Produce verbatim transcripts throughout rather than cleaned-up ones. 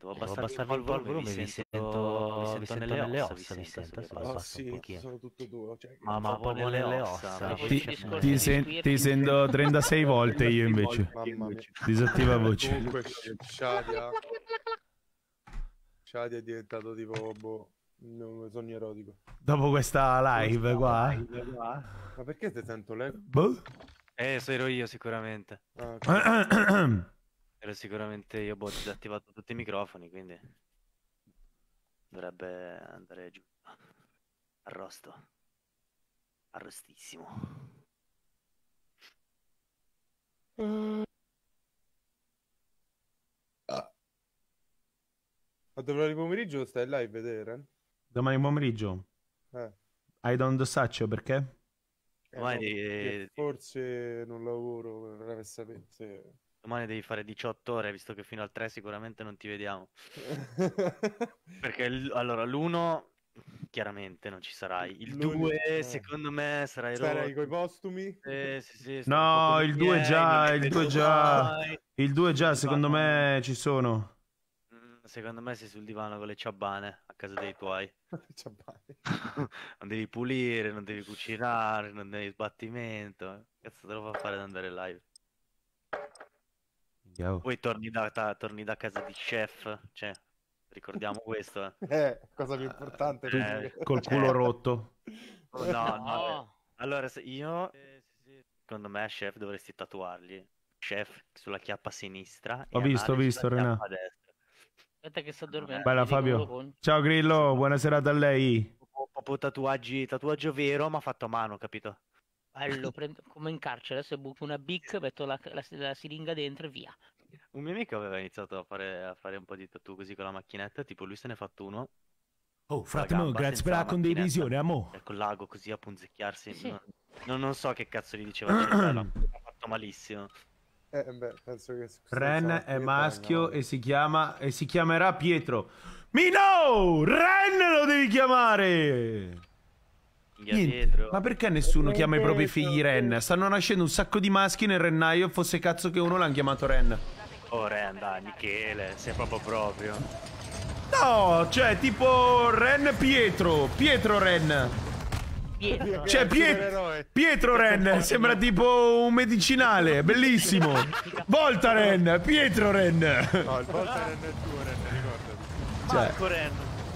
Devo abbassare un po' il volume, vi sento, vi sento nelle ossa, vi sento, adesso Oh abbasso un sì, pochino. sono tutte due. Cioè, Ma, ma proprio nelle ossa. Ti, ti, sen- ti sento trentasei volte io invece. mamma mia. Disattiva voce. Comunque, Shadia. Shadia è diventato tipo, boh, un sogno erotico. Dopo questa live qua. Ma perché ti sento lei? Boh. Eh, so ero io sicuramente. Ah, ok. Ero sicuramente io, boh, ho disattivato tutti i microfoni, quindi dovrebbe andare giù. Arrosto. Arrostissimo. Ma domani pomeriggio stai live a vedere? Domani pomeriggio. Eh. I don't such perché? Eh, Domani no, perché devi- forse non lavoro per sapere se... Domani devi fare diciotto ore, visto che fino al tre sicuramente non ti vediamo. Perché il- allora l'uno chiaramente non ci sarai. Il L'uni- due eh. secondo me sarai Sarai rotto. coi postumi? Eh, sì, sì, sto un po' No, con i il due miei, già, non il li due vedo già. mai. Il due già, Sul secondo divano. me ci sono. Mm, Secondo me sei sul divano con le ciabane a casa dei tuoi. Ciao, Non devi pulire, non devi cucinare, non devi sbattimento. Cazzo te lo fa fare ad andare live? Yo. Poi torni da, ta- torni da casa di chef, cioè, ricordiamo questo. Eh. Eh, cosa più importante. Eh, perché- Col cioè, culo rotto. oh, no, no. Allora, se io, secondo me, chef dovresti tatuargli. Chef sulla chiappa sinistra. Ho e visto, ho Anale visto, sulla Renà. chiappa destra. Aspetta che sta dormendo. Bella gli dico Fabio. con- Ciao Grillo, buona serata a lei. Proprio tatuaggi, tatuaggio vero, ma fatto a mano, capito? Bello, prendo- come in carcere, adesso buco una bic, metto la, la- la siringa dentro e via. Un mio amico aveva iniziato a fare, a fare un po' di tattoo così con la macchinetta, tipo lui se ne è fatto uno. Oh, fratello, fratello, grazie per la condivisione, amo. Col lago così a punzecchiarsi. Sì. Non, non- non so che cazzo gli diceva il cervello, ha fatto malissimo. Eh, beh, penso che... Ren è maschio e si chiama e si chiamerà Pietro. Mino! Ren lo devi chiamare! Minchia Niente. dietro. Ma perché nessuno chiama i propri figli Ren? Stanno nascendo un sacco di maschi nel rennaio, fosse cazzo che uno l'hanno chiamato Ren. Oh Ren, dai, Michele, sei proprio proprio. No, cioè tipo Ren Pietro, Pietro Ren. Pietro. Cioè Pie- Pietro Ren, sembra tipo un medicinale, bellissimo. Volta Ren, Pietro Ren. No, il volta Ren è il tuo, Ren, ricordati. Cioè, Marco Ren.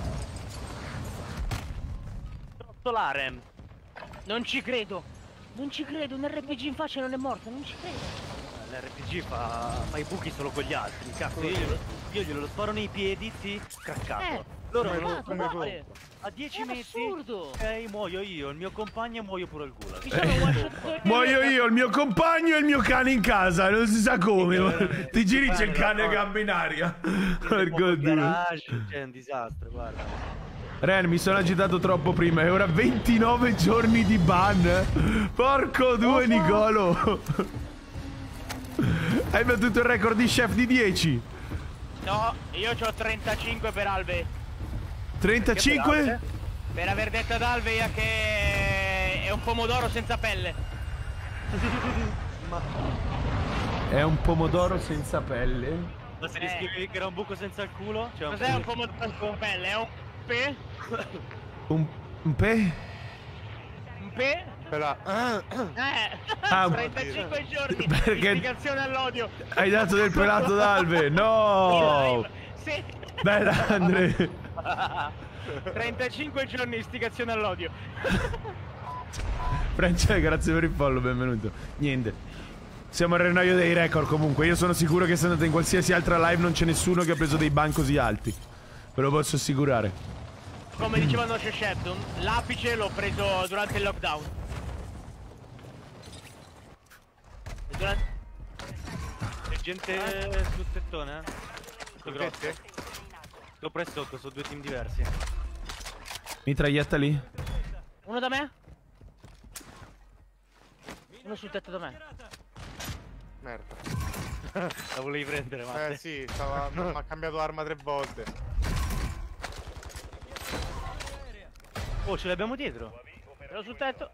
Trottolare. Non ci credo. Non ci credo, un R P G in faccia non è morto, non ci credo. L'R P G fa, fa i buchi solo con gli altri. Cazzo, io glielo, io glielo sparo nei piedi, sì, craccato. Eh, Loro come- non- come vale. a dieci È metri. assurdo. Ok, muoio io, il mio compagno e muoio pure il culo. Mi sono one shot- muoio io, il mio compagno e il mio cane in casa, non si sa come. ma Ti giri c'è il cane a gambe in aria. Porco Il Dio. garage, c'è un disastro, guarda. Ren, mi sono agitato troppo prima, è ora ventinove giorni di ban. Porco due, Nicolo. Hai battuto il record di chef di dieci. No, io ho trentacinque per Alve. trentacinque? Per aver detto ad Alve che è un pomodoro senza pelle. È un pomodoro senza pelle. Ma se Eh. riscrivevi che era un buco senza il culo? Cioè Cos'è un pomodoro senza pelle? È un pe? Un, un pe? Un pe? Però... Eh, Ah, trentacinque giorni perché- di istigazione all'odio. Hai dato del pelato d'alve? No! Sì. Bella Andre. trentacinque giorni di istigazione all'odio. Francesco, grazie per il follow, benvenuto. Niente. Siamo al rennaio dei record comunque. Io sono sicuro che se andate in qualsiasi altra live non c'è nessuno che ha preso dei ban così alti. Ve lo posso assicurare. Come diceva Noce Shepton, l'apice l'ho preso durante il lockdown. E durante... C'è gente sul tettone, eh? Sto grosso. Sopra e sotto, sono due team diversi. Mitraglietta lì. Uno da me? Uno sul tetto da me. Merda. La volevi prendere, ma. Eh sì, stava... mi ha cambiato arma tre volte. Oh, ce l'abbiamo dietro. Ero sul tetto.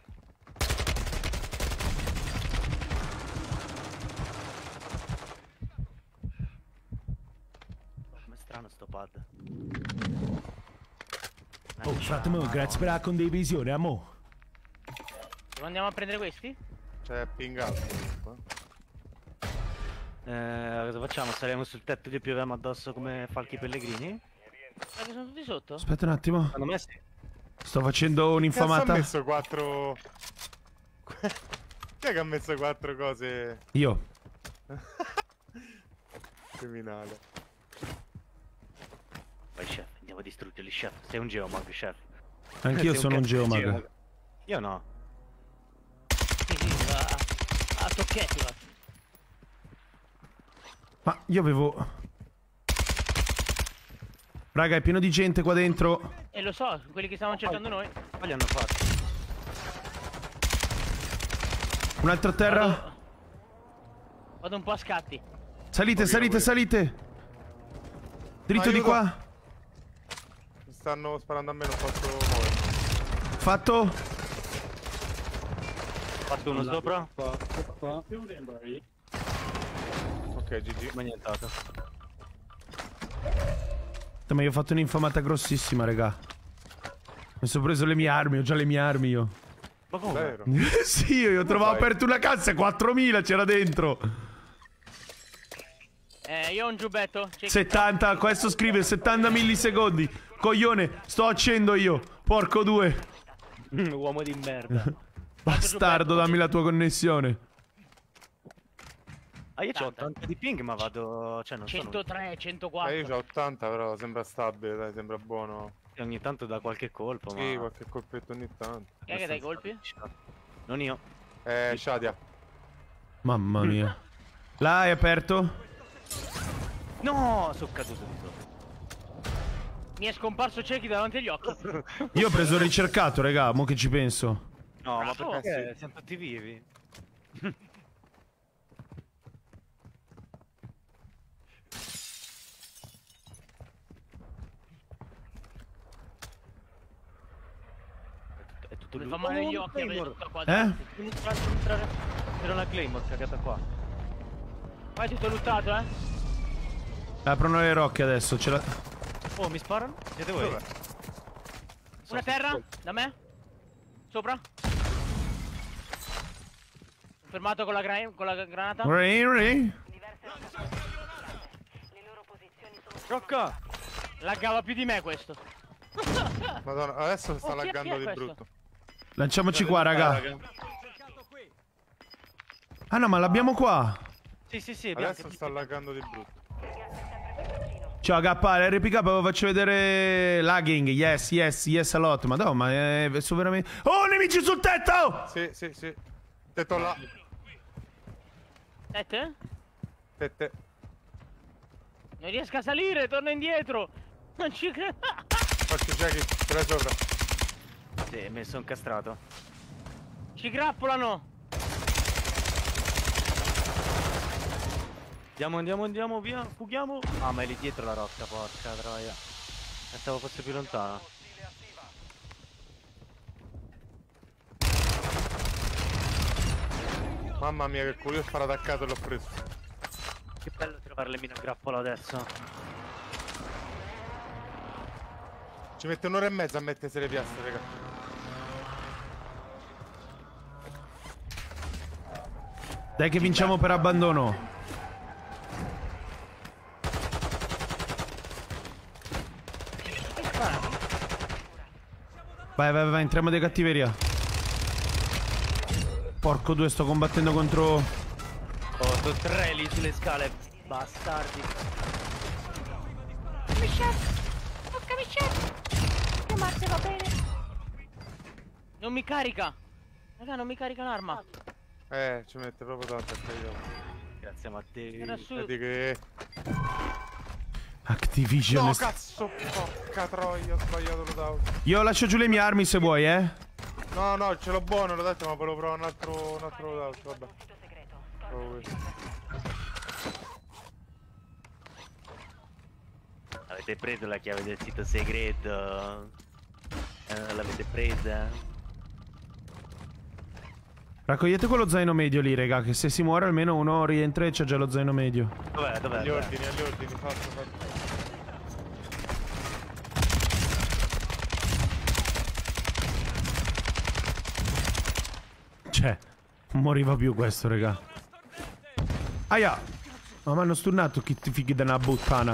Come Strano sto pad. Oh, fratello, grazie per la condivisione, amo. Dove andiamo a prendere questi? C'è pingato comunque. Eh, cosa facciamo? Saliamo sul tetto e li pioviamo addosso come falchi pellegrini? Ma che sono tutti sotto? Aspetta un attimo. Secondo me sì. Sto facendo Cazzo, ha un'infamata. messo quattro... Chi è che ha messo quattro cose? Io. Criminale. Vai chef, andiamo a distruggerli chef. Sei un geomag chef. Anch'io Sei sono un cazzo di geomag. Io no. Sì, sì, va a, a tocchetti va. Ma io avevo... Raga, è pieno di gente qua dentro. E lo so, quelli che stavano cercando noi. Ma li hanno fatti. Un altro a terra. Vado, vado un po' a scatti. Salite, salite, salite. Dritto di Aiuto. qua. Mi stanno sparando a me, non posso muovermi. Fatto. Ho fatto uno sopra. Ok, G G. Ma nient'altro. Ma io ho fatto un'infamata grossissima, raga. Mi sono preso le mie armi, ho già le mie armi io. Ma come? Vero? Sì, io trovavo fai? aperto una cassa, quattromila c'era dentro. Eh, io ho un giubbetto. C'è- settanta, questo scrive settanta millisecondi. Coglione, sto accendo io. Porco due. Uomo di merda. Bastardo, dammi la tua connessione. Ah, io c'ho ottanta di ping, ma vado... Cioè, non sono... centotré, Eh, centoquattro. io ho ottanta, però sembra stabile, dai, sembra buono. Ogni tanto da qualche colpo, Sì, ma... qualche colpetto ogni tanto. Chi è che dai i colpi? Non io. Eh, Shadia. Mamma mia. Là è aperto. No, sono caduto di sopra. Mi è scomparso ciechi davanti agli occhi. Io ho preso il ricercato, raga, mo che ci penso. No, ma Bravo. perché? Siamo tutti vivi. È tutto Mi lui. fa male gli Oh, occhi a vedere Claymore. tutto qua Eh? davanti. Entrare, entrare. C'era una Claymore cagata qua. Qua è tutto luttato, eh? Aprono le rocche adesso, ce la... Oh, mi sparano? Siete voi? Dov'è? Una terra, da me. Sopra. Fermato con la, gra con la granata. Ri, ri. Rocca! Laggava più di me questo. Madonna, adesso sta Oh, chi è- chi laggando è di questo? brutto. Lanciamoci qua, raga. Ah no, ma l'abbiamo qua. Sì, sì, sì, bianca. Adesso sta laggando di brutto. Ciao K, l'R P K vi faccio vedere lagging. Yes, yes, yes a lot. Ma no, ma è su veramente... Oh, nemici sul tetto! Sì, sì, sì. Tetto là. Sette? Tette. Non riesco a salire, torno indietro. Non ci credo. Faccio Jackie, ce l'hai sopra. Sì, mi sono incastrato. Ci grappolano. Andiamo, andiamo, andiamo, via, fughiamo. Ah, ma è lì dietro la rocca, porca troia. Pensavo fosse più lontano. Mamma mia, che culo, io ho sparato attaccato e l'ho preso. Che bello trovare le mine a grappolo adesso. Ci mette un'ora e mezza a mettersi le piastre, raga. Dai che vinciamo per abbandono. Vai, vai, vai, entriamo di cattiveria. Porco due, sto combattendo contro... Oh, sto tre lì sulle scale. Bastardi. Non mi carica. Raga, non mi carica l'arma. Eh, ci mette proprio tanto a cagliare. Grazie Matteo. Era su. Vedi che... Activision. No, est- cazzo! Porca troia, ho sbagliato lo down. Io lascio giù le mie armi se vuoi, eh. No, no, ce l'ho buono, l'ho detto, ma volevo provare un altro, un altro loadout, vabbè. Provo questo. Avete preso la chiave del sito segreto? Eh, l'avete presa? Raccogliete quello zaino medio lì, raga, che se si muore almeno uno rientra e c'è già lo zaino medio. Dov'è? Dov'è? Agli Dov'è? ordini, agli ordini, fatto, fatto. Cioè, non moriva più questo, raga. Aia! Ma mi hanno stunnato chi ti fighi da una puttana.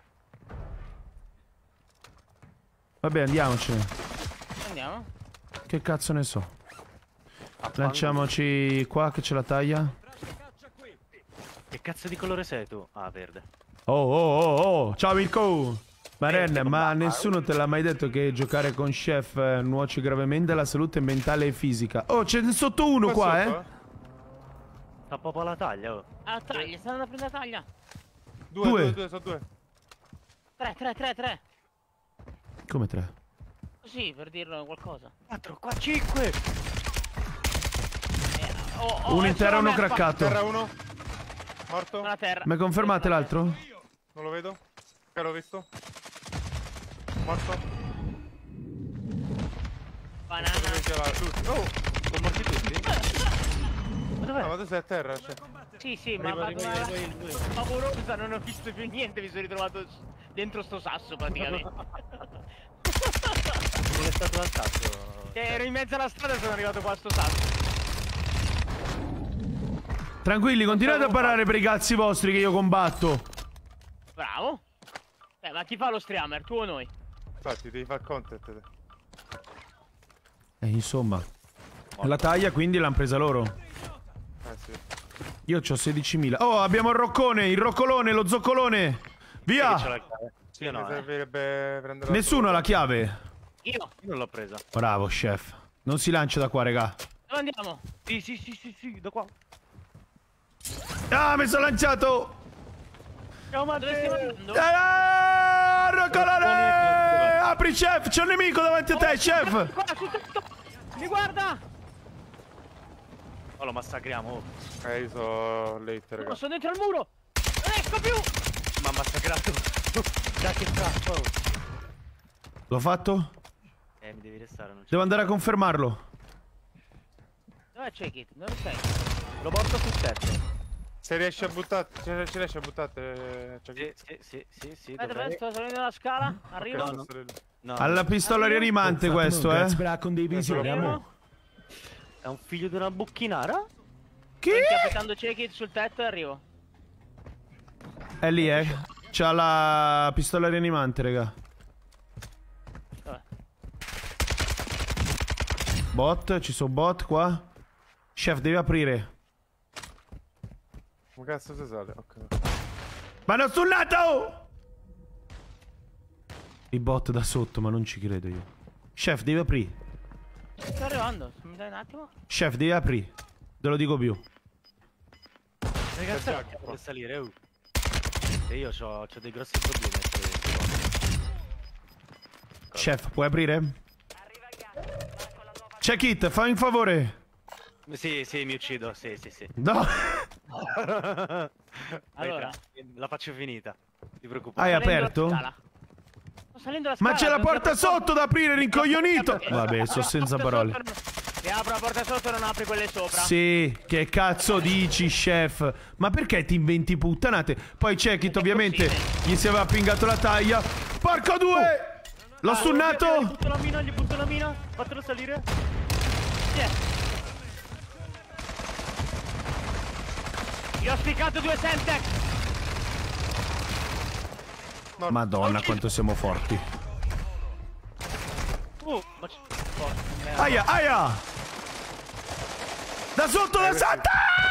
Vabbè, andiamocene. Andiamo. Che cazzo ne so. Lanciamoci qua che c'è la taglia. Che cazzo di colore sei tu? Ah, verde. Oh, oh, oh, oh. Ciao Mirko. Maren, ma nessuno te l'ha mai detto che giocare con chef eh, nuoce gravemente alla salute mentale e fisica? Oh, c'è sotto uno qua, eh. Sta proprio alla taglia, oh. Ah, taglia, sta andando a prendere la taglia. Due, Due. due, due, sono due. Tre, tre, tre, tre. Come tre? Così, per dirlo qualcosa. quattro, qua cinque. Eh, oh, oh, Uno è in terra, solo uno me a craccato. Terra uno. Morto. Sono a terra. Mi confermate l'altro? Non lo vedo. Che l'ho visto. Morto. Banana. Dove c'è la- tutti. Oh! Sono morti tutti? Ma dov'è? No, ma tu sei a terra, cioè. Sì, sì, ma Arriva, vado arriva, una- arriva, arriva. paurosa, non ho visto più niente, mi sono ritrovato s- dentro sto sasso praticamente. Non è stato dal cazzo. Cioè, ero in mezzo alla strada e sono arrivato qua a sto sasso. Tranquilli, continuate a parlare per i cazzi vostri che io combatto. Bravo. Eh, ma chi fa lo streamer, tu o noi? Infatti, devi fare content te. Eh, insomma. La taglia quindi l'hanno presa loro. Eh sì. Io c'ho sedicimila. Oh, abbiamo il roccone, il roccolone, lo zoccolone. Via! C'è la chiave. Sì, Io mi no, eh. servirebbe prendere Nessuno ha la chiave. Io. Io non l'ho presa. Bravo, chef. Non si lancia da qua, raga. Dove andiamo? Sì, sì, sì, sì, sì, da qua. Ah, mi sono lanciato! Ciao, ma dove stiamo andando? Ah, roccolone! Apri, chef! C'è un nemico davanti a te, chef! Qua, sul tetto! Mi guarda! Oh, lo massacriamo. Oh. Eh, io sono late, No, raga. sono dentro al muro! Non esco più! Ma ha massacrato. Dai che trappa, oh. L'ho fatto? Eh, mi devi restare, non c'è. Devo andare a confermarlo. Dove c'è Kit? Dove sei? Lo porto sul tetto. Se riesci a buttare, se ci riesci a buttare, c'è Sì, sì, sì, sì, sì. Aspetta, dovrei- aspetta, sto salendo la scala. Arrivo. no, no. No, Alla pistola rianimante questo, eh? per la condivisione, Arrivo. amore. È un figlio di una bucchinara? Chi? Senti, aspettando c'è Kit sul tetto e arrivo. È lì, eh? C'ha la pistola rianimante, raga. Dov'è? Bot, ci sono bot qua. Chef, devi aprire. Come cazzo si sale? Ok. Ma hanno stunnato! I bot da sotto, ma non ci credo io. Chef, devi aprire. Sto arrivando, se mi dai un attimo. Chef, devi aprire. Te lo dico più. Ragazzi, per salire, oh. E io c'ho, c'ho dei grossi problemi a salire questi qua. Chef, puoi aprire? C'è Kit, fammi un favore. Sì, sì, mi uccido, sì, sì, sì. No. Vai, Allora. tranquillo, la faccio finita. Ti preoccupare. Hai Salendo la aperto? scala. Sto salendo la scala. Ma c'è la non si porta apre sotto da aprire, rincoglionito. Vabbè, sono senza Porta parole. sotto, se apro la porta sotto non apri quelle sopra. Sì, che cazzo dici, chef? Ma perché ti inventi puttanate? Poi c'è Kit, ovviamente, gli si aveva pingato la taglia. Porco due! L'ho Gli stunnato! butto la mina, gli butto la mina. Fatelo salire. Sì. Gli ho spiccato due Semtex. Madonna, quanto siamo forti. Uh, ma c'è... Oh, merda. Aia, aia! Da sotto, da sotto!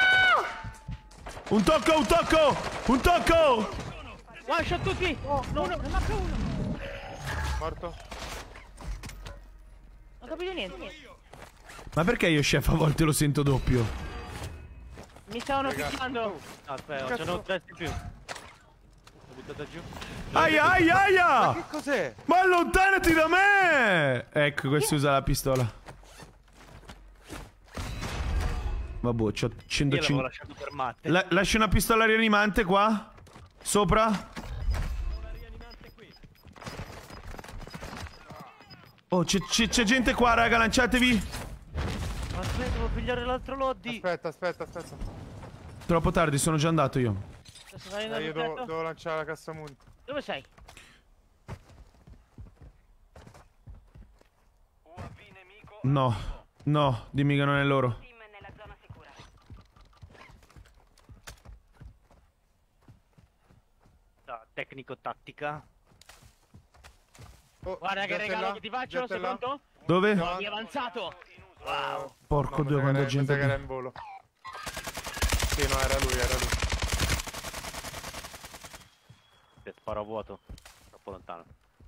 Un tocco, un tocco! Un tocco! One shot tutti. Oh, no, uno, ne manca uno. Morto? Non ho capito niente. Ma perché io, chef, a volte lo sento doppio? Mi stavano picchiando. No, aspetta, ce n'ho tre di più. L'ho buttata giù. Aia, aia, aia! Che cos'è? Ma allontanati da me! Ecco, questo usa la pistola. Vabbè, c'ho Io l'avevo centocinquanta. lasciato per matte. La lasci una pistola rianimante qua? Sopra? Oh, c'è gente qua, raga, lanciatevi. Aspetta, devo pigliare l'altro loddy. Aspetta, aspetta, aspetta. Troppo tardi, sono già andato io. Sto salendo Eh, io sul devo, tetto. devo lanciare la cassa muni. Dove sei? No, no, dimmi che non è loro. tecnico-tattica. Oh, Guarda che gente regalo là, che ti faccio, gente sei là. pronto? Dove? No. Di avanzato. Wow. Porco No, Dio, mi sa quanta che era- mi gente sa che era qui. in volo. Sì, no, era lui, era lui. Ti sparo a vuoto. Troppo lontano.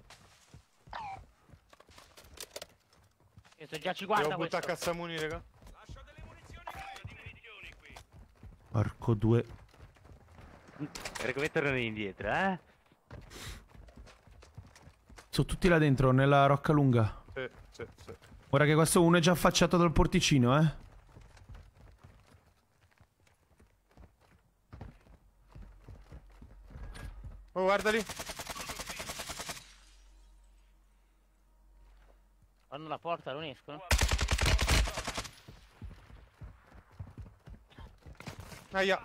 Io sto già a cinquanta Devo buttare a questo. Cassamuni, raga. Porco due. Perché metterlo indietro, eh? Sono tutti là dentro, nella rocca lunga. Sì, sì, sì. Guarda che questo uno è già affacciato dal porticino, eh. Oh, guarda lì. Fanno la porta, non escono. Aia.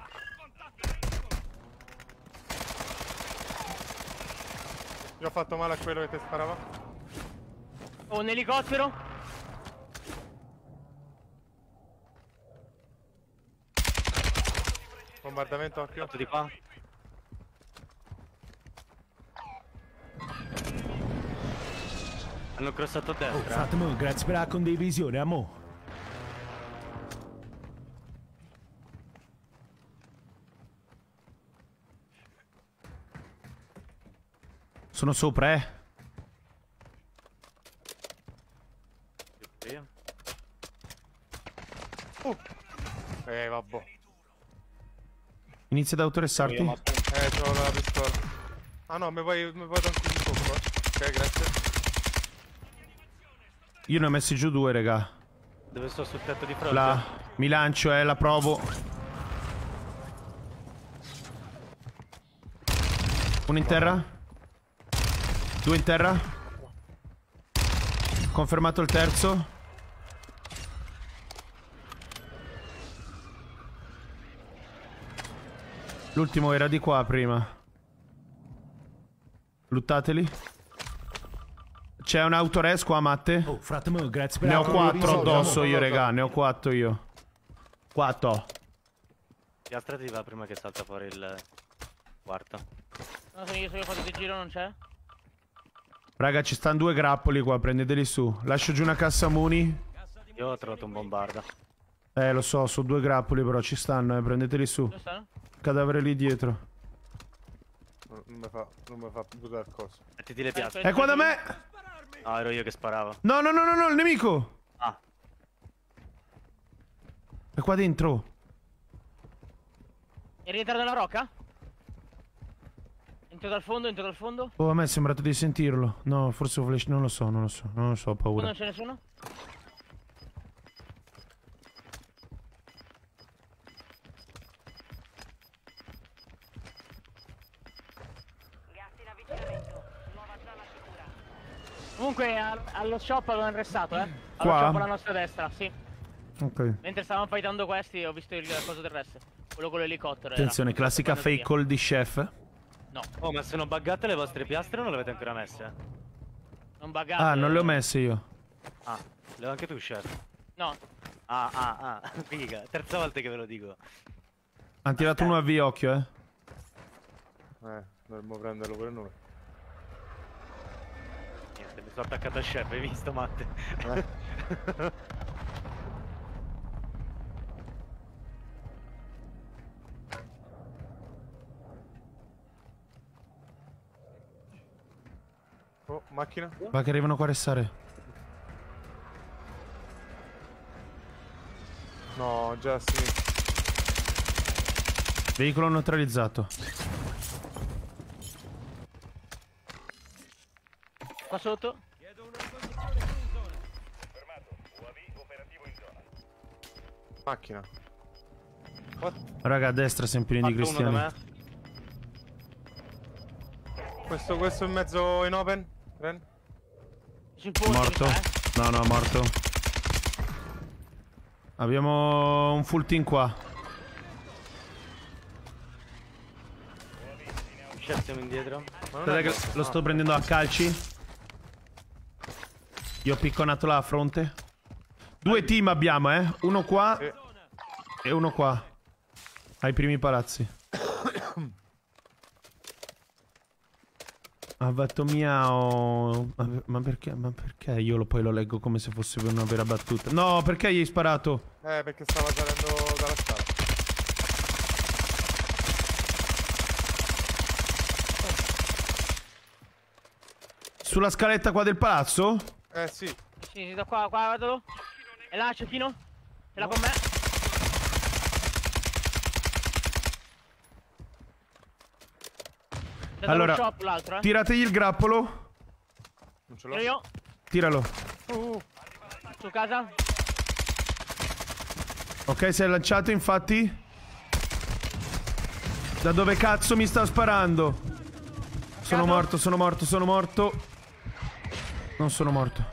Io ho fatto male a quello che ti sparava. Oh, un elicottero. Bombardamento, occhio. Fatto di qua. Hanno crossato a destra. Fatemi, grazie per la condivisione, amo. Sono sopra, eh. Sì. Uh. Eh, vabbè. Inizia ad autoressarti. Io, ma- Eh, c'ho la pistola. Ah no, mi vuoi, mi vuoi tranquillo sopra? Ok, grazie. Io ne ho messi giù due, raga. Dove sto sul tetto di fronte? La... Mi lancio, eh, la provo. Uno in terra. Due in terra. Confermato il terzo. L'ultimo era di qua prima. Luttateli. C'è un autores qua, Matte? Oh, fratemo, grazie per Ne la ho quattro condivisione, addosso amo. io, raga. Ne ho quattro io. Quattro. Piastrati va prima che salta fuori il quarto. No, se io se io ho fatto il giro non c'è. Raga, ci stanno due grappoli qua, prendeteli su. Lascio giù una cassa muni. Io ho trovato un bombarda. Eh, lo so, sono due grappoli, però ci stanno, eh. Prendeteli su. Dove stanno? Cadavere lì dietro. Non mi fa, non mi fa buttare il coso. Mettiti le piastre. È qua da me! Ah, ero io che sparavo. No, no, no, no, no, il nemico! Ah, È qua dentro. È rientrato dalla rocca? Entro dal fondo, entro dal fondo. Oh, a me è sembrato di sentirlo. No, forse ho flash... Non lo so, non lo so, non lo so, ho Fondo paura. non c'è nessuno? Comunque al- allo shop avevano restato, eh? Allo Qua? shop alla nostra destra, sì. Ok. Mentre stavamo fightando questi ho visto il coso terrestre. Quello con l'elicottero. Attenzione, era. classica Stavano fake via. call di chef. No, oh, ma sono buggate le vostre piastre o non le avete ancora messe? non buggate. Ah, non le ho messe io. Ah, le ho anche tu, chef. No, Ah, ah, ah, figa. Terza volta che ve lo dico. Hanno tirato uno a V, occhio, eh. Eh, dovremmo prenderlo pure noi. Niente, mi sono attaccato a chef, hai visto, Matte? Eh. Oh, macchina? Va che arrivano qua a restare. No, già a sinistra. Veicolo neutralizzato. qua sotto. Macchina. What? Raga, a destra sempre di Fatto uno da cristiani. me. Questo, questo in mezzo in open? Ren? Sul ponte, Morto. mi sa, eh. No, no, morto. Abbiamo un full team qua. Chef, siamo indietro. Ma non Guarda è che questo. lo sto prendendo a calci. Io ho picconato la fronte. Due team abbiamo, eh. Uno qua Sì. e uno qua. Ai primi palazzi. Ha fatto miau. Ma, ma perché? Ma perché io lo, poi lo leggo come se fosse per una vera battuta? No, perché gli hai sparato? Eh, perché stava salendo dalla scala. Sulla scaletta qua del palazzo? Eh sì. Sì, sì, da qua, qua, guardalo. E là, cecchino. Ce l'ha con me. C'è Allora, dallo shop l'altro, eh. tirategli il grappolo. Non ce l'ho. Tiro io. Tiralo. Uh, Su casa. Ok, si è lanciato infatti. Da dove cazzo mi sta sparando? Sono morto, sono morto, sono morto. Non sono morto.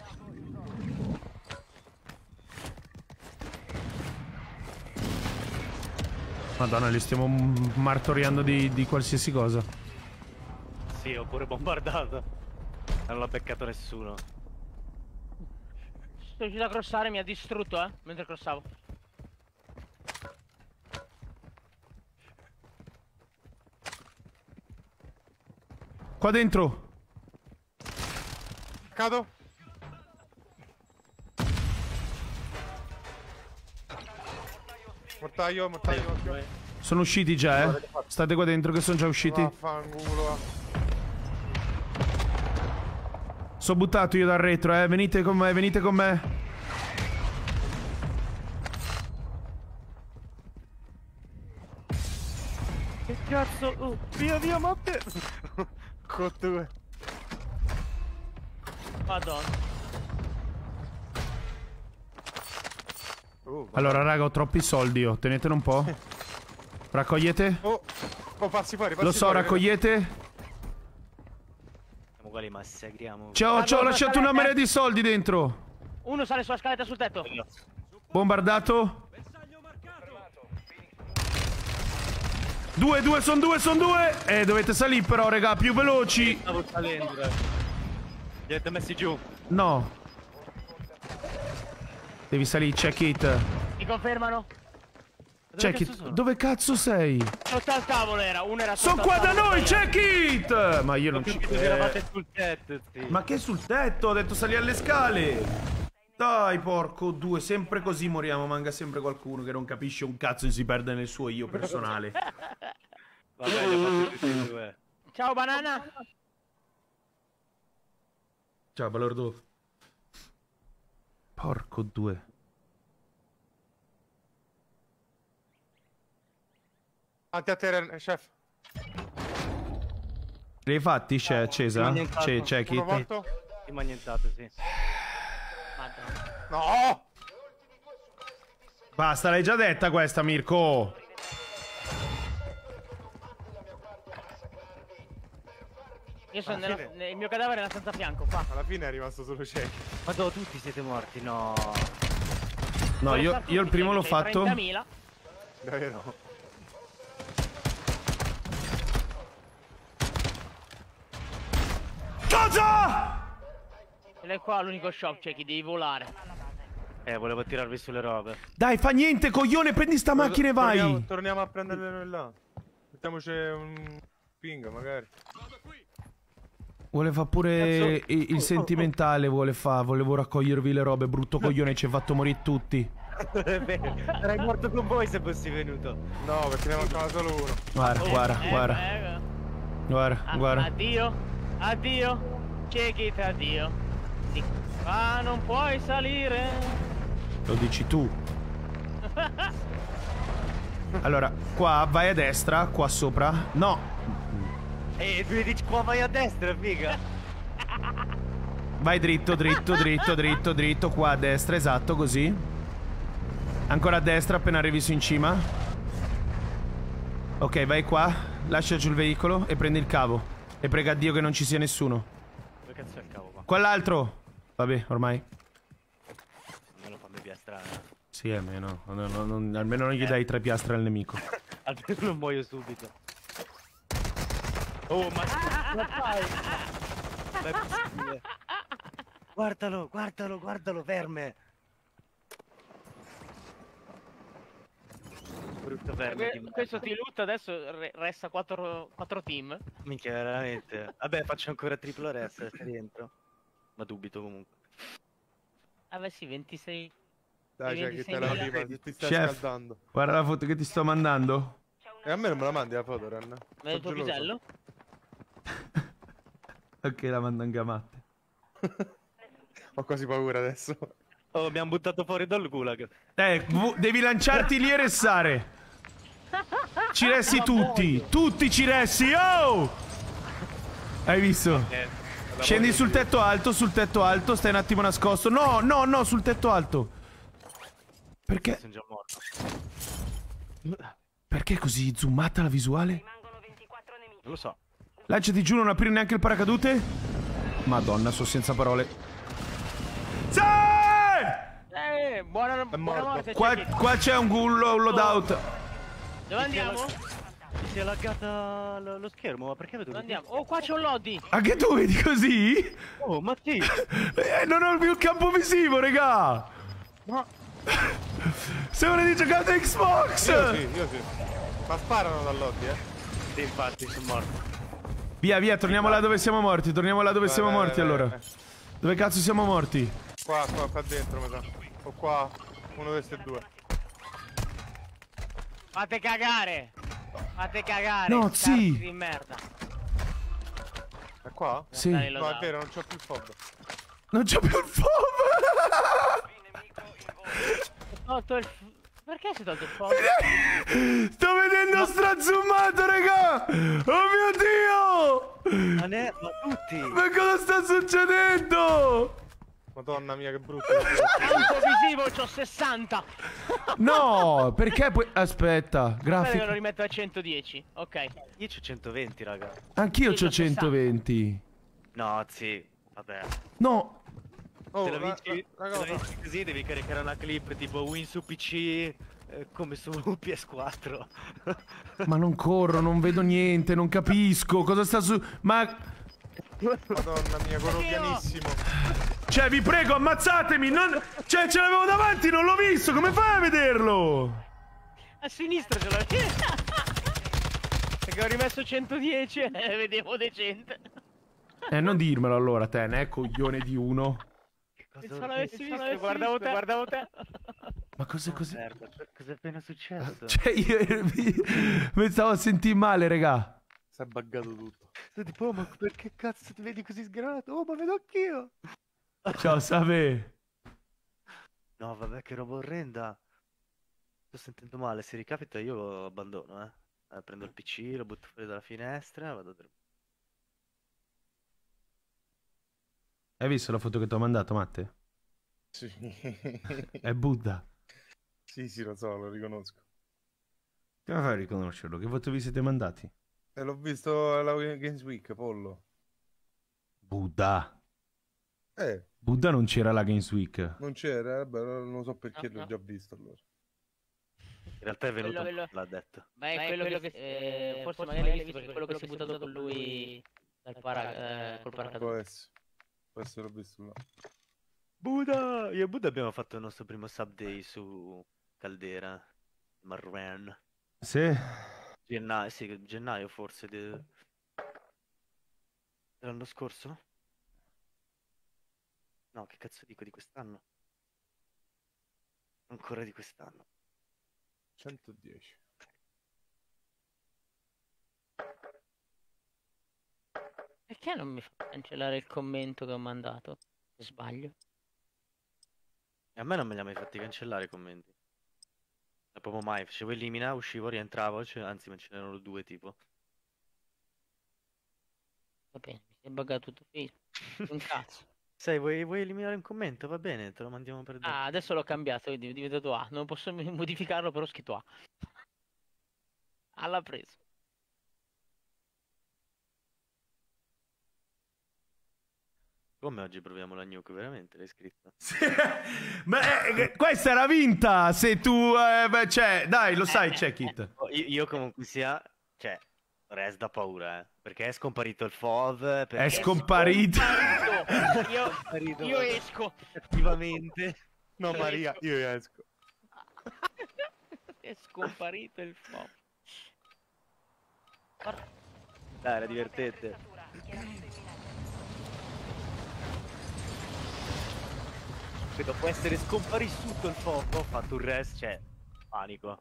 Madonna, li stiamo martoriando di, di qualsiasi cosa. Sì, ho pure bombardato. Non l'ha beccato nessuno. Sono riuscito a crossare, mi ha distrutto, eh. Mentre crossavo. Qua dentro. cado. Mortaio, mortaio, occhio. Sono usciti già, eh. State qua dentro che sono già usciti. Vaffanculo. Sono buttato io dal retro, eh. Venite con me, venite con me. Che cazzo? Oh, via, via, Matte! Cotto. Madonna. Uh, Allora, raga, ho troppi soldi io. Tenetene un po'. Raccogliete? Oh, oh, passi fuori, passi Lo so, fuori, raccogliete? Siamo quali massacriamo. Ciao, ci ho Allora, lasciato una scaletta. marea di soldi dentro. Uno sale sulla scaletta sul tetto. Bombardato. Due, due, sono due, sono due. Eh, dovete salire però, raga, più veloci. Stavo salendo. Li avete messi giù. No. Devi salire, check it. Mi confermano? Check cazzo it. sono? Dove cazzo sei? Sotto al tavolo era, uno era Sono sotto qua al da tavolo, noi, sbagliato. check it. Ma io non ci Tutti eravate sul tetto, sì. Ma che sul tetto? Ho detto sali alle scale. Dai, porco due, sempre così moriamo. Manca sempre qualcuno che non capisce un cazzo e si perde nel suo io personale. Vabbè, li ho fatti tutti e due. Ciao banana. Ciao, balordo. Porco due. Avanti a te, Ren- chef. Li hai fatti? C'è accesa? nient'altro. C'è, check Uno it. morto? Prima nientato, sì. Madonna. No! Basta, l'hai già detta questa, Mirko. Io sono Alla nella, fine- nel- il mio cadavere è nella stanza a fianco, qua. Alla fine è rimasto solo cieco. Ma dove tutti siete morti? No. No, io, io il primo l'ho fatto. trentamila. Davvero? Cosa? E lei qua l'unico shop, c'è chi devi volare. Eh, volevo tirarvi sulle robe. Dai, fa niente, coglione, prendi sta macchina e vai. Torniamo, torniamo a prenderle noi là. Mettiamoci un ping, magari. Vuole fare pure il, il sentimentale, vuole fare. Volevo raccogliervi le robe, brutto coglione, ci hai fatto morire tutti. Sarei morto con voi se fossi venuto. No, perché ne mancava solo uno. Guarda, guarda, Eh, guarda, eh, guarda, ah, guarda. Addio, addio, check it, addio. Di qua non puoi salire. Lo dici tu. Allora, qua vai a destra, qua sopra. No, E tu dici qua vai a destra, figa. vai dritto, dritto, dritto, dritto, dritto, qua a destra, esatto, così. Ancora a destra appena arrivi su in cima. Ok, vai qua, lascia giù il veicolo e prendi il cavo. E prega Dio che non ci sia nessuno. Dove cazzo è il cavo qua? Quell'altro! Vabbè, ormai. Almeno fammi via strana. Sì, almeno. Non- non- non- almeno non gli dai tre piastre al nemico. Almeno non muoio subito. Oh, ma ma fai? Ma è possibile? Guardalo, guardalo, guardalo, verme. brutto verme di Que- merda. Questo ti lutta adesso re- resta quattro team. Minchia, veramente. Vabbè, faccio ancora triplo rest se rientro. Ma dubito comunque. Ah beh sì, ventisei. Dai, cioè, che te la ventisei prima, ti stai Chef. scaldando. Guarda la foto che ti sto mandando. E a me non me la mandi la foto, Ren? Ma è Sono il tuo geloso. pisello? Ok, la mando anche a Matte. Ho quasi paura adesso. Oh, mi hanno buttato fuori dal gulag. Eh, v- devi lanciarti lì e restare. Ci resti tutti. Tutti ci resti. Oh! Hai visto? Eh, Scendi sul tetto alto, sul tetto alto, stai un attimo nascosto. No, no, no, sul tetto alto. Perché? sono già morto. Perché è così zoomata la visuale? Non lo so. Lanciati giù, non aprire neanche il paracadute? Madonna, sono senza parole. Sì! Eh, buona, buona morto. morte. Qua, Cecchi. qua c'è un, un lo- un loadout. Dove andiamo? Mi si è laggata lo, lo schermo, ma perché vedo Dove che... andiamo? Oh, qua c'è un lobby. Anche tu vedi così? Oh, ma sì! Eh, non ho più il campo visivo, regà. No, Sembra di giocare a Xbox. io sì, io sì. Ma sparano dall'oddi, eh. Sì, infatti, sono morto. Via, via, torniamo là dove siamo morti. Torniamo là dove Vai, siamo vai, morti vai, allora. vai. Dove cazzo siamo morti? Qua, qua, qua dentro, mi sa. O qua, uno di questi due. Fate cagare. Fate cagare. No, scarsi sì. di merda. È qua? Sì. Dai, No, è loadout. vero, non c'ho più il fob. Non c'ho più il F O Ho tolto il f- Perché si è tolto il fuoco? V. Sto vedendo strazzumato, regà. Oh mio Dio. Ma ne... Ma tutti! Ma cosa sta succedendo? Madonna mia, che brutto. Campo visivo, c'ho sessanta. No, perché poi... Aspetta, Aspetta che grafico. lo rimetto a centodieci. Ok. Io c'ho centoventi, raga. Anch'io Io c'ho c'ho sessanta. centoventi. No, sì. Vabbè. No. Oh, Se la la- vinci, la- la se la cosa. vinci così devi caricare una clip tipo win su P C eh, come su P S quattro. Ma non corro, non vedo niente, non capisco. Cosa sta su... Ma... Madonna mia, corro Oddio. pianissimo. Cioè, vi prego, ammazzatemi! Non... Cioè, ce l'avevo davanti, non l'ho visto! Come fai a vederlo? A sinistra ce l'ho. Perché ho rimesso centodieci e vedevo decente. Eh, non dirmelo allora, te, ne coglione di uno. Che Se cosa non l'avessi che- visto, guardavo te, guardavo te. Ma cosa Oh, così? merda, cosa è appena successo? Cioè, io mi, mi stavo a sentire male, regà. Si è buggato tutto. Sto tipo, oh, ma perché cazzo ti vedi così sgranato? Oh, ma vedo anch'io! Ciao, Save. No, vabbè, che roba orrenda. Sto sentendo male, se ricapita io lo abbandono, eh. Eh, prendo il P C, lo butto fuori dalla finestra, vado a dormire. Hai visto la foto che ti ho mandato, Matte? Sì. È Buddha. Sì, sì, lo so, lo riconosco. Come fai a riconoscerlo? Che foto vi siete mandati? E l'ho visto alla Games Week, Pollo. Buddha. Eh, Buddha non c'era alla Games Week. non c'era, vabbè, non lo so perché No, l'ho no. già visto allora. In realtà è venuto, Quello- quello- l'ha detto. Ma è quello, che, eh, forse magari l'hai visto perché quello che si è buttato con lui dal para, eh, col Può paracadute. essere. Può essere, l'ho visto là. Buddha! Io e Buddha abbiamo fatto il nostro primo sub day su Caldera, Marwen. Sì. Gennaio, sì, gennaio forse de- dell'anno scorso? No, che cazzo dico di quest'anno? Ancora di quest'anno. centodieci. Perché non mi fa cancellare il commento che ho mandato? Se sbaglio. E a me non me li ha mai fatti cancellare i commenti. Non proprio mai. Facevo elimina, uscivo, rientravo, cioè, anzi me ce n'erano due tipo. Va bene, mi si è buggato tutto Facebook. Un cazzo. Sai, vuoi, vuoi eliminare un commento? Va bene, te lo mandiamo per dopo. Ah, adesso l'ho cambiato, quindi è diventato A. Non posso modificarlo, però ho scritto A. Alla presa. Come oggi proviamo la nuke, veramente? L'hai scritto? Ma eh, questa era vinta. Se tu... eh, beh, cioè, dai, lo sai, check it. Oh, io, io comunque sia, cioè, res da paura, eh. Perché è scomparito il F O V. Perché È scomparito. Io, scomparito io esco. attivamente. No, Io Maria, esco. io esco. È scomparito il fuoco. Dai, era divertente. Poi dopo essere scomparissutto il fuoco, ho fatto un rest, cioè, panico.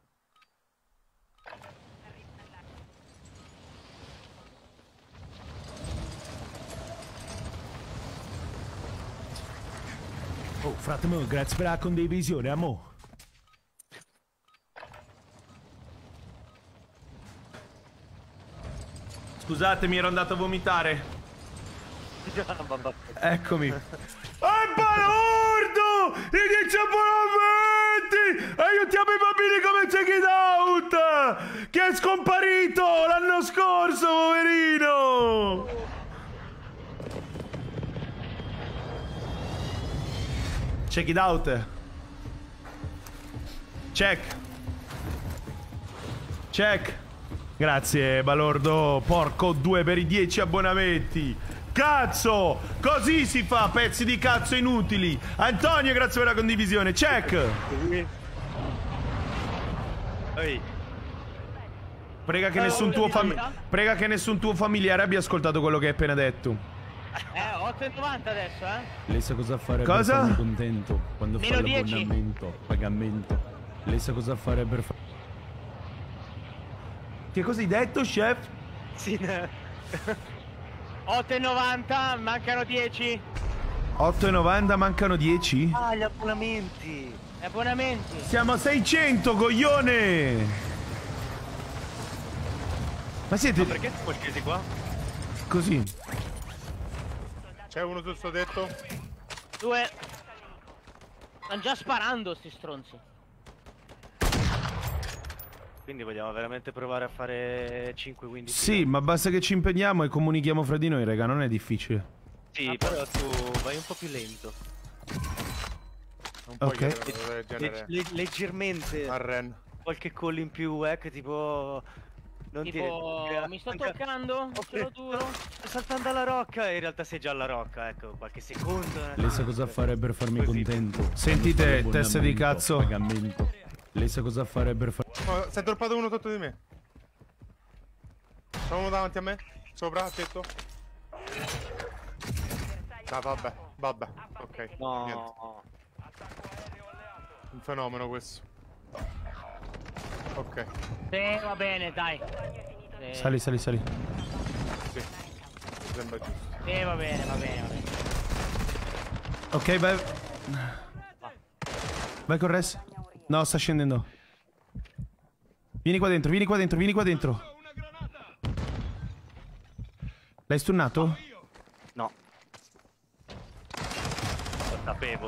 Oh, fratello, grazie per la condivisione, amo. Scusatemi, ero andato a vomitare. Eccomi. E balordo! Inizia buonamente! Aiutiamo i bambini come Check It Out! Che è scomparito l'anno scorso, poverino! Check It Out. Check. Check. Grazie, balordo. Porco due per i dieci abbonamenti. Cazzo! Così si fa, pezzi di cazzo inutili. Antonio, grazie per la condivisione. Check. Ehi. Prega che nessun tuo fami- Prega che nessun tuo familiare abbia ascoltato quello che hai appena detto. Eh, otto e novanta adesso, eh? Lei sa cosa fare Cosa? per farmi contento quando Meno fa dieci. l'abbonamento, pagamento. Lei sa cosa fare per fare... Che cosa hai detto, chef? Sì, ne- otto e novanta, mancano dieci. otto e novanta, mancano dieci? Ah, gli abbonamenti. Abbonamenti. Siamo a seicento, coglione! Ma siete Perché siamo scesi qua? così? C'è uno sul suo tetto? Due. Stanno già sparando sti stronzi. Quindi vogliamo veramente provare a fare cinque quindici? Sì, ma basta che ci impegniamo e comunichiamo fra di noi, raga, non è difficile. Sì, però tu vai un po' più lento. Un po' Ok. io credo del genere. Legg- leg- leggermente. A Ren. Qualche call in più, ecco, tipo... Non Tipo, dire- mi sto manca- toccando, Ok, ce lo duro. sto saltando alla rocca e in realtà sei già alla rocca, ecco, qualche secondo. un Lei sa attimo. cosa fare per farmi Così. contento. Sentite, quando fa teste di l'abbonamento, cazzo. Pagamento. Lei sa cosa fare per fare... Oh, si è droppato uno sotto di me. C'è uno davanti a me. Sopra, tetto. Ah, vabbè, vabbè. Ok. Niente. No. Un fenomeno questo. Ok. Sì, va bene, dai. Sì, Sali, sali, sali. Sì. Mi sembra giusto. sì, va bene, va bene, va bene. Ok, vai. Vai con Res. No, sta scendendo. Vieni qua dentro, vieni qua dentro, vieni qua dentro. L'hai stunnato? No. Lo sapevo.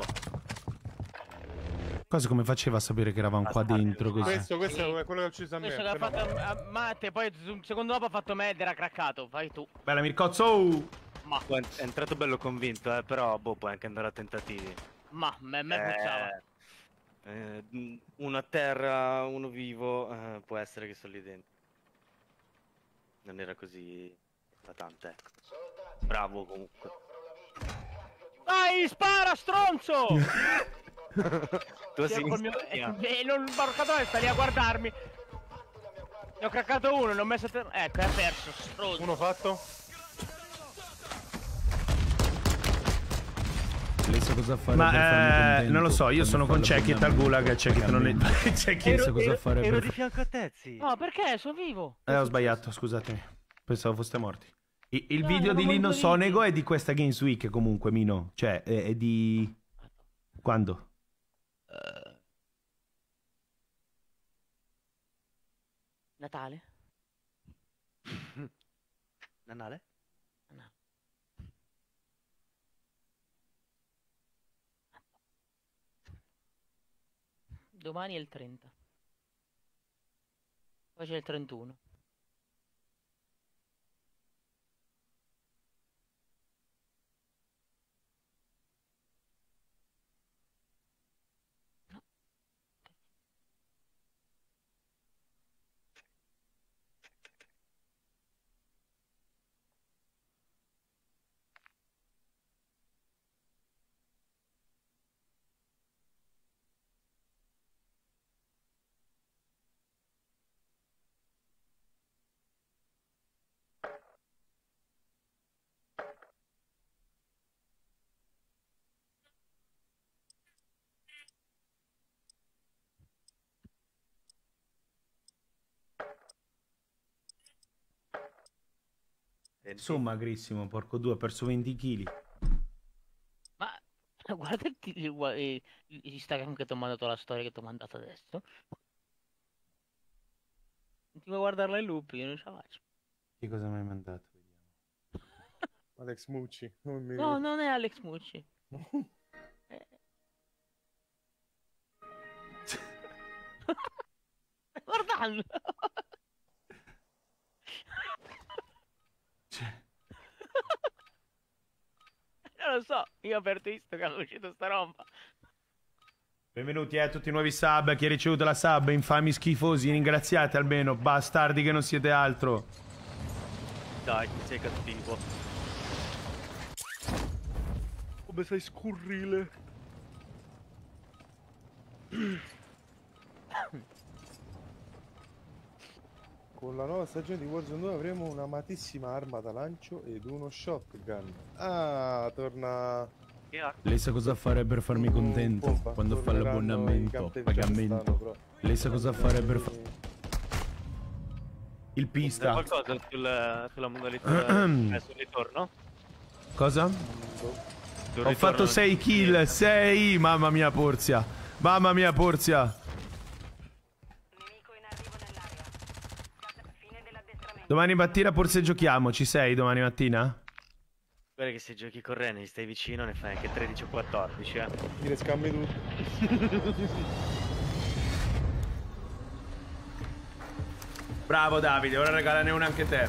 Cosa come faceva a sapere che eravamo qua dentro così? Questo, questo è quello che ha ucciso a me. Questo che ha fenomeno. fatto a, a Matte, poi un secondo dopo ha fatto me ed era craccato. Fai tu. Bella Mircozzo. Oh! Ma, È è entrato bello convinto, eh, però boh, puoi anche andare a tentativi. ma, me, me puzzava. Eh, eh, mh, uno a terra, uno vivo, eh, può essere che sono lì dentro. Non era così eclatante, ecco. Bravo comunque. Dai, spara, stronzo! Tu Sì, sei col mio... E non barcato sta lì a guardarmi. Ne ho craccato uno, non ho messo te... Ecco, è perso, stronzo. Uno fatto? Lei sa cosa fare per farmi Ma eh, contento non lo so, io quando sono fa con Checkit al gulag e Checkit non è... l'abbonamento. Checkit... sa cosa fare ero per di fa- fianco a te, sì. No, perché? Sono vivo. Eh, ho sbagliato, scusatemi. Pensavo foste morti. I- Il No, video di eravamo Lino guariti. Sonego è di questa Games Week comunque, Mino. Cioè, è, è di... Quando? Natale? Nanale? Domani è il trenta. Poi c'è il trentuno. Sono magrissimo, porco due, ho perso venti chili. Ma guarda il, il, il, il Instagram che ti ho mandato, la storia che ti ho mandato adesso. Ti vuoi guardarla in loop, io non ce la faccio. Che cosa mi hai mandato? Alex Mucci. Non mi... No, non è Alex Mucci. eh. Guardando. Non lo so, io ho aperto Instagram, è uscito sta roba. Benvenuti a tutti i nuovi sub, chi ha ricevuto la sub, infami schifosi, ringraziate almeno, bastardi che non siete altro. Dai, sei cattivo. Come sei scurrile. Con la nuova stagione di Warzone due avremo un'amatissima arma da lancio ed uno shotgun. Ah, torna... Lei sa cosa fare per farmi contento Pompa, quando fa l'abbonamento, pagamento. Lei sa cosa fare per fare... Il C'è pista. qualcosa sulla, sulla modalità eh, sul ritorno? Cosa? Sul Ho ritorno fatto non- sei kill, sei! Mamma mia Porzia. Mamma mia Porzia. Nemico in arrivo nell'area. Fine dell'addestramento. Domani mattina forse giochiamo, ci sei domani mattina? Guarda che se giochi con Rene, stai vicino, ne fai anche tredici o quattordici, eh. Mi le scambi tutti. Bravo Davide, ora regalane una anche te.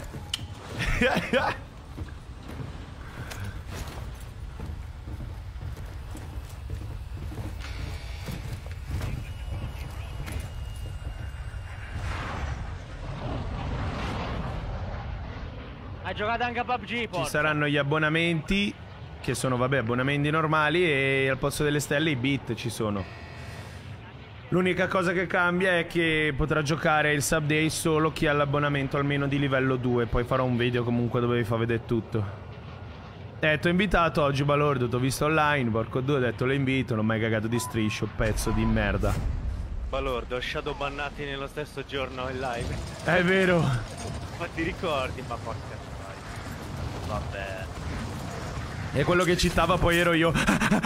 Ha giocato anche a P U B G, Ci porca. saranno gli abbonamenti, che sono vabbè abbonamenti normali, e al posto delle stelle i bit ci sono. L'unica cosa che cambia è che potrà giocare il sub day solo chi ha l'abbonamento almeno di livello due. Poi farò un video comunque dove vi fa vedere tutto. Eh, ti ho invitato oggi Balordo, ti ho visto online, porco due, ho detto lo invito, non ho mai cagato di striscio, pezzo di merda. Balordo, shadow bannati nello stesso giorno in live. È vero. Ma ti ricordi? Ma porca troia. Vabbè. E quello che citava poi ero io.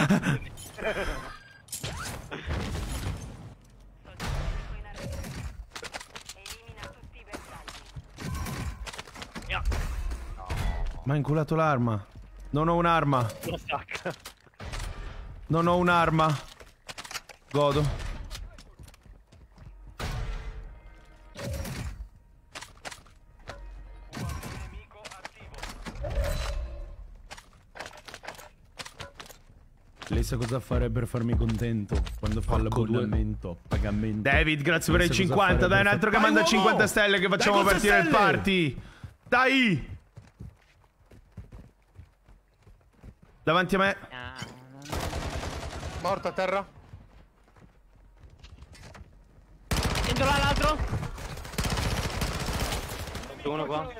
Elimina tutti i bersagli. No. Ma ha inculato l'arma. Non ho un'arma. Lo stacca. Non ho un'arma. Godo. Lei sa cosa fare per farmi contento quando fa Porco l'abbonamento, pagamento. David, grazie per Lei il sa cosa cinquanta. fare Dai, un per altro fa- che Vai, manda uomo! cinquanta stelle che facciamo Dai, partire il stelle! party. Dai! Davanti a me. Ah, Morto a terra. Sento là l'altro. Uno qua.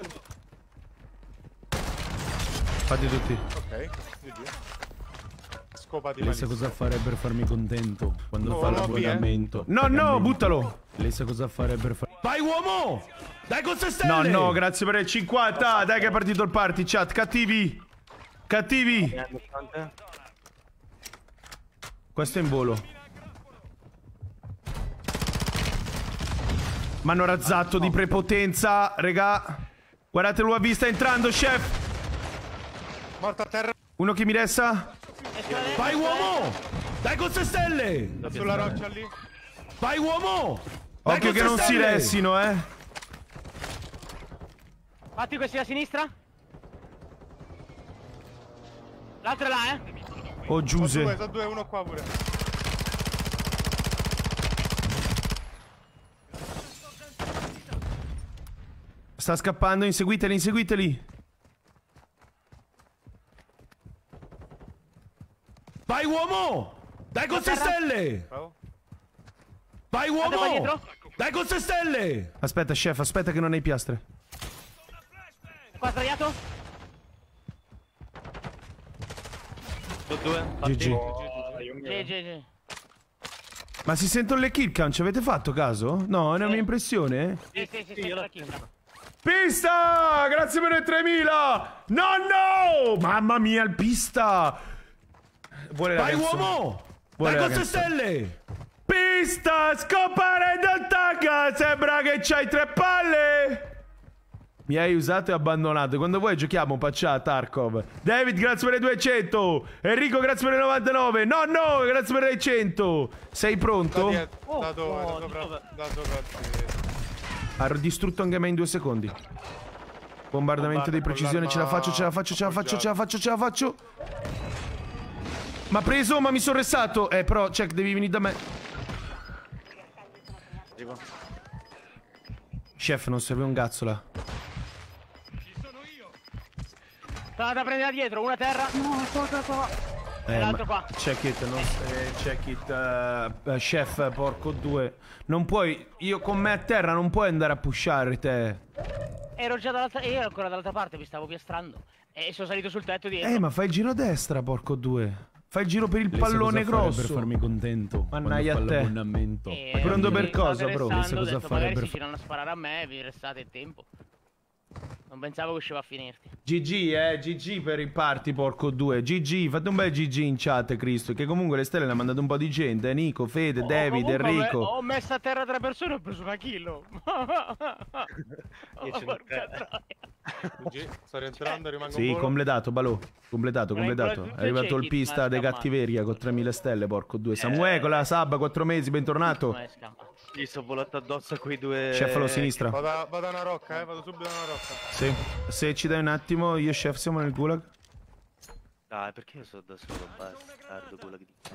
Fatti tutti. Ok, G G. Scopati Lei sa malissimo. cosa fare per farmi contento quando No, fa lobby, eh. l'abbonamento. No, no, pagamento. buttalo. Lei sa cosa fare per fare... Vai uomo! Dai con se No, stelle! no, grazie per il cinquanta. Dai che è partito il party, chat. Cattivi. Cattivi. Questo è in volo. M'hanno razzato di prepotenza, regà. Guardate l'U A V sta entrando, chef. Morto a terra. Uno che mi resta. Vai uomo! Dai con se stelle! Sulla roccia lì. Vai uomo! Dai Occhio con che se non si stelle! ressino, eh. Fatti questi a sinistra. L'altro è là, eh. Oh, Sono due, Giuse. sono due, uno qua pure. Sta scappando, inseguiteli, inseguiteli. Vai uomo! Dai con se stelle! Bravo. Vai Guarda qua uomo! dietro. Dai con se stelle! Aspetta, chef, aspetta che non hai piastre. Qua sdraiato. Sono due. G G. G, G, G. Ma si sentono le kill cam, ci avete fatto caso? No, è una Sì. mia impressione, eh? Sì, sì, sì, sì, la chiesa. Pista! Grazie per le tremila! No, no! Mamma mia, il pista! Vuole la Vai canzone. uomo! Vuole Dai la con se canzone. stelle! Pista! Scopare dal tag! Sembra che c'hai tre palle! Mi hai usato e abbandonato. Quando vuoi giochiamo, Paccia, Tarkov. David, grazie per le duecento. Enrico, grazie per le novantanove. No, no, grazie per le cento. Sei pronto? Da, Oh, da dove? no, da sopra, dove? da sopra al tetto. Ha distrutto anche me in due secondi. Bombardamento di Bombarda precisione, con ce la faccio, ce la faccio, ce la faccio, ce la faccio, ce la faccio. Ma preso, ma mi sono ressato. Eh, però, check, devi venire da me. Arrivo. Chef, non serve un cazzo là. Sono andato a prendere da dietro, una a terra. No, qua, qua, qua. Eh, l'altro ma- qua. Check it, non, eh, check it, eh, eh, chef, porco due. Non puoi, io con me a terra non puoi andare a pushare te. Ero già dall'altra... e ero ancora dall'altra parte, mi stavo piastrando. E sono salito sul tetto dietro. Eh, ma fai il giro a destra, porco due. Fai il giro per il Lei sa pallone cosa fare grosso. per farmi contento. Mannaia quando fa a te. l'abbonamento. E Pronto mi per stavo cosa, bro? interessando, Lei sa ho cosa detto, fare magari per si fa- girano a sparare a me, vi restate il tempo. Non pensavo che usciva a finirti. G G, eh, G G per i party, porco due. G G, fate un bel G G in chat, Cristo. Che comunque le stelle le ha mandate un po' di gente. eh, Nico, Fede, Oh, David, comunque ho me- Enrico. Ho messo a terra tre persone e ho preso una kill. Io ce n'ho Porca tre. troia. U G, sto rientrando, rimango Sì, un volo. completato, Balò. Completato, Ma in completato. quella- È arrivato il tutte pista check-in, de ma cattiveria con tremila stelle, porco due. Samuele con la sub, quattro mesi, bentornato. Ma è scappato. Gli sono volato addosso a quei due... Chef allo sinistra. Vado, a- vado a una rocca, eh, vado subito a una rocca. Sì. Se ci dai un attimo, io e Chef siamo nel gulag. Dai, perché io sono da solo, bastardo, quello che dico.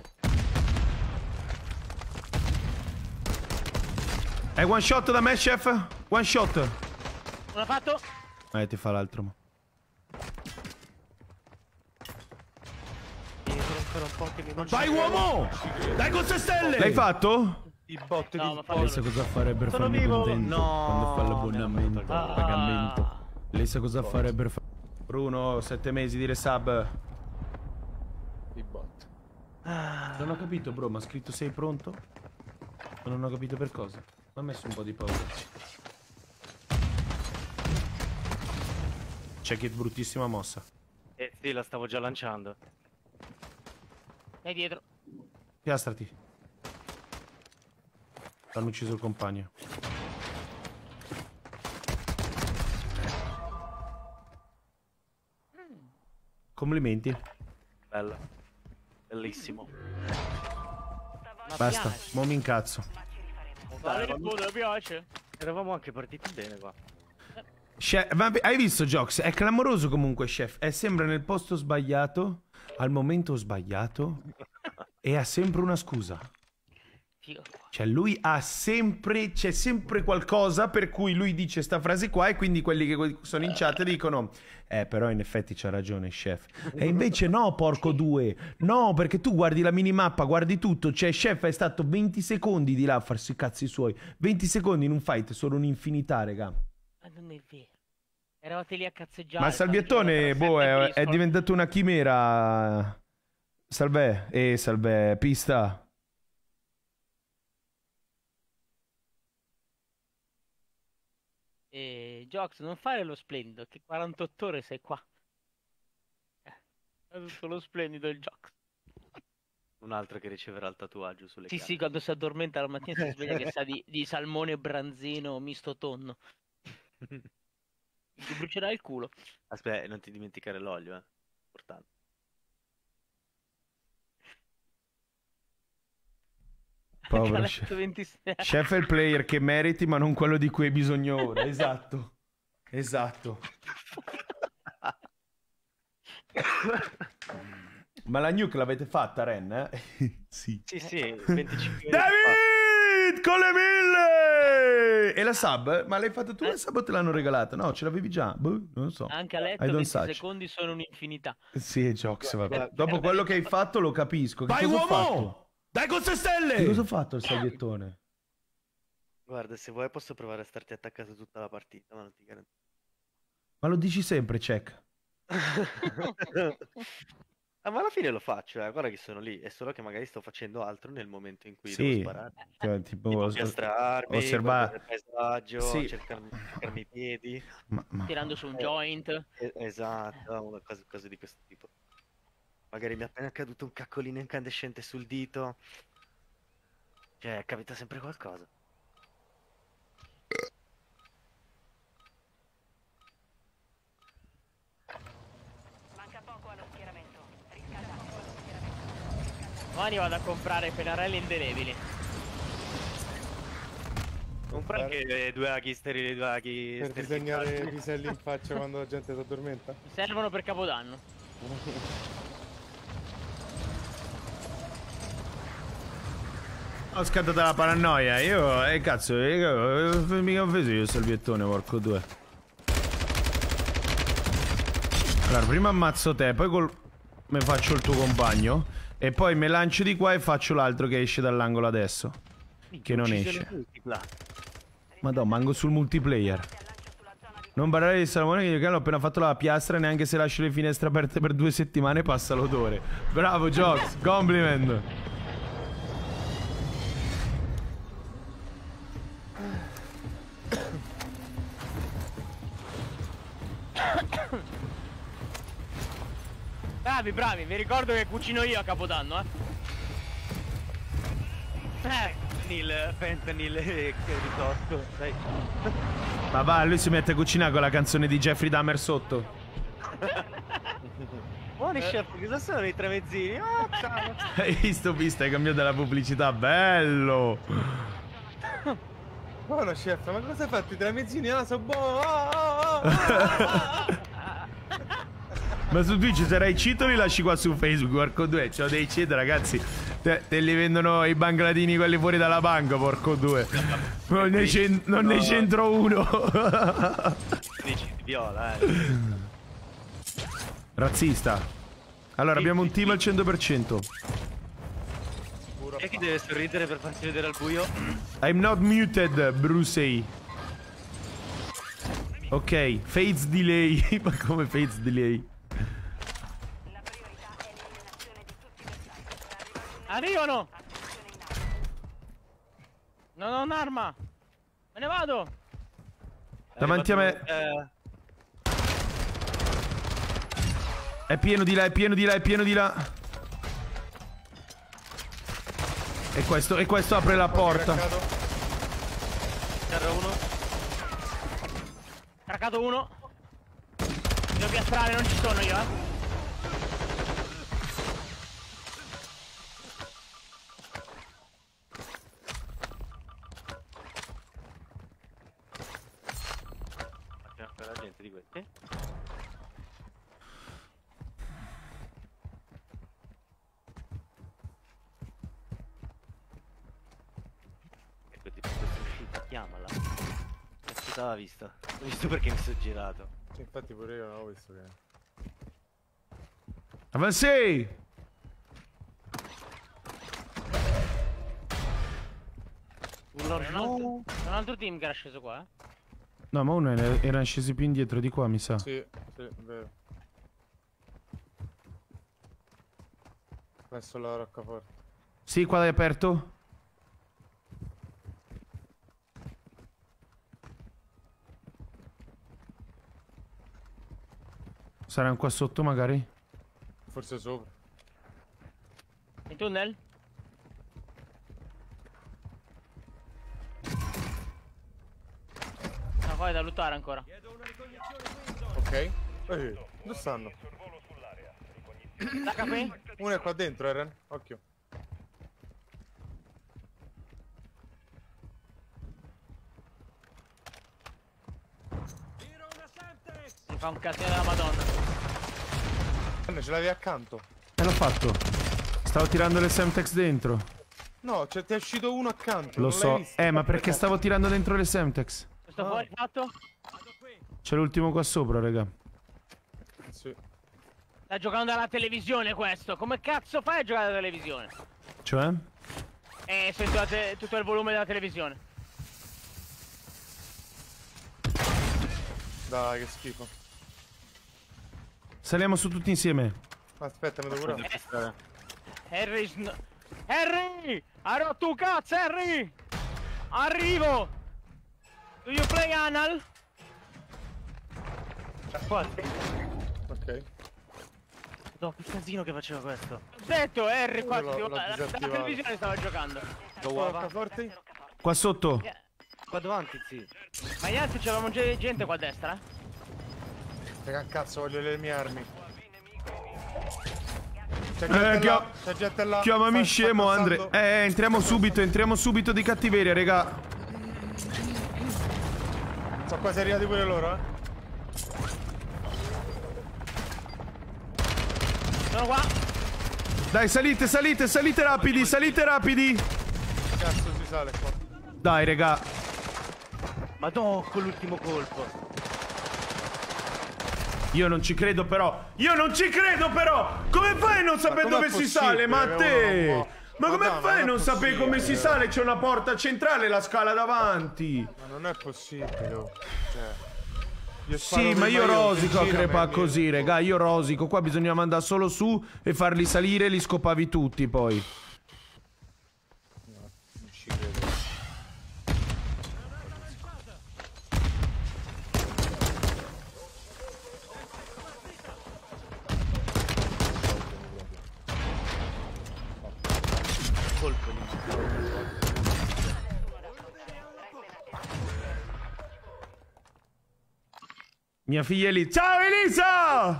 Hai one shot da me, Chef? One shot. Non ha fatto? Eh, ti fa l'altro. mo. Dietro ancora un po' che mi mangio. Vai uomo! Dai con se stelle! L'hai fatto? I bot No, di ma Lei sa fallo. cosa fare per Sono farmi vivo! contento No, quando fa l'abbonamento, mi hanno il fatto- pagamento. Lei sa cosa fare per fa- Bruno, sette mesi di resub. I bot. Non ho capito, bro, ma ha scritto sei pronto? Ma non ho capito per cosa. Mi ha messo un po' di paura. Check it, bruttissima mossa. Eh sì, la stavo già lanciando. Sei dietro. Piastrati. Hanno ucciso il compagno. Complimenti. Bella. Bellissimo. Basta, mo mi incazzo. Vale che può, mi piace. Eravamo anche partiti bene qua. Chef, vabbè, hai visto, Jox? È clamoroso comunque, Chef. È sempre nel posto sbagliato, al momento sbagliato, e ha sempre una scusa. Figo. Cioè, lui ha sempre, c'è sempre qualcosa per cui lui dice sta frase qua e quindi quelli che sono in chat dicono eh, però in effetti c'ha ragione, Chef. E invece no, porco due. No, perché tu guardi la minimappa, guardi tutto. Cioè, Chef è stato venti secondi di là a farsi i cazzi suoi. venti secondi in un fight sono un'infinità, raga. Ma non è vero. Eravate lì a cazzeggiare. Ma il salviettone, boh, è, è diventato una chimera. Salve, eh, salve, pista. E Jox, non fare lo splendido, che quarantotto ore sei qua. Eh, è tutto lo splendido il Jox. Un altro che riceverà il tatuaggio sulle Sì, gambe. sì, quando si addormenta la mattina si sveglia che sa di, di salmone branzino misto tonno. Ti brucerà il culo. Aspetta, non ti dimenticare l'olio, eh. Importante. Povero Caletto Chef. ventisei. Chef è il player che meriti, ma non quello di cui hai bisogno ora. Esatto. Esatto. Ma la nuke l'avete fatta, Ren? Eh? Sì. Sì, sì, venticinque David! Con le mille! E la sub? Ma l'hai fatta tu la sub o te l'hanno regalata? No, ce l'avevi già. Boh, non lo so. Anche a letto I don't venti touch. secondi sono un'infinità. Sì, Jox, vabbè. Dopo quello che hai fatto lo capisco. Che Vai cosa ho uomo! fatto? Dai con se Che stelle! cosa ho fatto il salviettone? Guarda, se vuoi posso provare a starti attaccato tutta la partita, ma non ti garantisco. Ma lo dici sempre, check. Ah, ma alla fine lo faccio, eh. Guarda che sono lì. È solo che magari sto facendo altro nel momento in cui Sì. devo sparare. Cioè, tipo, Tipo os- piastrarmi, osserva- guardare il paesaggio, Sì. cercarmi, cercarmi i piedi. Ma, ma- Tirando su un Eh. joint. Eh, Esatto, una cosa, cose di questo tipo. Magari mi è appena caduto un caccolino incandescente sul dito. Cioè, capita sempre qualcosa. Manca poco allo schieramento. Riscalda poco allo schieramento. Domani vado a comprare pennarelli indelebili. Compra anche le due aghi sterili, due aghi Per sterili. disegnare piselli in faccia quando la gente si addormenta? Mi servono per Capodanno. Ho scattata la paranoia. Io, eh, cazzo, io, eh, mica offeso io il salviettone, porco due. Allora, prima ammazzo te, poi col... me faccio il tuo compagno. E poi me lancio di qua e faccio l'altro che esce dall'angolo adesso. Che non esce. Madonna, manco sul multiplayer. Non parlare di Salomone che io ho appena fatto la piastra e neanche se lascio le finestre aperte per due settimane passa l'odore. Bravo Jox, compliment. Bravi, bravi, vi ricordo che cucino io a Capodanno, eh. Eh. Fentanyl, fentanyl e risotto, dai. Ma va, lui si mette a cucinare con la canzone di Jeffrey Dahmer sotto. Buoni chef, cosa sono i tramezzini? Oh, ciao. Hai visto, visto, hai cambiato la pubblicità, bello. Buono chef, ma cosa hai fatto? I tramezzini? Ah, sono buono! Oh, oh, oh, oh. Ma su Twitch se hai cheat li lasci qua su Facebook, porco due, c'ho dei cheat ragazzi. Te, te li vendono i bangladini quelli fuori dalla banca, porco due. Non ne, cen- non ne c'entro uno. Dici di viola, eh. Razzista. Allora abbiamo un team al cento per cento. Chi è che deve sorridere per farsi vedere al buio? I'm not muted, Brucey. Ok, Fates delay. Ma come Fates delay? La priorità è l'eliminazione di tutti i bersagli. Arrivano! Non ho un'arma! Me ne vado! Davanti a me. Eh, È pieno di là, è pieno di là, è pieno di là. E questo, e questo apre la porta. terra uno. Cracato uno. Devo piastrare, non ci sono io, eh. Facciamo per la gente di questi. Ecco, tipo, questa è uscita, chiamala. Cazzo t'aveva visto? L'ho visto perché mi sono girato. Sì, infatti pure io non ho visto che... Avanzi! C'è un altro, c'è un altro team che era sceso qua, eh. No, ma uno era- erano scesi più indietro di qua, mi sa. Sì, sì, è vero. Messo la roccaforte. Sì, qua è aperto. Saranno qua sotto magari? Forse sopra. In tunnel? No, qua è da lottare ancora. Ok. Eh, dove stanno? H P? Uno è qua dentro, Eren. Occhio. Mi fa un casino della madonna. Eren, ce l'avevi accanto. E l'ho fatto. Stavo tirando le Semtex dentro. No, cioè ti è uscito uno accanto. Lo non l'hai so. visto. Eh, ma perché stavo tirando dentro le Semtex? Questo Ah. fuori fatto? C'è l'ultimo qua sopra, raga. Sì. Sta giocando alla televisione questo. Come cazzo fai a giocare alla televisione? Cioè? Eh, sento la te- tutto il volume della televisione. Dai, che schifo. Saliamo su tutti insieme. Aspetta, mi devo curare. Harry, sn- Harry! Ha rotto un cazzo, Harry! Arrivo! Do you play anal? Ok. No, che casino che faceva questo. Ho detto, Harry, qua L'ho- ti- l'ho la, la disattivato. televisione stava giocando. Roccaforti? Qua sotto. Eh, Qua davanti, sì. Ma niente, c'avevamo ge- gente qua a destra? Raga, cazzo, voglio le mie armi. C'è Eh, gente chia- là, c'è gente là. Chiamami Sta- scemo, sta Andre. passando. Eh, entriamo subito, entriamo subito di cattiveria, raga. Sono quasi arrivati pure loro, eh. Sono qua. Dai, salite, salite, salite rapidi, salite rapidi. Cazzo, si sale qua. Dai, raga. Ma no, con l'ultimo colpo. Io non ci credo però. Io non ci credo però. Come fai a non sapere com'è dove si possibile sale, ma che te? uno Ma può- come Madonna, fai a non è non sapere come si possibile. sale? C'è una porta centrale e la scala davanti. Ma non è possibile, oh. Cioè... io sparo Sì, ma prima io rosico a girami, crepa mi- così, raga. Io rosico. Qua bisognava andare solo su e farli salire e li scopavi tutti poi. Non ci credo. Colpo lì. Mia figlia Elisa. Ciao Elisa!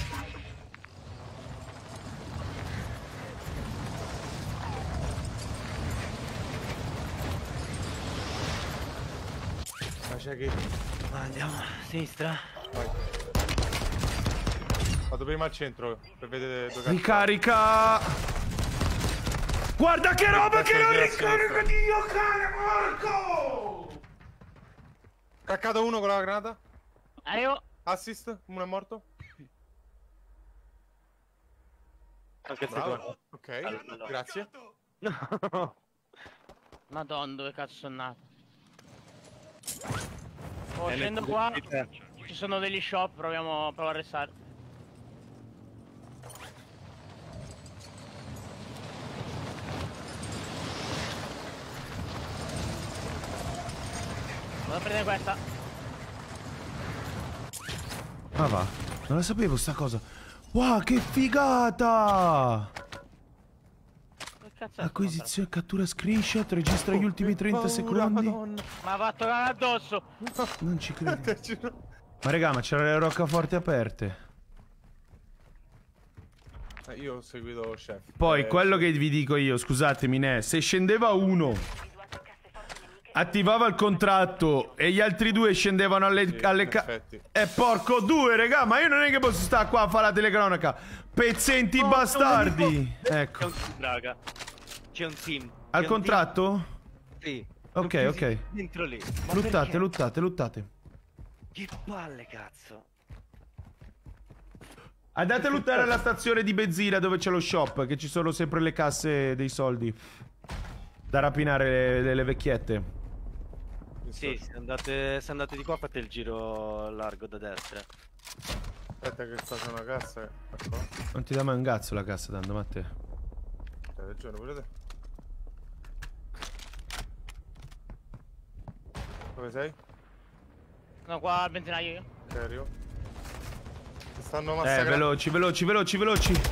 Ma c'è che... Ma andiamo a sinistra. Vai. Vado prima al centro per vedere dove cazzo. Ricarica. Guarda che roba che non Destra, ricarica, sinistra. Dio cane, porco! Caccato uno con la granata. Eh, io. Assist, uno è morto. Anche il Bravo. secondo. Ok, Allora. grazie. No. Madonna, dove cazzo sono nato? Oh, Eh, scendo nel- qua. di te. Ci sono degli shop, proviamo, proviamo a restare. Vado a prendere questa. Ma va, non la sapevo sta cosa. Wow, che figata! Che cazzo è? Acquisizione, cattura screenshot, registra gli ultimi trenta secondi. Ma va a toccare addosso. Non ci credo. Te giuro. Ma raga, ma c'erano le roccaforti aperte. Eh, Io ho seguito chef. Poi, Eh, quello sì. che vi dico io, scusatemi, ne, se scendeva uno, attivava il contratto e gli altri due scendevano alle, Sì, alle in ca... effetti. E porco due, raga, ma io non è che posso stare qua a fare la telecronaca. Pezzenti No, bastardi. C'è Ecco. un team, raga. C'è un team. C'è Al un contratto? team- Sì. Ok, Sono chiusi ok. Dentro lì. Ma Luttate, perché? luttate, luttate. Che palle, cazzo. Andate a lottare alla stazione di benzina dove c'è lo shop, che ci sono sempre le casse dei soldi da rapinare le, le- le vecchiette. Sì, se andate, se andate di qua fate il giro largo da destra. Aspetta che sta su una cassa. Ecco. Non ti dà mai un cazzo la cassa, tanto, ma te. Hai ragione, pure te. Dove sei? Sono qua al benzinaio io. Ok, arrivo. Ti stanno Eh, massacrando. veloci, veloci, veloci, veloci.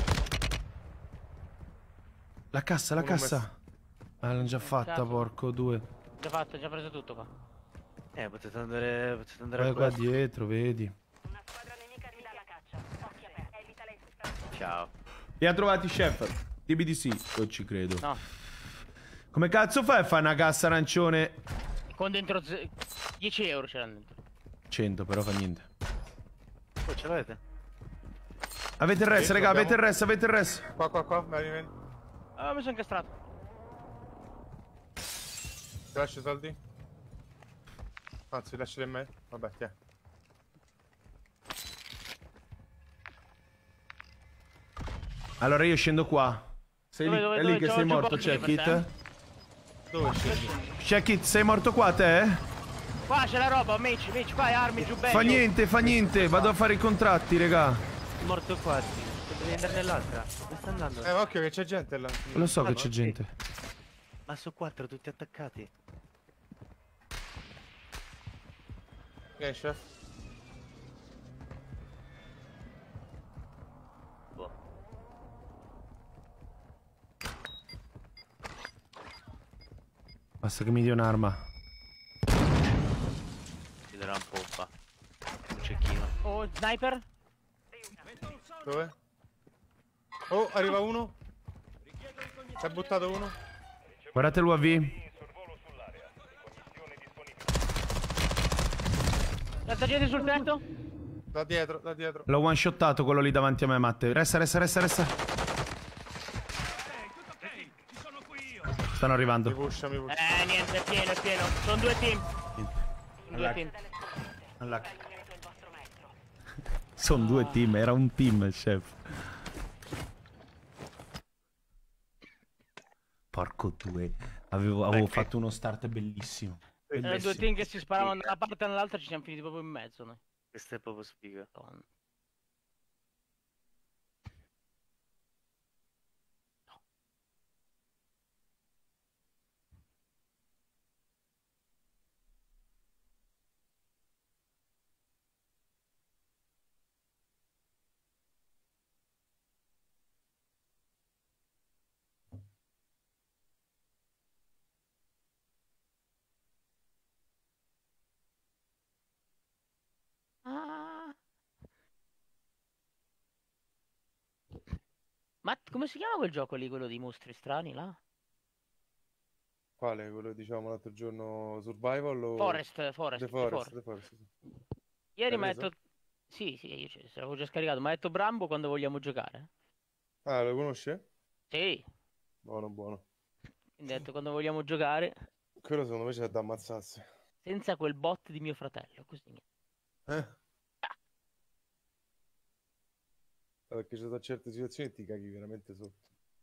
La cassa, la Come ho cassa. Ah, l'hanno già fatta, Cazzo. porco due. Già fatto, già preso tutto qua. Eh, potete andare, potete andare Vai a qua questo. dietro, vedi. Una squadra nemica arriva alla caccia. Occhi aperti. Evita le distrazioni. Ciao. Li ha trovati, chef. Dimmi di sì, non ci credo. No. Come cazzo fai a fare una cassa arancione? Con dentro ze- dieci euro c'erano dentro. cento, però fa niente. Oh, ce l'avete? Avete il res, Sì, raga, abbiamo. avete il res, avete il res. Qua, qua, qua, vieni, vieni. Ah, mi sono incastrato. Ti lascio i soldi? Anzi, lasciali a me. Vabbè, tiè. Allora io scendo qua. Sei Dove, lì, dove, è dove? lì che C'ho- sei c'ho morto, pochi per check it. te. Dove scendi? Check it, sei morto qua te? Qua c'è la roba, Mitch, Mitch, qua armi giù bello. Fa niente, fa niente, vado a fare i contratti, raga. Morto qua, sì. Devi andare nell'altra. Dove sta andando? Eh, occhio che c'è gente là. Lo so Ah, che no, c'è sì. gente. Ma sono quattro tutti attaccati. Ok, chef. Boh. Basta che mi dia un'arma. Ti darà un pompa. Un cecchino. Oh, sniper? Dove? Oh, arriva uno. Si è buttato uno. Guardate l'U A V. Tanta gente sul tetto? Da dietro, da dietro. L'ho one shottato quello lì davanti a me, Matte. Resta, resta, resta, resta. Stanno Mi arrivando. pusha, mi pusha. Eh, niente, è pieno, è pieno. Sono due team. Sono due team. Sono due team, era un team, chef. Porco due. Avevo, avevo fatto uno start bellissimo. Erano due team che si sparavano da una parte e dall'altra, ci siamo finiti proprio in mezzo noi. Questo è proprio sfiga. Madonna. Ah. Ma come si chiama quel gioco lì, quello dei mostri strani là? Quale? Quello che dicevamo l'altro giorno, Survival o... Forest, Forest, The The Forest, Forest. The Forest, sì. Ieri mi ha L'hai preso? detto... Sì, sì, io ce l'avevo già scaricato, mi ha detto Brambo quando vogliamo giocare. Ah, lo conosce? Sì, Buono, buono. quindi ha detto quando vogliamo giocare, Quello secondo me c'è da ammazzarsi. senza quel bot di mio fratello, così. Eh? Perché ci sono certe situazioni e ti caghi veramente sotto.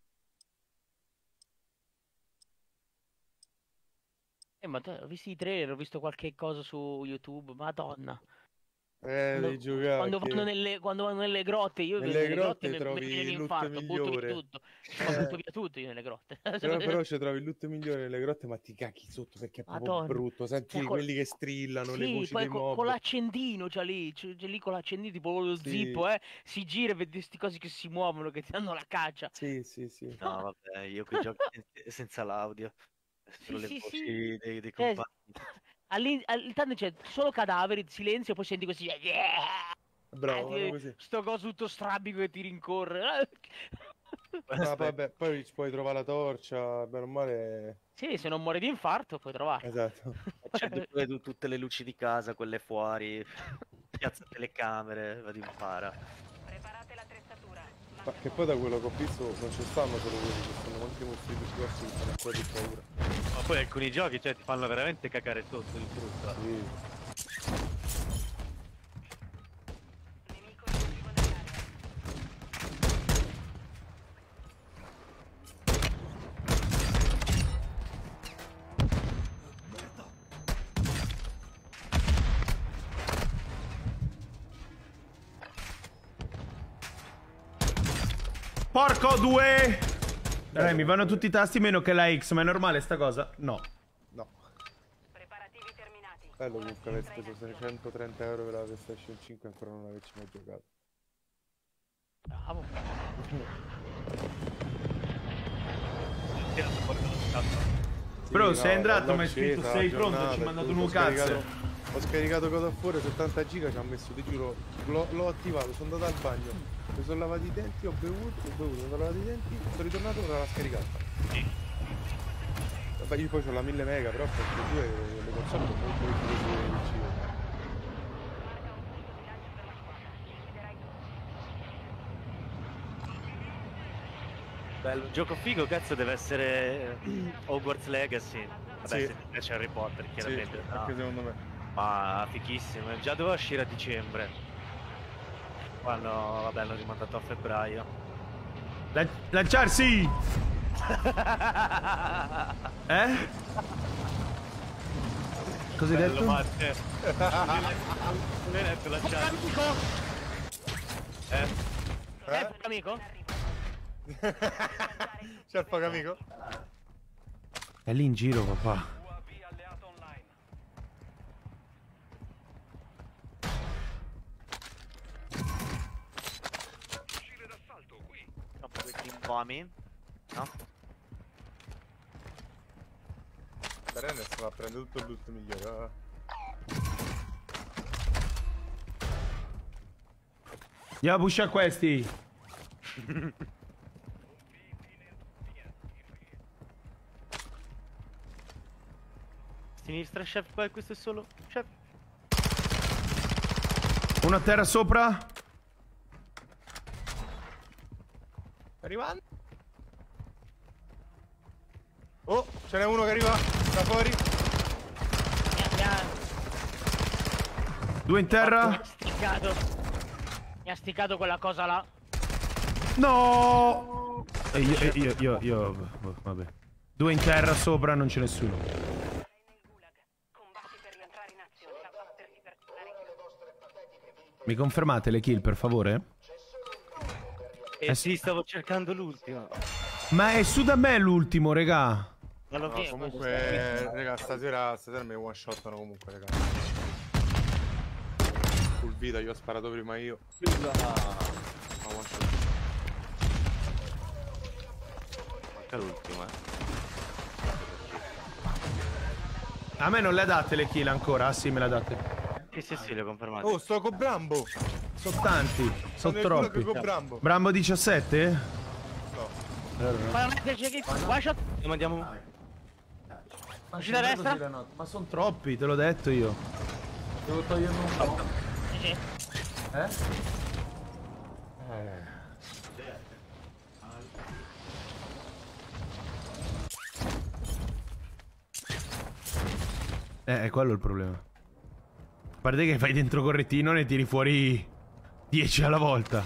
Eh, ma te- ho visto i trailer, ho visto qualche cosa su YouTube, madonna. Eh, Quando, devi giocare. quando che- vanno nelle, quando vanno nelle grotte, io Nelle nelle grotte grotte mi, mi trovi viene il loot l'infarto, butto via migliore. tutto. Ma Eh. butto via tutto io nelle grotte. Però, però ci trovi il loot migliore nelle grotte, ma ti cacchi sotto perché è proprio Madonna. brutto. Senti Cioè, col- quelli che strillano, le Sì, voci poi dei co- mob. con l'accendino, c'è lì, c'è, c'è lì con l'accendino, tipo lo Sì. zippo, eh, si gira e vedi questi cosi che si muovono, che ti danno la caccia. Sì, sì, sì. No, vabbè, io quei giochi sen- senza l'audio. Solo le sì, voci sì. dei, dei Cioè, compagni. all'in- all'interno c'è solo cadaveri, silenzio, poi senti così... Bravo, eh, ti- vanno così. sto coso tutto strabico che ti rincorre. Ma vabbè, poi ci puoi trovare la torcia, bene o male. Sì, se non muori di infarto puoi trovarlo. Esatto. Accendo pure tu- tutte le luci di casa, quelle fuori, piazza telecamere, vado in para. Preparate l'attrezzatura. Ma che poi da quello che ho visto non ci stanno solo quelli, ci stanno anche mostri più grossi che fanno ancora più paura. Ma poi alcuni giochi, cioè, ti fanno veramente cagare sotto il brutto. Sì. Nemico attivo nell'area. Porco due! Dai, mi vanno tutti i tasti meno che la X, ma è normale sta cosa? No. No. Preparativi terminati. Bello comunque aver speso seicentotrenta euro per la PlayStation cinque e ancora non averci mai giocato. Bravo. Bro, Sì, sei no, entrato, l'ho mi hai scritto accesa, sei la pronto, ci giornata hai e mandato tutto, un ho cazzo. scaricato- Ho scaricato God of War settanta giga, ci ha messo, ti giuro, l'ho l'ho attivato, sono andato al bagno, mi sono lavato i denti, ho bevuto, ho bevuto, mi sono lavato i denti, sono ritornato e l'ho scaricato. Vabbè, io poi ho la mille mega, però perché due le console sono molto difficili di uscire. Marca un punto di lancio per la squadra. Liquiderai tutto. Bello, gioco figo, cazzo, deve essere eh, Hogwarts Legacy. Vabbè, Sì. se ti piace Harry Potter, Sì, chiaramente. no. anche secondo me. Ma fichissimo, già doveva uscire a dicembre. Quando, vabbè, l'ho rimandato a febbraio. La- lanciarsi! Eh? Cosa hai Bello, detto? Matte. Non hai letto la chat? Eh? Eh, poco amico? C'è il poco amico? È lì in giro, papà. Infami. No? Beren sta a prendere tutto il loot migliore. Eh. Andiamo a pushare questi. Sinistra, chef, poi questo è solo. Chef. Uno a terra sopra. Arrivando. Oh, ce n'è uno che arriva da fuori. Mi ha, Due in mi terra. ha sticcato. Mi ha sticcato quella cosa là. No. E io, e io, io, io, vabbè. Due in terra sopra, non c'è nessuno. Sei nel gulag. Combatti per rientrare in azione. Abbatterti per tornare in chiusura. Mi confermate le kill, per favore? Eh sì, stavo cercando l'ultima. Ma è su da me l'ultimo, regà. Non l'ho No, visto. comunque, raga, stasera, stasera mi one shottano comunque, raga. Full vita, io ho sparato prima io. Ma one shot. Manca l'ultima, eh. A me non le date le kill ancora? Ah sì, me le date. Sì, sì, sì, le ho confermate. Oh, sto con Brambo. Sono tanti, sono Sono nel culo troppi. che con Brambo. Brambo diciassette? No. Fai un check. One shot. Andiamo, andiamo. Usci da destra. Ma sono troppi, te l'ho detto io. Devo togliermi un po'. Sì, sì. Eh? Eh, è quello il problema. A parte che fai dentro correttino ne tiri fuori dieci alla volta.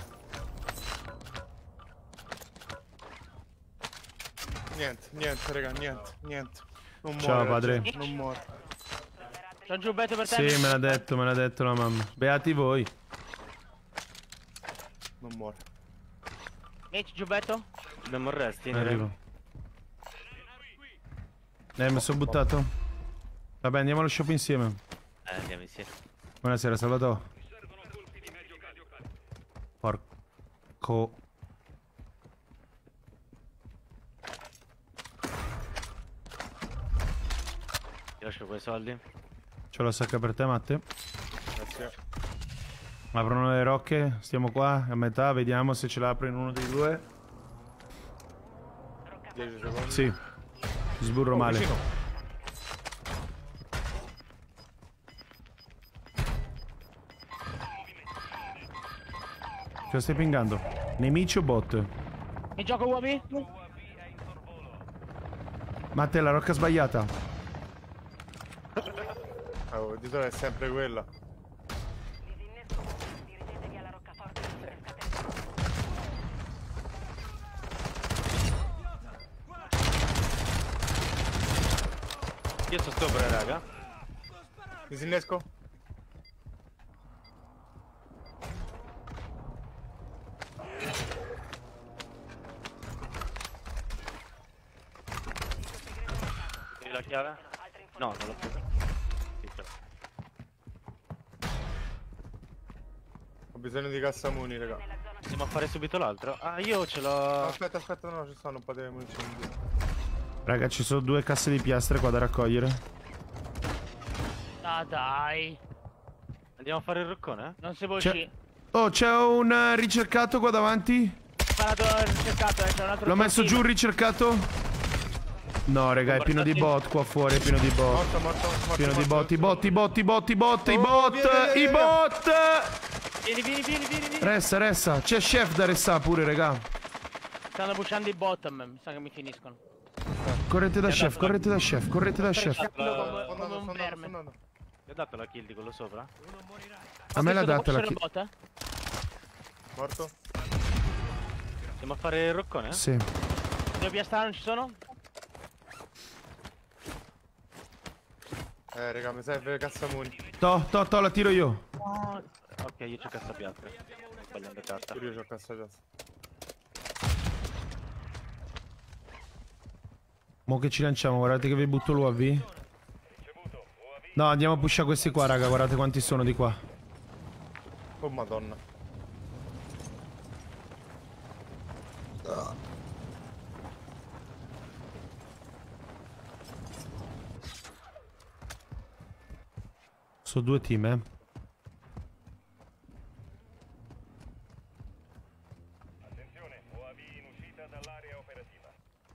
Niente, niente, raga, niente, niente. Non muore. Ciao, padre. ragazzi, Non muore. C'ho un giubbetto per te. Sì, me l'ha detto, me l'ha detto la mamma. Beati voi. Non muore. Metti giubbetto. Abbiamo arresti. Arrivo. Eh, mi sono buttato. Vabbè, andiamo allo shop insieme. Eh, andiamo insieme. Buonasera, Salvatore. Porco. Ti lascio quei soldi. C'ho la sacca per te, Matte. Grazie. Aprono le rocche, stiamo qua a metà, vediamo se ce l'apre in uno dei due. dieci secondi. Sì. Sburro Oh, male. vicino. Cosa stai pingando? Nemici o bot? Mi gioco U A V? Matte, la rocca sbagliata. Oh, di solito è sempre quella. Disinnesco ora. Dirigetevi alla roccaforte di Pescatello. Io sto sopra, raga. Disinnesco? Tieni la chiave? No, non l'ho presa. Sì, ce l'ho. Ho bisogno di cassamuni, raga. Andiamo a fare subito l'altro. Ah, io ce l'ho. Aspetta, aspetta, no, ci stanno un po' di munizioni. Raga, ci sono due casse di piastre qua da raccogliere. Ah dai. Andiamo a fare il roccone? Non si può C'è- uscire. Oh, c'è un eh, ricercato qua davanti. Sparato il ricercato, eh, c'è un altro. L'ho messo giù ricercato. il ricercato. No, raga, è pieno di bot qua fuori, è pieno di bot. Morto, morto, morto. Pieno di morto. bot, i bot, i bot, i bot, i bot, i Oh, bot, via, via, via, i via. bot. Vieni, vieni, vieni, vieni, vieni. Resta, resta. C'è chef da restare pure, raga. Stanno pushando i bottom, mi sa che mi finiscono. Correte da chef, correte da chef, correte da chef. Come, Sto come andando, un sto andando, verme. sto andando. Ti ho dato la kill di quello sopra? A me l'ha data la kill. kill. Bot, eh? Morto? Andiamo a fare il roccone? Sì. Dove piastare non ci sono? Eh, raga, mi serve cassamuni. To, to, to, la tiro io. Ok, io c'ho cassapiastre. Sbagliando carta. Pure io c'ho cassa già. Mo che ci lanciamo, guardate che vi butto l'U A V. No, andiamo a pushare questi qua, raga, guardate quanti sono di qua. Oh madonna. Sono due team, eh. Attenzione, U A V in uscita dall'area operativa.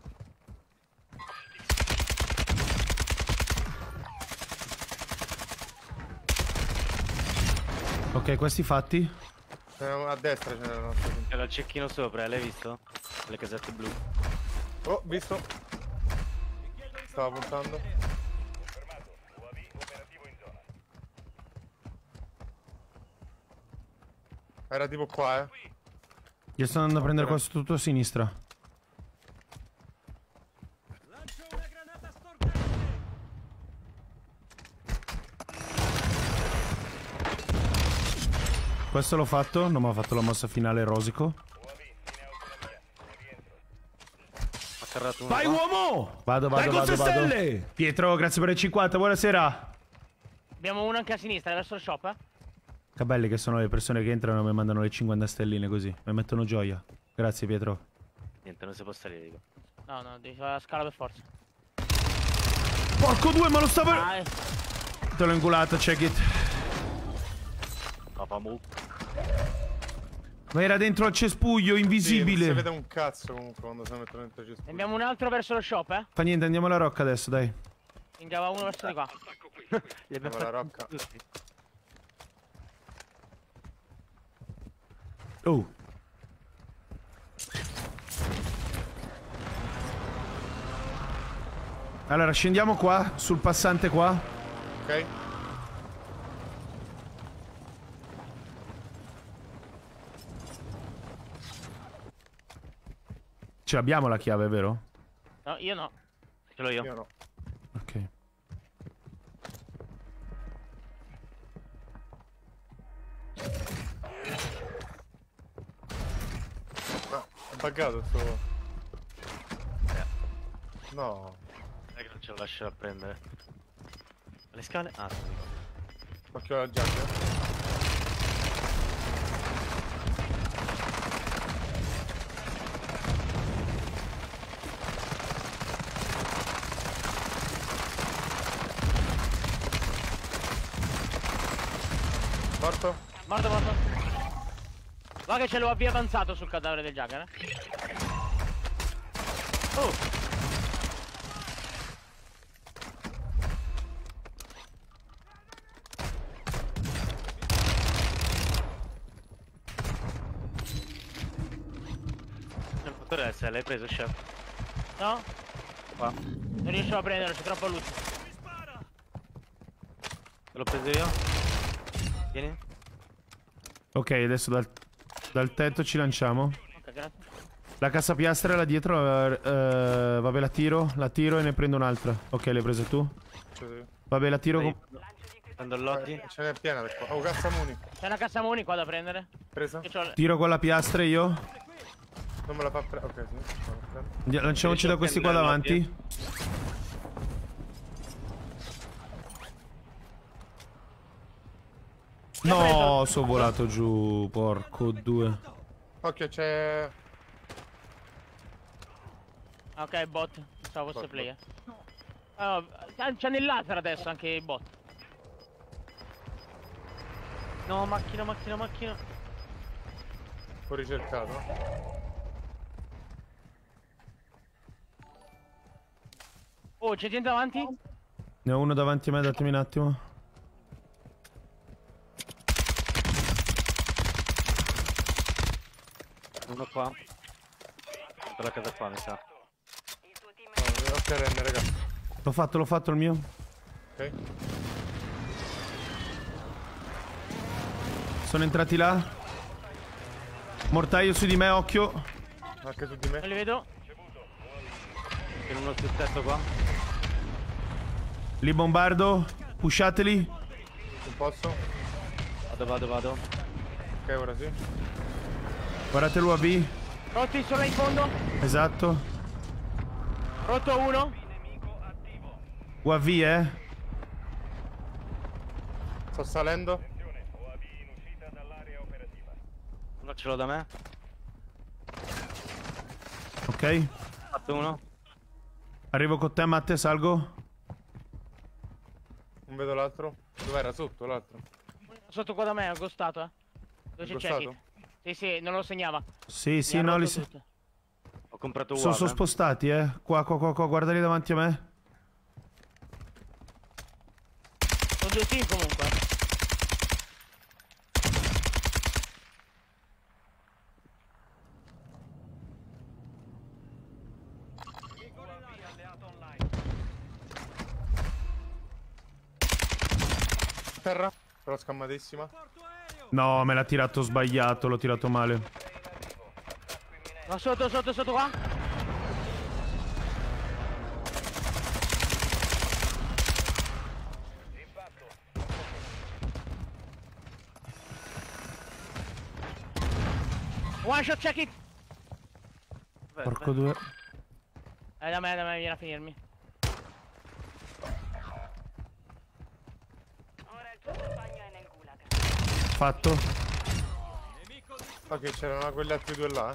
Ok, questi fatti. Eh, a destra ce n'era un altro. C'era il cecchino sopra, eh, l'hai visto? Le casette blu. Oh, visto. Stava puntando. Confermato, U A V operativo in zona. Era tipo qua, eh. Io sto andando a prendere qua su tutto a sinistra. Questo l'ho fatto, non mi ha fatto la mossa finale rosico. Ha carrato uno Vai qua. uomo! Vado, Dai vado, con vado, se vado. stelle! Pietro, grazie per il cinquanta, buonasera. Abbiamo uno anche a sinistra, verso il shop, eh? Che belle che sono le persone che entrano e mi mandano le cinquanta stelline così. Mi mettono gioia. Grazie, Pietro. Niente, non si può salire, dico. No, no, devi fare la scala per forza. Porco due, ma lo stavo... Ah, eh. Te l'ho ingulato, check it. Papà mu. Ma era dentro al cespuglio, Sì, non invisibile. si vede un cazzo comunque quando si mettono dentro il Ne cespuglio. abbiamo un altro verso lo shop, eh? Fa niente, andiamo alla rocca adesso, dai. Ingava uno verso di qua. Li abbiamo Andiamo alla fatti rocca. tutti. Oh. Allora, scendiamo qua, sul passante qua. Ok? Ce l'abbiamo la chiave, vero? No, io no. Ce l'ho io. Io no. Ok. No, è buggato sto... No. Non è che non ce lo lascio a prendere. Le scale? Ah, sì. Occhio alla giacca. Morto? Morto, morto. Va che ce l'ho avvia avanzato sul cadavere del Jagger, eh? Oh! Non potrebbe essere, l'hai preso, chef. No? Qua. Non riesco a prenderlo, c'è troppo loot. L'ho preso io. Vieni. Ok, adesso dal, dal tetto ci lanciamo. Ok, grazie. La cassapiastra è là dietro. eh, eh, vabbè, la tiro. La tiro e ne prendo un'altra. Ok, l'hai presa tu? Cioè, Vabbè, la tiro. Dai, con- prendo il loggi. eh, ce n'è piena per qua. Oh, cassamuni. C'è una cassamoni qua da prendere. Presa? Che c'ho le... Tiro con la piastra io. Non me la fa prendere. Ok, sì. me la prendo. Andia- Lanciamoci Riesci da a questi qua prendere il davanti. No, sono volato giù. Porco due. Occhio, c'è... Ok, bot. Pensavo fosse Bot, player. Oh, c'è nel laser adesso anche i bot. No, macchina, macchina, macchina. Ho ricercato. Oh, c'è gente davanti? Ne ho uno davanti a me, datemi un attimo. Uno qua. Per la casa qua, mi sa. Il tuo team No, occhio a renne, raga. L'ho fatto, l'ho fatto il mio. Ok. Sono entrati là. Mortaio su di me, occhio. Anche su di Non me. li vedo. C'è uno sul tetto qua. Li bombardo. Pushateli. Non posso. Vado, vado, vado. Ok, ora sì. Guardate l'U A V. Rotti sono in fondo. Esatto. Rotto uno. U A V, eh? Sto salendo. Attenzione, O A V in uscita dall'area operativa. Uno ce l'ho da me. Ok. Fatto uno. Arrivo con te, Matte, salgo. Non vedo l'altro. Dov'era? Sotto l'altro. Sotto qua da me, ho ghostato, eh. Dove c'è Ghostato? Check-it? Sì, sì, non lo segnava. Sì, sì, Mi ha no, li rotto se- tutto. Ho comprato sono, uova. sono spostati, eh. Qua, qua, qua, qua, guarda lì davanti a me. Sono due team comunque. Terra. Però scammatissima. No, me l'ha tirato sbagliato, l'ho tirato male. Ma sotto, sotto, sotto qua? One shot, check it! Porco due. Eh, da me, da me, vieni a finirmi. Ora il tuo compagno è nel gulag. Fatto. Ok, c'erano quegli altri due là, eh.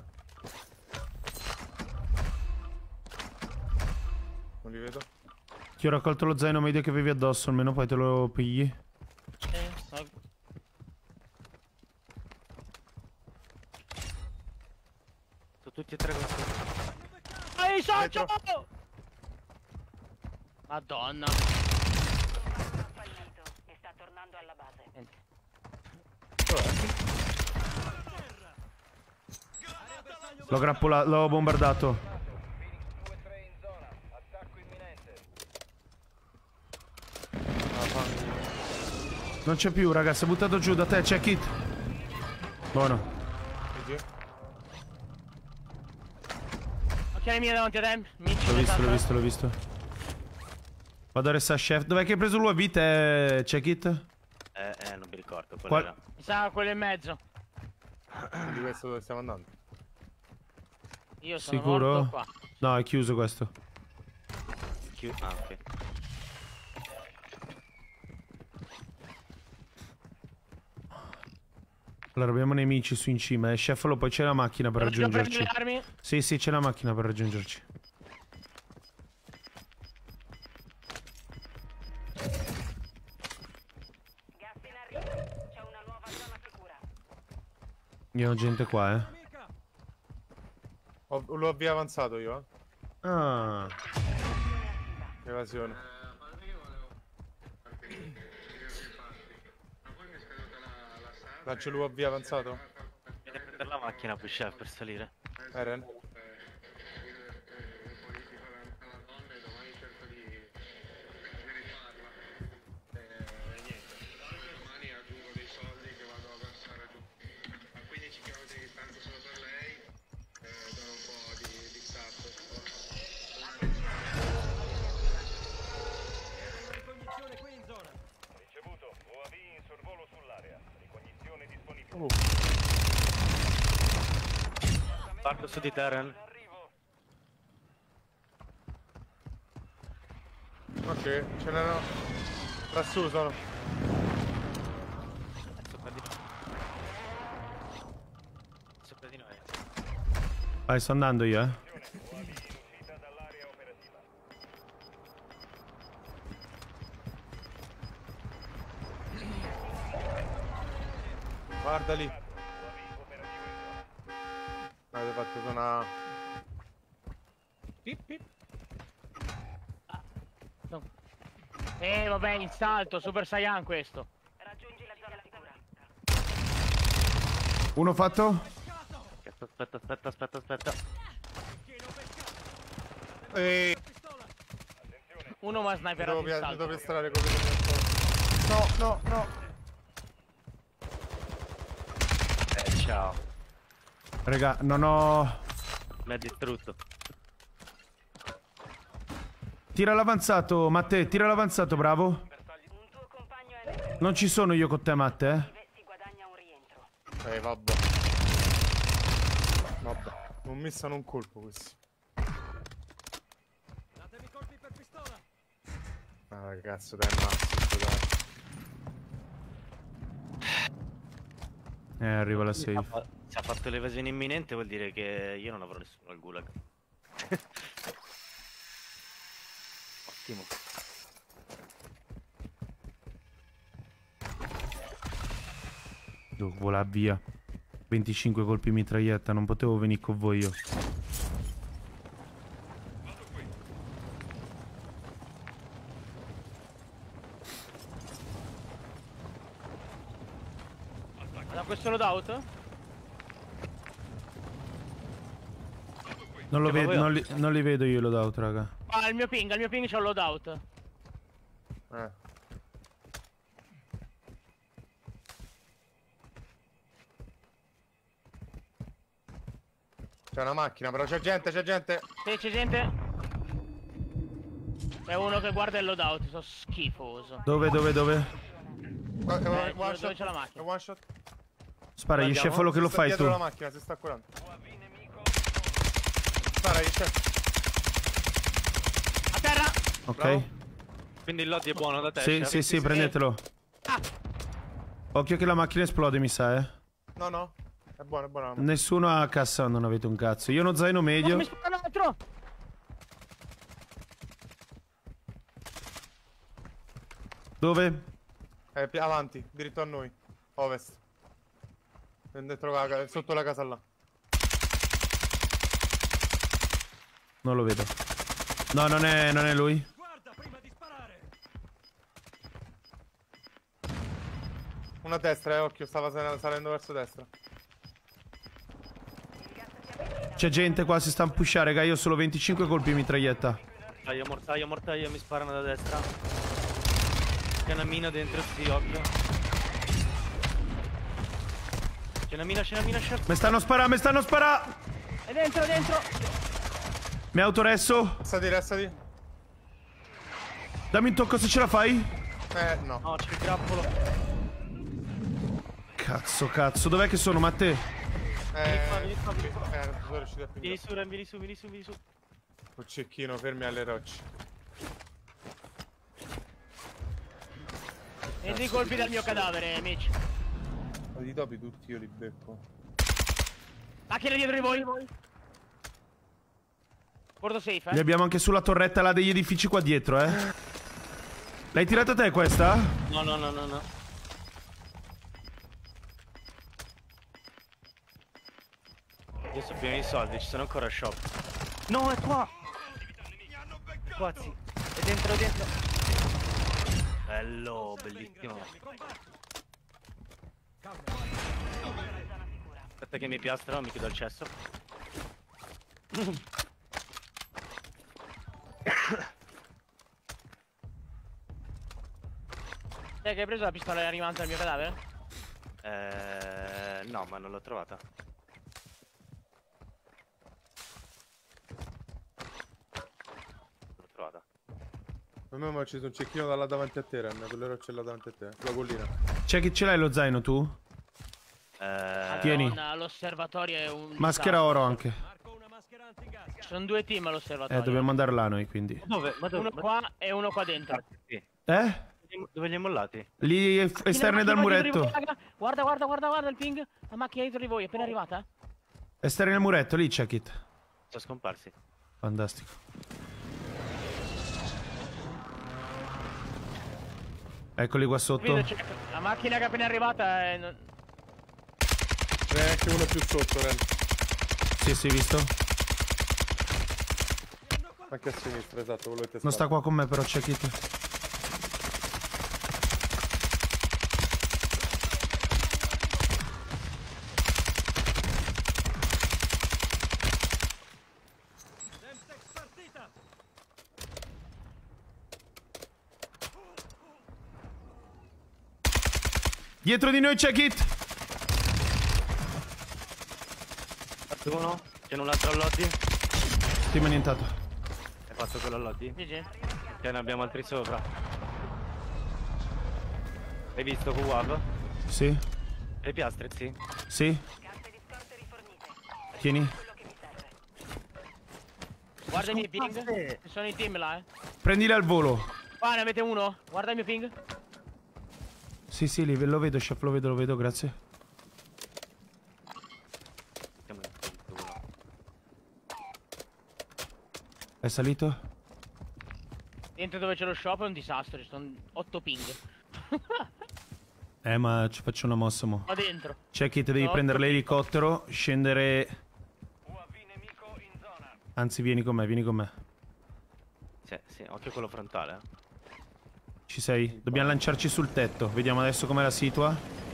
Non li vedo. Ti ho raccolto lo zaino medio che avevi addosso, almeno poi te lo pigli. Eh, sto- Sono tutti e tre con te. Ehi, socio! Dietro. Madonna. Ha fallito e sta tornando alla base. L'ho grappolato, l'ho bombardato. due tre in zona. Attacco imminente. Non c'è più, ragazzi, è buttato giù da te, check it. Buono. Vedi? Ok, mia davanti a te. Mitch, L'ho visto, esatto. l'ho visto, l'ho visto. Vado a restare chef. Dov'è che hai preso l'U A V te, check it? Eh, eh, non mi ricordo. Qual Qual- era? Mi sa quello in mezzo. Di questo dove stiamo andando. Io sono Sicuro? morto qua. No, è chiuso questo. Chi- Ah, ok. Allora, abbiamo nemici su in cima. E chef, poi c'è la macchina per Devo prendere raggiungerci. le armi. Sì, sì, c'è la macchina per raggiungerci. Gas in arrivo. C'è una nuova zona sicura. Io ho gente qua, eh. Ho- L'ho via avanzato io, eh. Ah. Evasione. Lancio l'U A V avanzato? Vieni a prendere la macchina poi chef per salire. Eren? Ricevuto. O A V in sorvolo sull'area. Ricognizione disponibile. Uh, Parto su di Terran. ok, ce n'erano. Lassù sono. Sopra di noi. Sopra di noi. Vai, sto andando io, eh. O A V in uscita dall'area operativa. Guarda lì. O A V operativo in zona. Avete fatto una. Pip, pip. Eh, vabbè, in salto, Super Saiyan questo. Raggiungi la zona sicura. Uno fatto? Aspetta, aspetta, aspetta, aspetta, aspetta. Ehi, Uno mi ha devo, sniperato in pia- salto. devo piastrare come No, no, no. Eh, ciao. Raga, non ho... Mi ha distrutto. Tira l'avanzato, Matte, tira l'avanzato, bravo. Un tuo compagno è nel Non ci sono io con te, Matte, eh. si guadagna un rientro. Eh, vabbè. Vabbè. Non missano un colpo questi. Ah, che cazzo dai massimo, dai. Eh, arriva la Se ha safe. fa- se ha fatto l'evasione imminente vuol dire che io non avrò nessuno al gulag. Ottimo. Devo volare via. venticinque colpi mitraglietta, non potevo venire con voi io. Da questo loadout? Non lo Che vedo, voi- non li, non li vedo io loadout, raga. Ah, il mio ping, al mio ping c'è un loadout. Eh. C'è una macchina, però c'è gente, c'è gente. Se c'è gente. C'è uno che guarda il loadout, sono schifoso. Dove, dove, dove? Eh, eh, Eh, one dove shot. c'è la macchina? È one shot. Spara, gli Guardiamo. scefalo che lo Sta fai tu. dietro la macchina, si sta curando. Spara, gli chef. A terra! Ok. Bravo. Quindi il lobby è buono da te? Sì, chef? sì, sì, prendetelo. Occhio che la macchina esplode, mi sa, eh. No, no. È buono, è buono. la macchina. Nessuno a cassa, non avete un cazzo. Io ho uno zaino Oh, medio. mi spara un altro! Dove? Eh, pi- avanti, diritto a noi. Ovest. Dentro la ca- sotto la casa là. Non lo vedo. No, non è, non è lui. Una a destra, eh, occhio, stava sal- salendo verso destra. C'è gente qua, si sta a pushare, raga. Io ho solo venticinque colpi mitraglietta. Mortaia, mortaia, mortaia, mi sparano da destra. C'è una mina dentro, sì, occhio. C'è una mina, c'è una mina, chef. Mi stanno sparando, mi stanno sparando. È dentro, è dentro! Mi autoresso. Restati, restati. Dammi un tocco se ce la fai. Eh, no. No, c'è il grappolo. Cazzo, cazzo. Dov'è che sono, Matteo? Eh, qua, vieni qua, vieni qua. eh, non sono riuscito a Vieni finire. su, Ren, vieni su, vieni su, vieni su. Col cecchino, fermi alle rocce. Prendi i colpi dal mio cadavere, Mitch. Ma di topi tutti io li becco. Macchina dietro di voi. Porto safe, Li eh. abbiamo anche sulla torretta là degli edifici qua dietro, eh. L'hai tirata te questa? No, no, no, no, no. Adesso pieno di soldi, ci sono ancora shop. No, è qua! Quazzi, è dentro, è dentro. Bello, bellissimo. Aspetta che mi piastrano, mi chiudo il cesso. Sai che hai preso la pistola arrivante al mio cadavere? Eh, no, ma non l'ho trovata. L'ho trovata. Per me mi ha acceso un cecchino da là davanti a te, Ren, quelle rocce là davanti a te, sulla collina. C'è chi ce l'hai lo zaino tu? Eh, Tieni. Madonna, l'osservatorio è un... Maschera oro anche. Sono due team Eh, all'osservatorio. dobbiamo andare là noi quindi. dove? Ma dove? Uno Ma- qua e uno qua dentro. Sì. Eh? Dove li hai mollati? Lì es- esterne dal Macchina dietro di muretto. voi, raga. Guarda, guarda, guarda, guarda il ping. La macchina dietro di voi, è appena arrivata. Esterne al muretto, lì check it. Sono scomparsi. Fantastico. Eccoli qua sotto. Vedo, c'è- La macchina che è appena arrivata è... non- Ce n'è anche uno più sotto, Ren. Sì, sì, visto. Anche a sinistra, esatto, quello che ti Non sta qua con me però, check it. Dietro di noi check it. Uno? C'è un altro all'oddi? Team annientato. Hai fatto quello all'oddi? G G. Che ne abbiamo altri sopra. Hai visto Q W A V? Sì, Le piastre, sì. sì. Carte di scorte rifornite. Tieni. Quello che mi serve. Guarda i miei ping. Ci sono i team là, eh. Prendili al volo. Qua ne avete uno? Guarda il mio ping. Sì, sì, li- lo vedo, chef, lo vedo, lo vedo, grazie. Siamo in cultura. È salito? Dentro dove c'è lo shop è un disastro, ci sono otto ping. Eh, ma ci faccio una mossa, mo. Qua dentro. Check it, devi No, prendere otto l'elicottero, scendere... U A V nemico in zona. Anzi, vieni con me, vieni con me. Sì, sì, occhio a quello frontale. Eh. Ci sei? Dobbiamo lanciarci sul tetto. Vediamo adesso com'è la situa.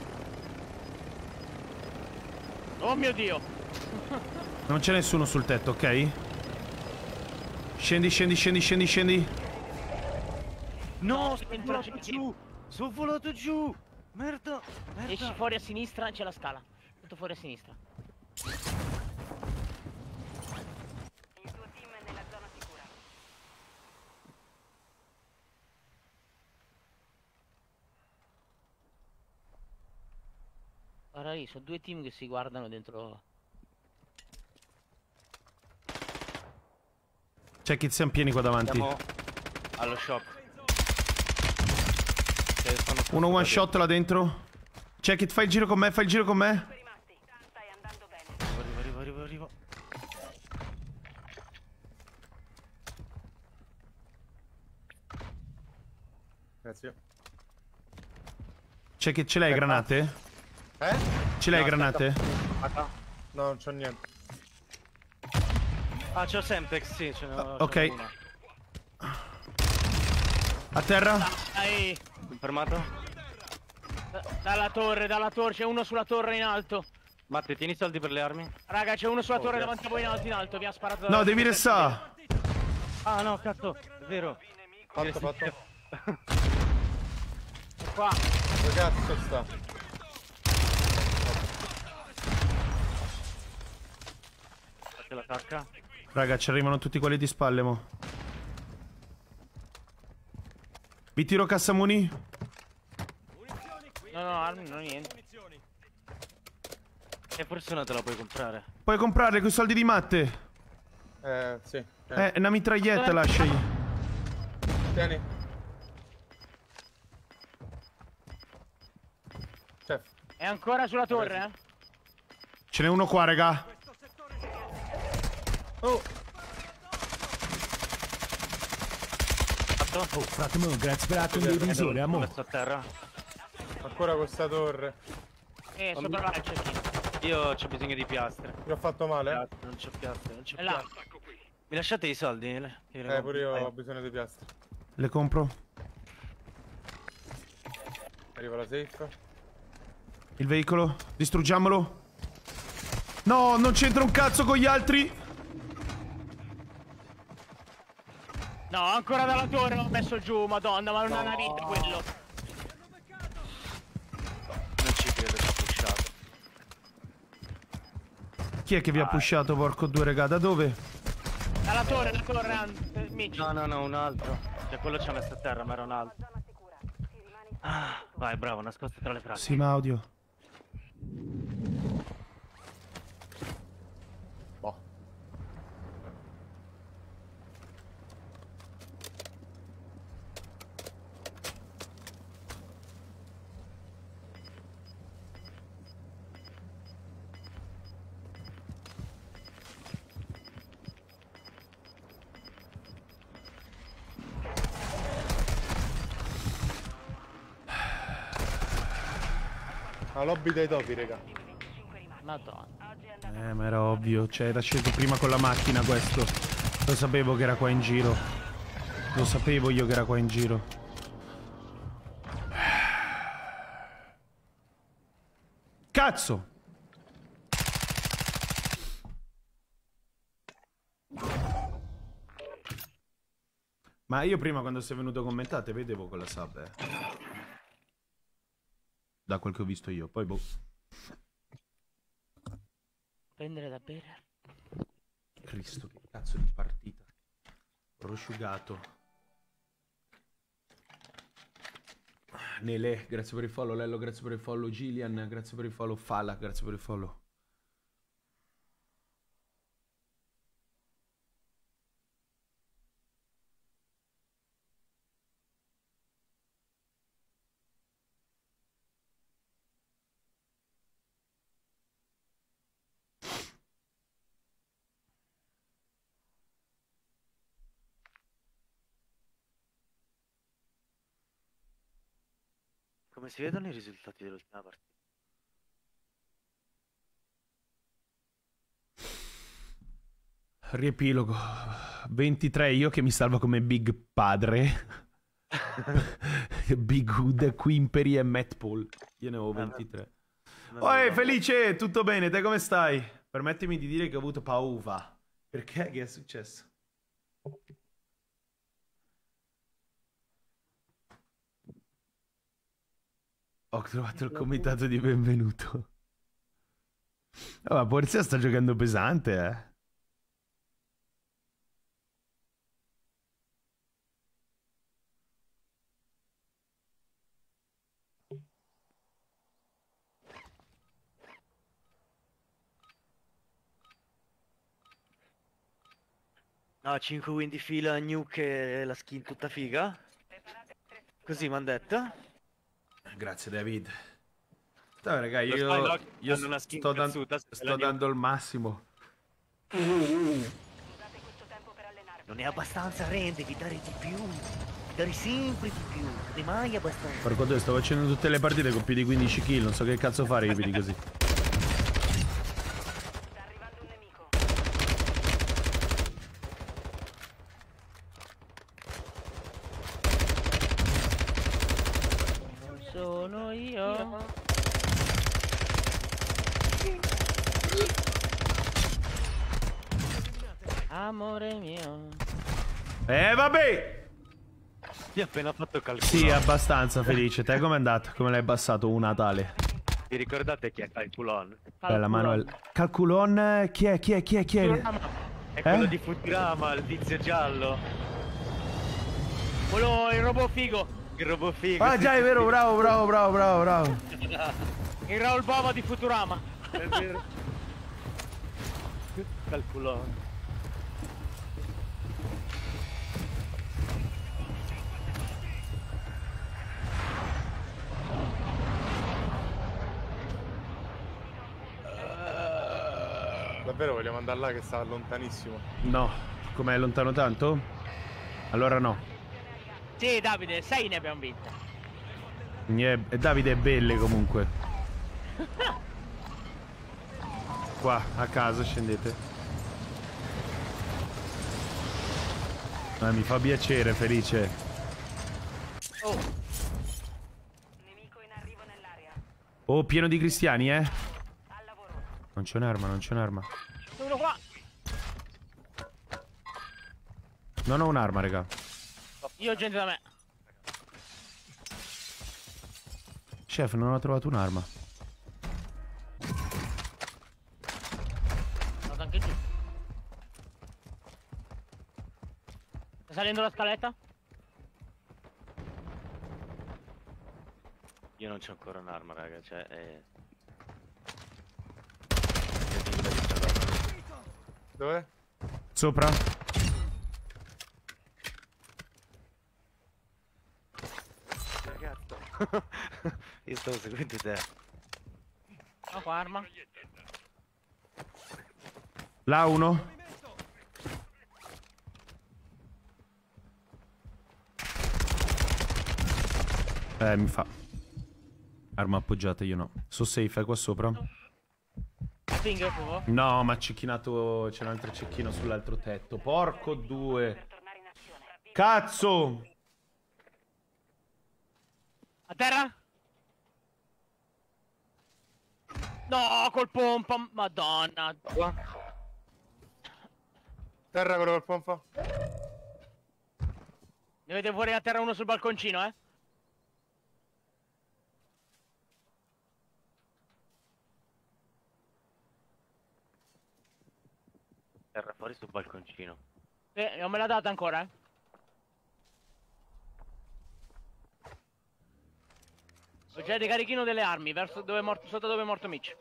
Oh mio Dio. Non c'è nessuno sul tetto, ok? Scendi, scendi, scendi, scendi, scendi. No, No, sono entra- volato giù! Sono volato giù! Merda! Merda! Esci fuori a sinistra, c'è la scala. Tutto fuori a sinistra. Il tuo team è nella zona sicura. Guarda lì, sono due team che si guardano dentro. Check it, siamo pieni qua davanti. Andiamo allo shop. Che stanno Uno one shot là dentro. Check it, fai il giro con me, fai il giro con me. Due rimasti. Stai andando bene. Arrivo, arrivo, arrivo, arrivo. Grazie. Check it, ce l'hai granate? Eh? Ce l'hai No, granate? Ah, No, non c'ho niente. ah c'ho Semtex, sì, ce n'ho. Ah, ok. ce n'ho una. A terra? Dai, Confermato? da- dalla torre, dalla torre, c'è uno sulla torre in alto. Matte, tieni i soldi per le armi? Raga, c'è uno sulla Oh, torre grazie. davanti a voi in alto, in alto, vi ha sparato. No, devi restare. Ah no, cazzo, è vero. Fatto, fatto. Qua. Dove cazzo sta? Fate l'attacca. Raga, ci arrivano tutti quelli di spalle, mo. Vi tiro cassamuni? No, no, armi, non niente. E forse una te la puoi comprare. Puoi comprarle con i soldi di Matte. Eh, sì. Eh, Tieni. una mitraglietta lasciagli. Tieni. Chef. È ancora sulla torre, eh? Ce n'è uno qua, raga. Oh, Fatto? Oh, fratello, grazie per la condivisione, L'ho amore. messo a terra. ancora questa torre. Eh, sopra là c'è chi. Io ho bisogno di piastre. Vi ho fatto male? Piastre, non c'ho piastre, non c'ho È là. piastre. Mi lasciate i soldi? Io le Eh, compro. pure io Vai. ho bisogno di piastre. Le compro. Arriva la safe. Il veicolo. Distruggiamolo. No, non c'entra un cazzo con gli altri. No, ancora dalla torre l'ho messo giù, madonna, ma non ha una vita quello. Non ci credo che ha pushato. Chi è che vi ha pushato, porco due, raga? Da dove? Dalla torre, la torre, eh, Mitch. No, no, no, un altro. Cioè, quello ci ha messo a terra, ma era un altro. Zona sicura. Si rimane in Ah, vai, bravo, nascosto tra le frasi. Sì, ma audio. Boh. La lobby dei topi, raga. venticinque rimasti. Madonna. Oggi è andata. Eh, ma era ovvio. Cioè, era sceso prima con la macchina questo. Lo sapevo che era qua in giro. Lo sapevo io che era qua in giro. Cazzo! Ma io prima quando sei venuto a commentate vedevo quella sub, eh. Da quel che ho visto io. Poi boh. Prendere da bere. Cristo, che cazzo di partita. Prosciugato. Nele, grazie per il follow. Lello, grazie per il follow. Gillian, grazie per il follow. Fala, grazie per il follow. Come si vedono i risultati dell'ultima partita? Riepilogo. ventitré io che mi salvo come Big Padre. Big Hood, Quimperi e Matt Paul. Io ne avevo ventitré. Oi, Felice, tutto bene? Te come stai? Permettimi di dire che ho avuto paura. Perché? Che è successo? Ho trovato il comitato di benvenuto. Oh, la polizia sta giocando pesante, eh. No, cinque win di fila, nuke e la skin tutta figa. Così mi han detto. Grazie, David. Dai, raga, Lo io, Spylock io hanno una skin sto, dan- cazzuta, se sto la dando il massimo. Non è abbastanza, Ren, devi dare di più. Devi dare sempre di più. Non è mai abbastanza. Porco Dio, sto facendo tutte le partite con più di quindici kill, non so che cazzo fare io più di così. Sono io. Amore mio. Eh, vabbè! Ti ha appena fatto calcolo. Sì, abbastanza felice. Te com'è andata? Come l'hai abbassato una tale? Vi ricordate chi è Calculon? Bella Manuel. Calculon, chi è? Chi è? Chi è? Chi è? È quello Eh? di Futurama, il tizio giallo. Quello, il robot figo. Il robot figo. Ah, sì, già, sì, è vero, sì. bravo, bravo, bravo, bravo, bravo. Il Raul Bava di Futurama. È vero. Calculon. Davvero vogliamo andare là che sta lontanissimo? No, com'è lontano tanto? Allora no. Sì, Davide, sei ne abbiamo vinte. Nie- e Davide è belle comunque. Qua, a casa, scendete. Ah, mi fa piacere, Felice. Oh, Nemico in arrivo nell'area. Oh, pieno di cristiani, eh? Al lavoro. Non c'è un'arma, non c'è un'arma. uno qua. Non ho un'arma, raga. Io ho gente da me. Chef, non ho trovato un'arma. Vado anche giù. Sta salendo la scaletta? Io non c'ho ancora un'arma, raga, cioè è... Dov'è? Sopra? Ragazzo. Io stavo seguendo te. No, qua arma. Là uno. Eh, mi fa. Arma appoggiata, io no. So safe, è qua sopra. Finger, provo. No, ma ha cecchinato. C'è un altro cecchino sull'altro tetto. Porco due. Tornare in azione. Cazzo! A terra? No, col pompa. Madonna. Terra quello col pompa? Ne vedete fuori a terra uno sul balconcino, eh? Terra fuori sul balconcino. Eh, non me l'ha data ancora, eh? C'è di carichino delle armi, verso dove è morto, sotto dove è morto Mitch.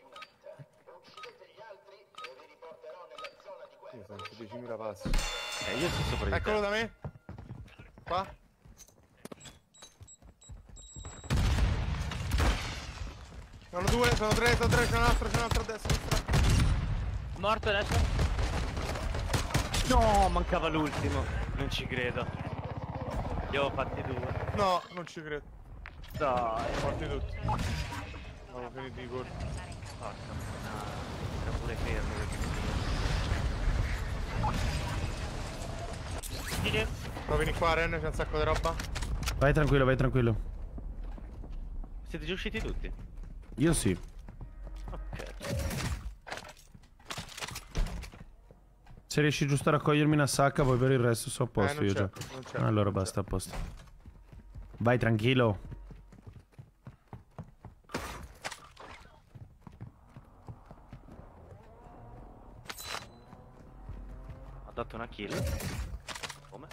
Io sono diecimila passi. Eh, io sto sopra di Eccolo te. da me. Qua. Sono due, sono tre, sono tre, c'è un altro, c'è un altro a destra. Morto adesso? No, mancava l'ultimo. Non ci credo. Li avevo fatti due. No, non ci credo. Dai, morti tutti. Avevo finito i corpi. Porca puttana, era pure fermo perché Sì. Puoi venire qua, Ren, c'è un sacco di roba. Vai tranquillo, vai tranquillo. siete già usciti tutti? Io sì. Ok. Se riesci giusto a raccogliermi una sacca, poi per il resto so a posto non io c'è, già. non c'è, Allora non basta, a posto. Vai tranquillo. Ho dato una kill. Come?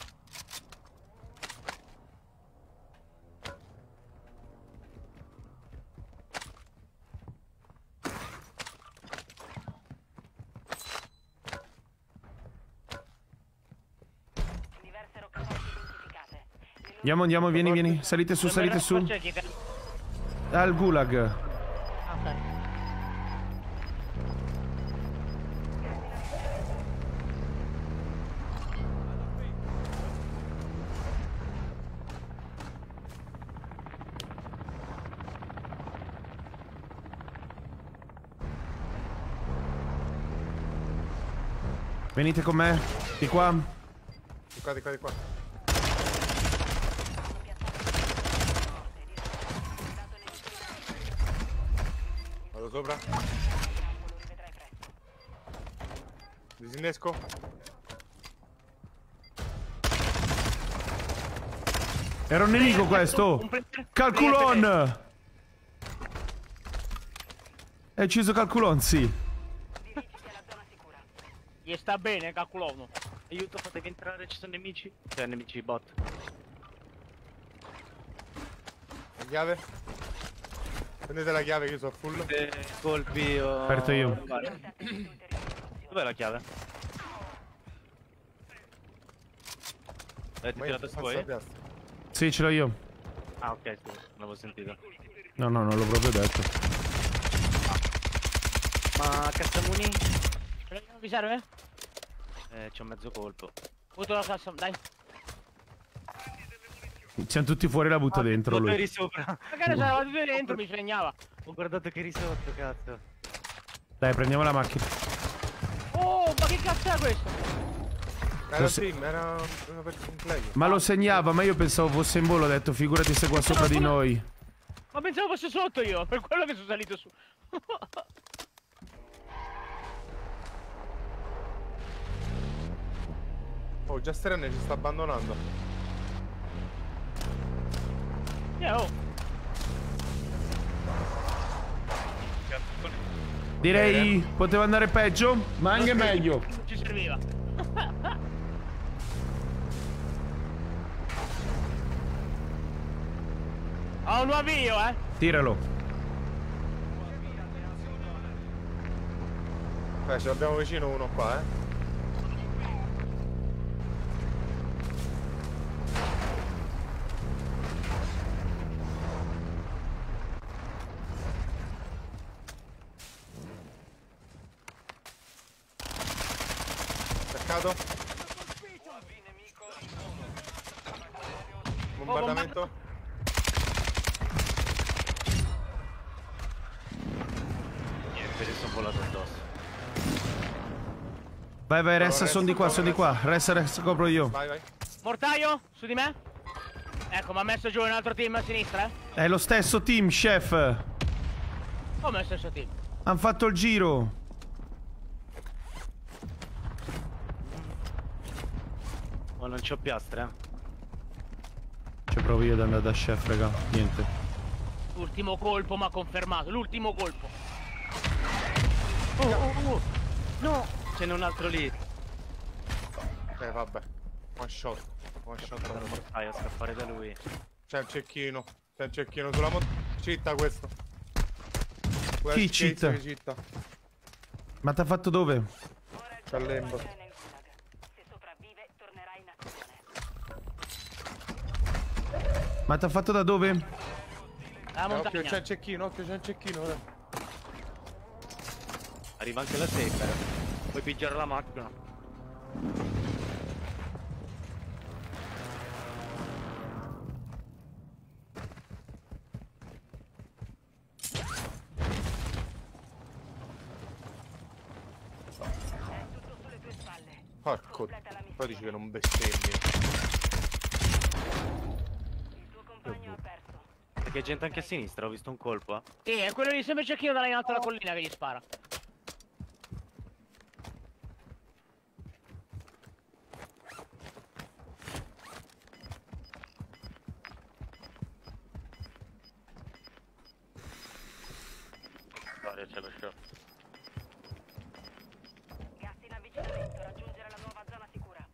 Diverse roccaforti identificate. Andiamo, andiamo, vieni, vieni. Salite su, salite su. Al gulag. Ok. Venite con me. Di qua. Di qua, di qua, di qua. Vado sopra. Disinnesco. Era un nemico questo. Calculon. È ucciso Calculon, sì. Gli sta bene, calculono. Aiuto, fatevi entrare, ci sono nemici. Cioè, nemici bot. La chiave. Prendete la chiave che io sono full. Eh, colpi o... Aperto io. Dov'è la chiave? L'avete Ma io tirata su passo voi? la piastra. Sì, ce l'ho io. Ah, ok, scusa, non l'avevo sentito. No, no, non l'ho proprio detto. Ma Cassamuni? Vi serve? Eh, c'ho mezzo colpo. Butto la cassa, dai. Siamo tutti fuori, la butta dentro Tu lui. eri sopra. Magari se eravate due dentro mi segnava. Ho guardato che eri sotto, cazzo. Dai, prendiamo la macchina. Oh, ma che cazzo è questo? Era Lo un se- team, era un un player. Ma lo segnava, ma io pensavo fosse in volo, ho detto figurati se qua sopra di noi. Ma pensavo fosse sotto io, per quello che sono salito su. Oh, già Ren ci sta abbandonando. Eh, oh. Direi poteva andare peggio, ma anche meglio. Non ci serviva. Ho un avvio, eh. Tiralo. Beh, ce l'abbiamo vicino uno qua, eh. Attaccato. Bombardamento. Niente, gli sono volato addosso. Vai, vai, resta, sono di qua, sono di qua. Resta, resta, copro io. Vai, vai. Mortaio, su di me. Ecco, mi ha messo giù un altro team a sinistra, eh. È lo stesso team, chef. Come lo stesso team? Han fatto il giro. Oh, non c'ho piastre, eh. Ci provo io ad andare da chef, raga. Niente. L'ultimo colpo mi ha confermato, l'ultimo colpo. Oh, oh, oh. No! Ce n'è un altro lì. Eh, vabbè. One shot. One shot. Sono mortaio a scappare da lui. C'è un cecchino. C'è un cecchino sulla moto. Citta questo. Questo Chi case citta? che citta. Ma t'ha fatto dove? C'è l'embo. Se sopravvive, tornerà in azione. Ma t'ha fatto da dove? La Occhio, montagna. c'è un cecchino, occhio, c'è un cecchino. ora. Arriva anche la safer. Puoi pigiare la macchina. Porco. Poi dici che non bestemmi. Il tuo compagno ha perso. Perché gente anche a sinistra, ho visto un colpo. Eh. Sì, è quello di sempre cecchino da là in alto alla collina che gli spara. Storia, c'è lo shot. Gas in avvicinamento, raggiungere la nuova zona sicura.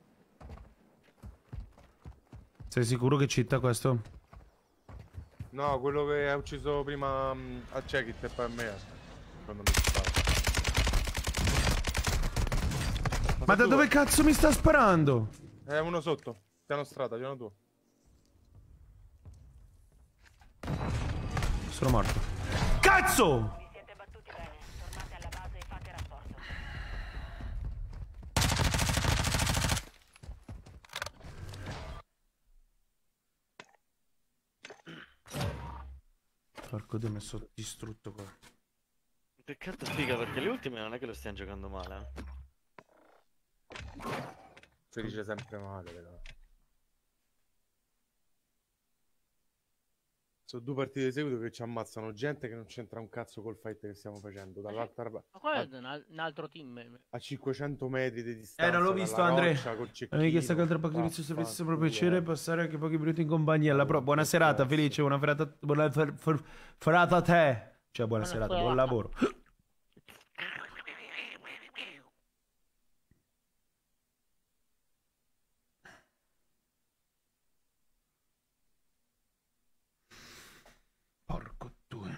Sei sicuro che città questo? No, quello che ha ucciso prima mh, a Checkit e poi a me. Quando mi spara. Ma da dove cazzo mi sta sparando? È uno sotto. Piano strada, piano tuo. Sono morto. Cazzo! Vi siete battuti bene, tornate alla base e fate rapporto. Porco Dio, mi sono distrutto qua. Peccato figa perché le ultime non è che lo stiamo giocando male. Eh. Si dice sempre male, però. Sono due partite di seguito che ci ammazzano gente che non c'entra un cazzo col fight che stiamo facendo. Dall'altra parte. Ma qua è un, al- un altro team. A cinquecento metri di distanza. Eh, non l'ho visto, Andre. Mi Mi chiesto che altra parte di inizio servizio sempre piacere passare anche pochi minuti in compagnia. Alla pro. Buona serata, felice. Buona serata, buona fer- fer- serata a te. Cioè, buona Buona serata, serata. buon lavoro. Porco due.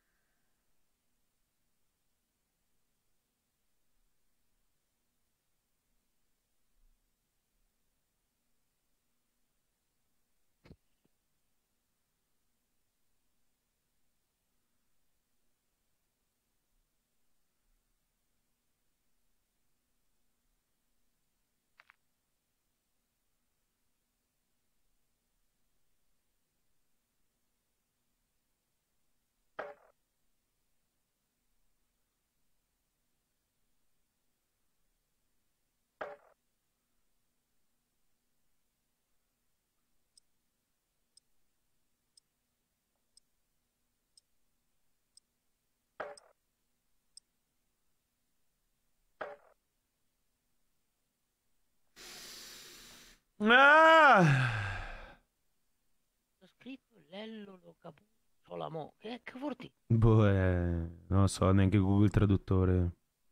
Ah! Ho scritto Lello lo capuccio la mo. Che che vuol dire? Boh, eh, non lo so, neanche Google Traduttore.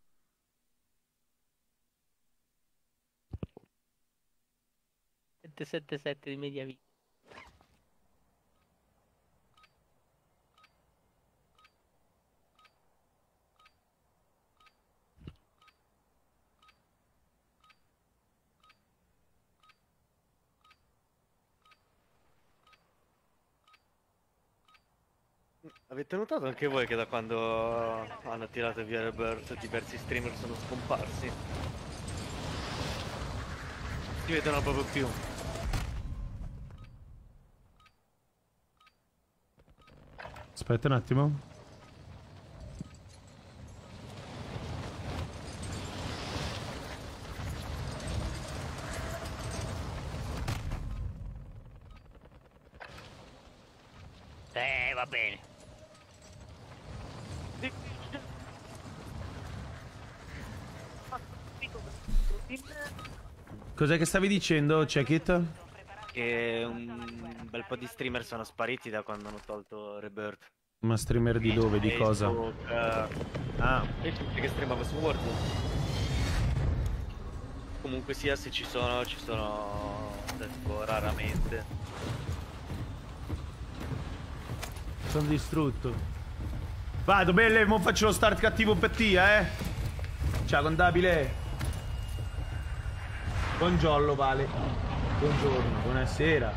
sette sette sette di media vita. Avete notato anche voi che da quando hanno tirato via Rebirth diversi streamer sono scomparsi? Si vedono proprio più. Aspetta un attimo. Eh, va bene. Cos'è che stavi dicendo, Check It? Che un bel po' di streamer sono spariti da quando hanno tolto Rebirth. Ma streamer di dove? Di cosa? Facebook, eh, Ah, e tutti che streamava su World. Comunque sia, se ci sono, ci sono tipo, raramente. sono distrutto. Vado, belle, mo faccio lo start cattivo per te, eh. Ciao, contabile. Buongiorno, Vale. Buongiorno, buonasera.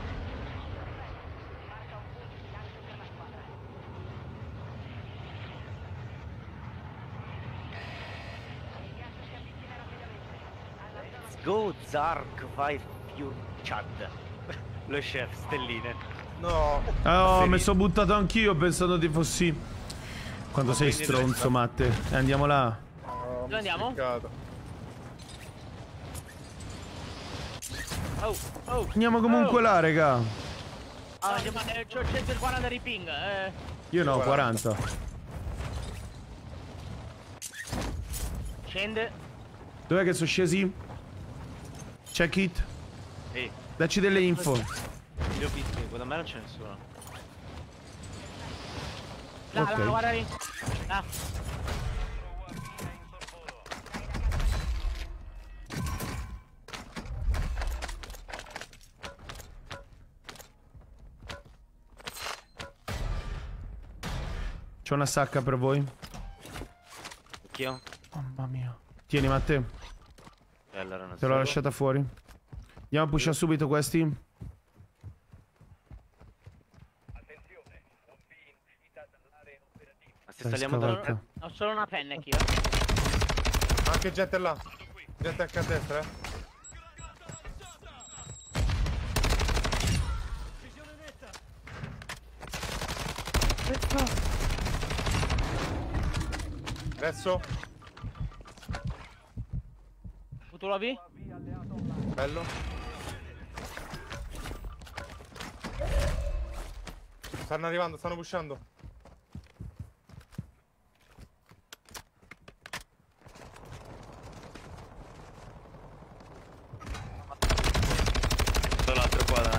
Let's go Zark vai più Chad. Lo chef, stelline. No. Oh, mi sono buttato anch'io pensando ti fossi. Quando sei stronzo, Matte. E andiamo là. Oh, Dove andiamo? Spiccato. Oh, oh. Andiamo comunque oh. là, raga. Ah, sì, ma eh, c'ho centoquaranta di ping, eh. Io no, quaranta. Scende. Dov'è che sono scesi? Check it. Ehi, Dacci delle info. li ho visti, da me non c'è nessuno. Là, Ok. là, guarda lì. Là. C'ho una sacca per voi. Anch'io? Mamma mia. Tieni, Matte. E allora non Te l'ho so. lasciata fuori. Andiamo a pushare subito questi. Attenzione, U P in uscita dall'area operativa. Ma se saliamo da... Scavalca. Ho solo una penna anch'io. Anche gente là. Gente anche a destra, eh. Adesso. Tu la vi? Bello. Stanno arrivando, stanno pushando. Sono l'altro qua, dai.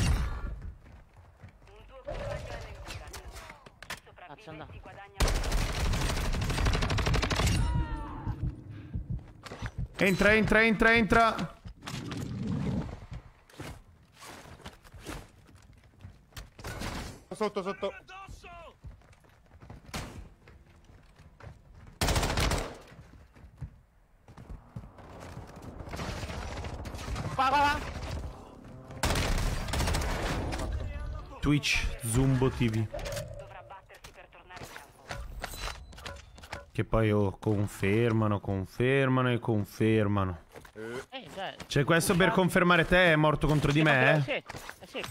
Un tuo compagno è nel cura. Cazzo, andà. Sopravviventi guadagna. Entra, entra, entra, entra. Sotto, sotto. Qua, qua, qua. Twitch, Zumbo T V. Dovrà battersi per tornare in campo. Che poi oh, confermano, confermano e confermano. Eh, cioè. Cioè questo per confermare te è morto contro di me, eh? Sì, eh sì.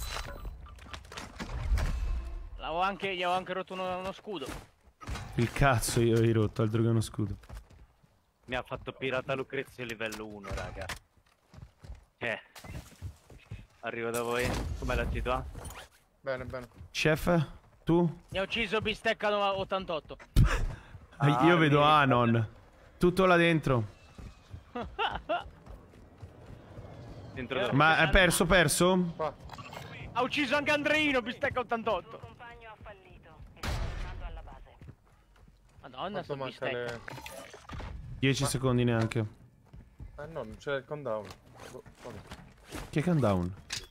L'avevo anche, gli avevo anche rotto uno, uno scudo. Il cazzo io ho rotto, altro che uno scudo. Mi ha fatto pirata Lucrezio livello uno, raga. Eh. Arrivo da voi. Com'è la tua? Bene, bene. Chef, tu? Mi ha ucciso bistecca ottantotto. Ah, Ah, io vedo mi- Anon. Tutto là dentro. Dentro da... Ma è perso, perso? Qua. Ha ucciso anche Andreino, bistecca Il tuo ottantotto. compagno ha fallito e sta tornando alla base. Madonna, Quanto sto manca bistecca. le... dieci secondi neanche. Eh no, non c'è il countdown. Oh, vabbè. Che countdown?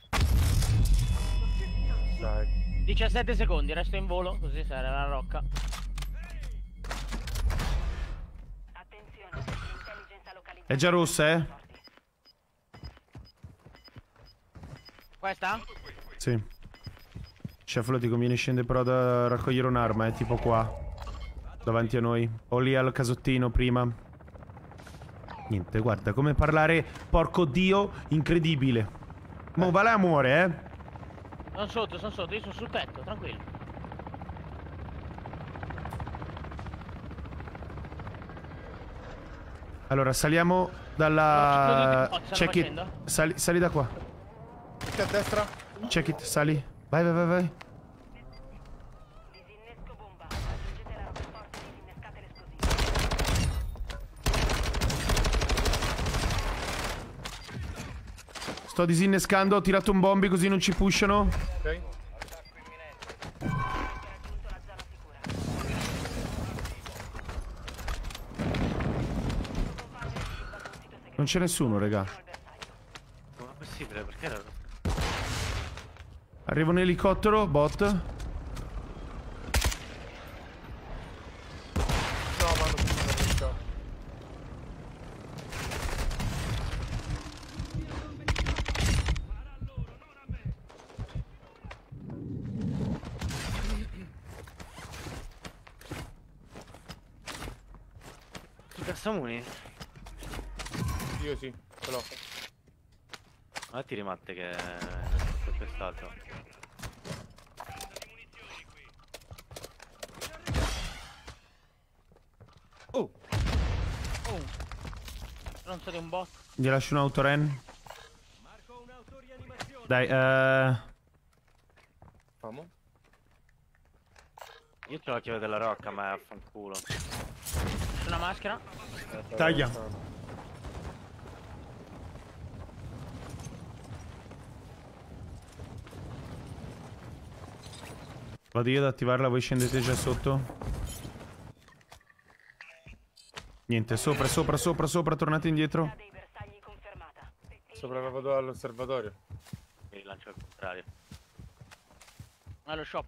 Dai. diciassette secondi, resto in volo, così sarà la rocca. Attenzione, l'intelligence ha localizzato. È già rossa, eh? Questa? Sì. Chef, lo ti conviene scendere però da raccogliere un'arma, eh? Tipo qua. Davanti a noi. O lì al casottino prima. Niente, guarda, come parlare, porco dio, incredibile. Mo va là e muore, eh? Sono sotto, sono sotto, io sono sul tetto, tranquillo. Allora, saliamo Stanno dalla... tutti- stanno Check it. facendo? Sali, sali da qua. Tutti a destra. Check it, sali. Vai, vai, vai, vai. Disinnesco bomba. Raggiungete la roccaforte e disinnescate l'esplosivo. Sto disinnescando, ho tirato un bombi così non ci pushano. Ok. Raggiunto la zona sicura. Non c'è nessuno, raga. Com'è possibile? Perché era... Arriva un elicottero, bot. No, ma non sono riuscito. Su Cassamuni? Io sì, ce l'ho. Ma ti rimatte che... è quest'altro. Oh! Oh. Non so di un bot. Gli lascio un autoren. Dai, eh... Famo. Io c'ho la chiave della rocca, ma affanculo. Una maschera. Taglia. Vado io ad attivarla, voi scendete già sotto? Niente, sopra, sopra, sopra, sopra, tornate indietro. Dei bersagli confermata. Sopra vado all'osservatorio. Mi lancio al contrario. Allo shop.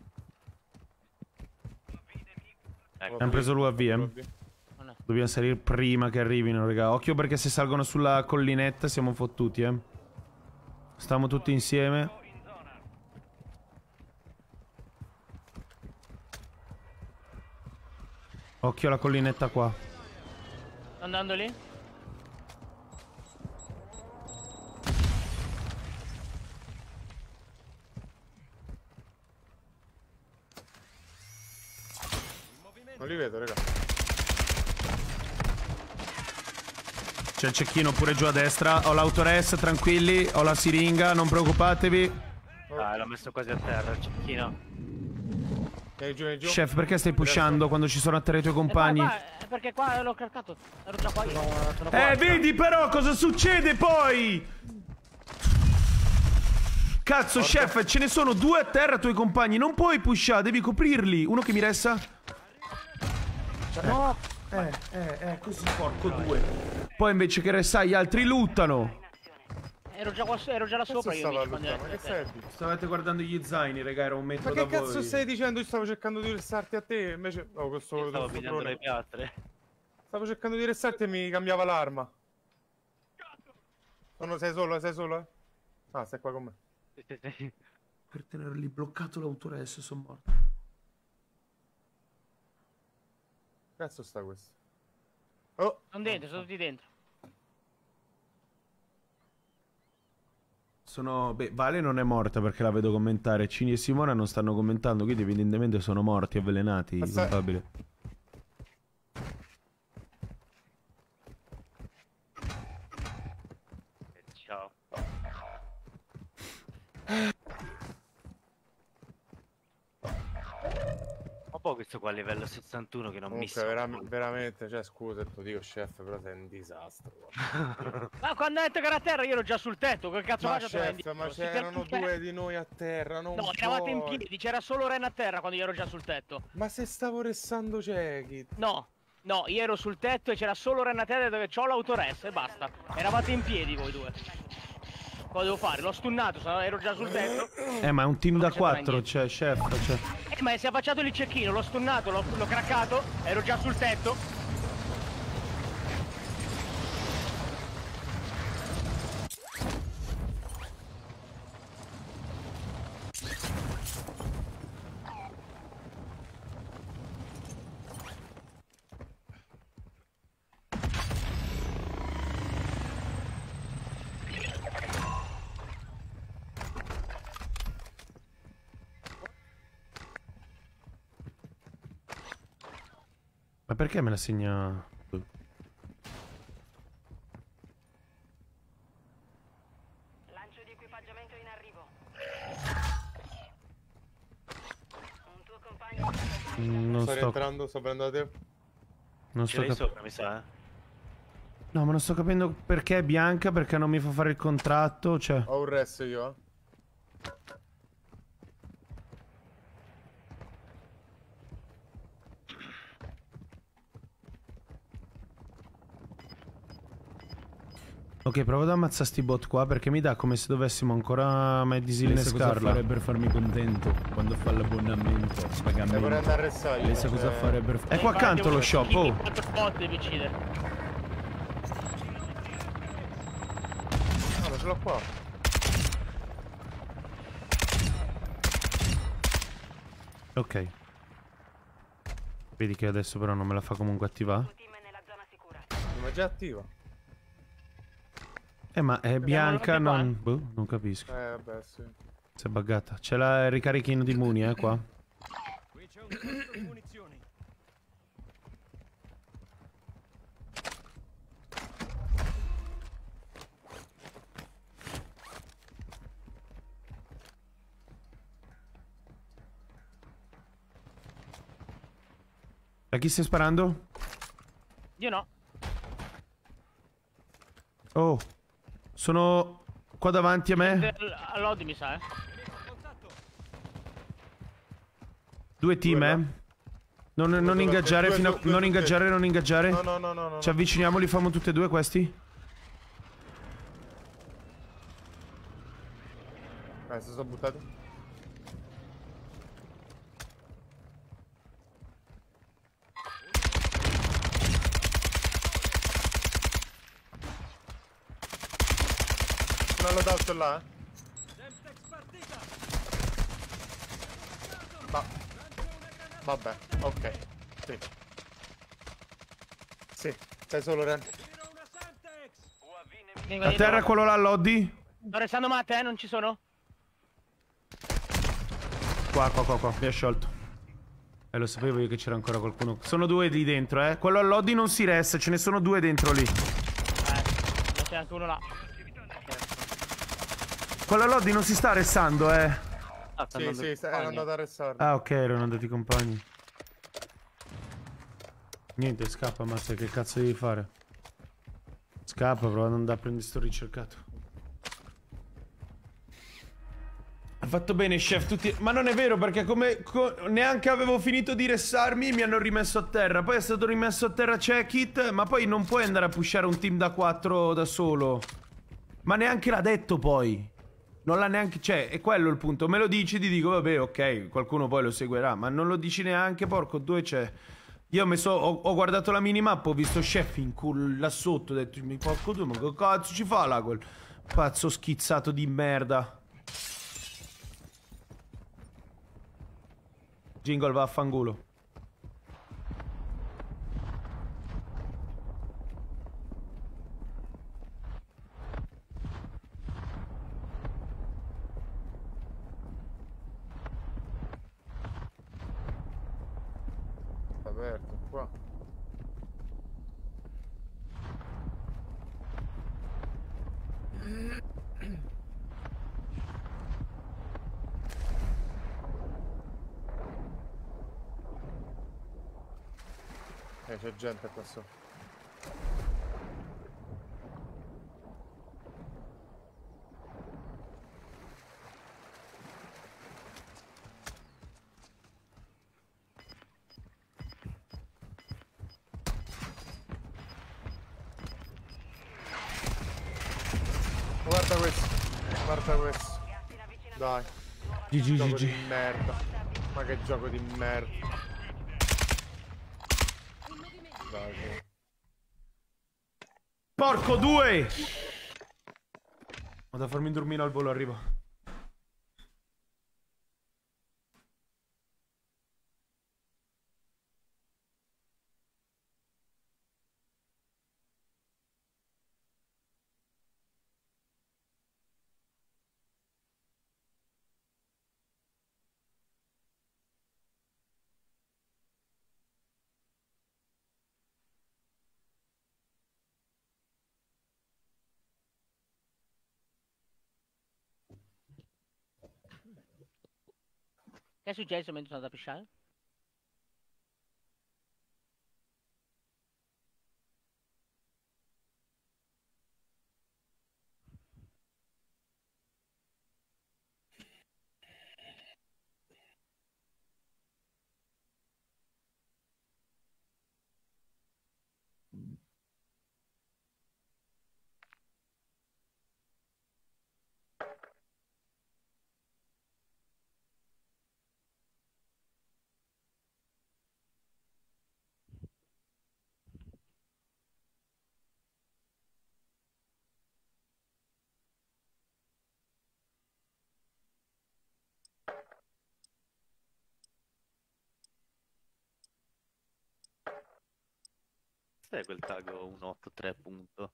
Ecco. Abbiamo preso l'U A V, eh. Dobbiamo salire prima che arrivino, raga. Occhio perché se salgono sulla collinetta siamo fottuti, eh. Stiamo tutti insieme. Occhio alla collinetta qua. Sto andando lì? Non li vedo, raga. C'è il cecchino pure giù a destra. Ho l'autorest, tranquilli. Ho la siringa, non preoccupatevi. Dai, l'ho messo quasi a terra, il cecchino. Vieni giù, vieni giù. Chef, perché stai pushando quando ci sono a terra i tuoi compagni? Eh, qua, qua, perché qua l'ho caricato. Ero già qua io. Sono Eh, qua. vedi però cosa succede poi? Cazzo, chef, ce ne sono due a terra tuoi compagni. Non puoi pushare, devi coprirli. Uno che mi resta. No. Eh, eh, eh, così porco due. Poi invece che restare gli altri luttano. Ero già qua, ero già là Cazzo sopra io. stava Mitch, quando lottando? ero- Che stai a dire? Stavate guardando gli zaini, raga, era un metro Ma da che cazzo voi. stai dicendo? Io stavo cercando di ressarti a te, invece... Oh, questo... Io stavo questo pigliando drone. le piastre. Stavo cercando di ressarti e mi cambiava l'arma. Oh, no, sei solo, sei solo, eh? Ah, stai qua con me. Sì, sì, sì. Per tenerli bloccato l'autorest sono morto. Cazzo sta questo? Oh! Sono dentro, sono tutti dentro. Sono... Beh, Vale non è morta perché la vedo commentare. Cini e Simona non stanno commentando, quindi evidentemente sono morti, avvelenati, Aspetta. probabile. Ciao. Ma poi questo qua a livello sessantuno che non mi Comunque, sa. vera- veramente, cioè, scusa, te lo dico, chef, però sei un disastro. guarda. Ma quando hai detto che era a terra io ero già sul tetto. Che cazzo Ma faccio a tornare chef, indietro? ma Si ferma c'erano in piedi. due di noi a terra, non No, eravate in puoi. piedi, c'era solo Ren a terra quando io ero già sul tetto. Ma se stavo restando ciechi. No, no, io ero sul tetto e c'era solo Ren a terra dove c'ho l'autorest e basta. Eravate in piedi voi due. Cosa devo fare? L'ho stunnato, so- ero già sul tetto. Eh, ma è un team Non da c'entra quattro, niente. cioè, chef, cioè... Eh, ma si è affacciato lì il cecchino, l'ho stunnato, l'ho, l'ho craccato, ero già sul tetto. Ma perché me la segna... Lancio di equipaggiamento in arrivo. Un tuo compagno. Mm, Non Sto sto... rientrando, sto prendendo te. Non Ce sto l'hai capendo... sopra, mi sa. eh. No, ma non sto capendo perché è bianca, perché non mi fa fare il contratto, cioè... Ho un res io, eh. Ok, provo ad ammazzare sti bot qua perché mi dà come se dovessimo ancora mai Lei sa cosa disinnescarla. fare per farmi contento quando fa l'abbonamento, Devo pagamento. andare a ressare. Lei sa cosa cioè- fare per È qua accanto lo shop, oh! Quattro bot devi uccidere. Ah, ma ce l'ho qua. Ok. Vedi che adesso però non me la fa comunque attivare. Team è nella zona sicura. Ma è già attiva. Eh, ma è bianca, anche qua, non... Boh, non capisco. Eh, vabbè, sì. Si è buggata. C'è la- il ricarichino di muni, eh, qua. Qui c'è un sacco di munizioni. A chi stai sparando? Io no. Oh. Sono qua davanti a me. All'Odi mi sa, eh. Due team, Due là. eh. Non, non due, ingaggiare due, fino a... due, due, Non due, ingaggiare, non ingaggiare. No, no, no, no, no. Ci avviciniamo, li famo tutti e due questi. Eh, si sono buttati. Non l'ho dato là, eh. Ma... Vabbè, ok. Sì. Sì, sei solo Ren. Vengo A dietro. terra quello là, Loddy. Sto restando Matte, eh? Non ci sono? Qua, qua, qua, qua. Mi ha sciolto. Eh, lo sapevo io che c'era ancora qualcuno. Sono due lì dentro, eh. Quello a Loddy non si resta, ce ne sono due dentro lì. Eh, c'è anche uno là. Quello a Loddy non si sta restando, eh. Ah, sta Sì, andando sì, in sta- Spagna. era andato a restare. Ah, ok, erano andati i compagni. Niente, scappa, Mazza, che cazzo devi fare? Scappa, prova ad andare a prendere sto ricercato. Ha fatto bene, chef, tutti... Ma non è vero, perché come... co- neanche avevo finito di ressarmi, mi hanno rimesso a terra. Poi è stato rimesso a terra check it, ma poi non puoi andare a pushare un team da quattro da solo. Ma neanche l'ha detto poi. Non l'ha neanche... Cioè, è quello il punto. Me lo dici, ti dico, vabbè, ok, qualcuno poi lo seguirà. Ma non lo dici neanche, porco, dove c'è? Io mi so, ho, ho guardato la minimappa, ho visto chef in culo là sotto, ho detto, mi porco tu, ma che cazzo ci fa là quel pazzo schizzato di merda. Jingle, va a fanculo. Sta aperto, qua. Eh, c'è gente qua sopra. Guarda questo. Guarda questo. Dai. G G, Gioco G di G. merda. Ma che gioco di merda. Dai, sì. Porco due! Vado a farmi un dormino al volo, arrivo. Che è successo mentre sono andato a pisciare? Cos'è quel tag centoottantatré punto?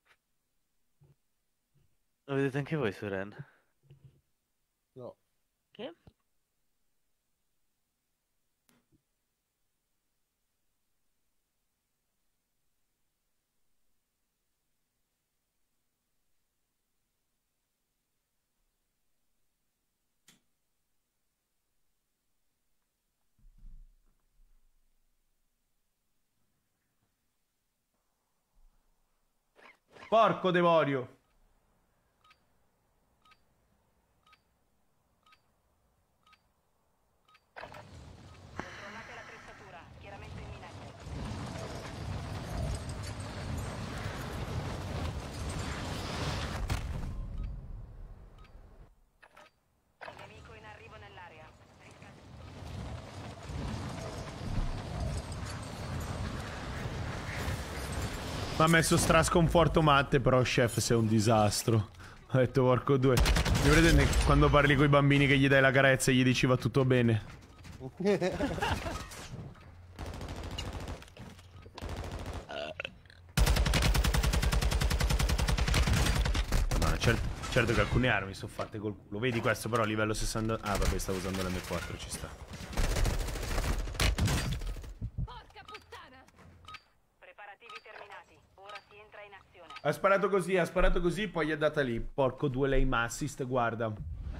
Lo vedete anche voi su Ren? No. Che? Porco devorio. Controllate l'attrezzatura, schieramento imminente. Nemico in arrivo nell'area. Riscal- Mi ha messo strasconforto matte, però chef sei un disastro. Ho detto porco due. Mi vedete quando parli con i bambini che gli dai la carezza e gli dici va tutto bene? No, certo, certo che alcune armi sono fatte col culo. Vedi questo però a livello sessanta. Ah vabbè, stavo usando l'M quattro, ci sta. Preparativi terminati. Ora si entra in azione. Ha sparato così, ha sparato così, poi gli è data lì. Porco due lei assist, guarda.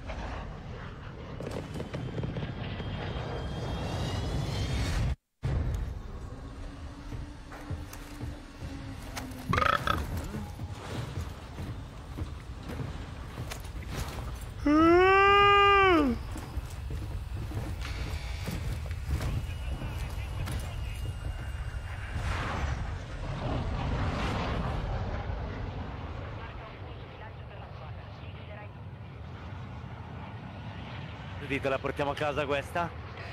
Dite, la portiamo a casa questa?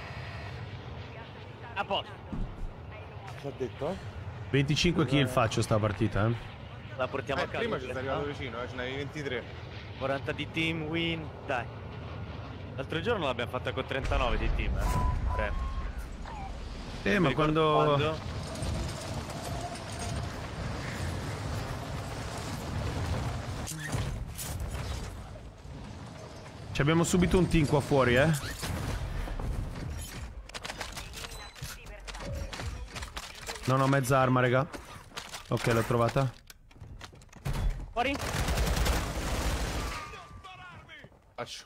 A posto. Che ha detto? venticinque kill faccio sta partita, eh. La portiamo Eh, a casa. prima ci sei questa? arrivato vicino, eh, ce n'avevi ventitré. quaranta di team win, dai. L'altro giorno l'abbiamo fatta con trentanove di team, eh. Tre. Eh, ma Mi ricordo quando... quando? Ci abbiamo subito un team qua fuori, eh. Non ho mezza arma, raga. Ok, l'ho trovata. Fuori. Faccio.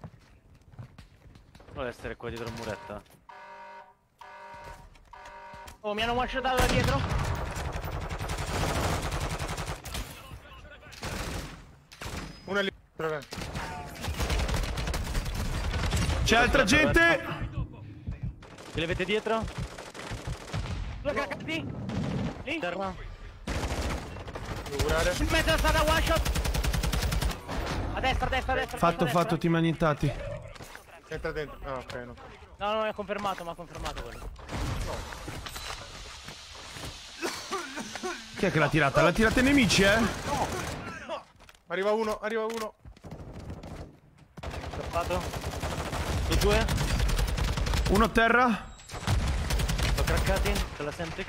Vuole essere qua dietro il muretto. Oh, mi hanno one-shotato da dietro. Una lì. C'è altra gente! Ce li avete dietro? Due craccati. Lì. Terra? Devo curare. In mezzo è stata one shot. A destra, a destra, a destra. Fatto, a destra. fatto, team annientati. Entra dentro. Ah, ok, no. No, no, è confermato, ma ha confermato quello. Chi è che l'ha tirata? L'ha tirata i nemici, eh? Arriva uno, arriva uno. Scappato? Su due? Uno a terra. Sono craccati con la Semtex.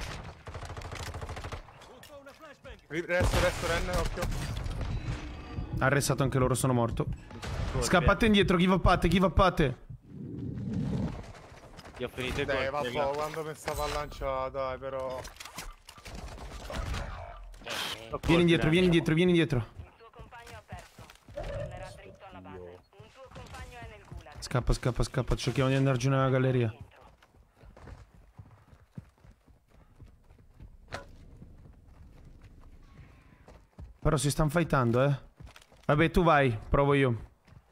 Ri- Resto, resto, Ren, occhio. Ha arrestato anche loro, sono morto. Scappate indietro, give upate, give upate. Io ho finito i Dai, colpi. vabbè, quando pensavo a lancia, dai, però... Vieni indietro, vieni indietro, vieni indietro. Il tuo compagno ha perso. Tornerà dritto alla base. Un tuo compagno è nel gulag. Scappa, scappa, scappa. Cerchiamo di andare giù nella galleria. Però si stanno fightando, eh. Vabbè, tu vai, provo io.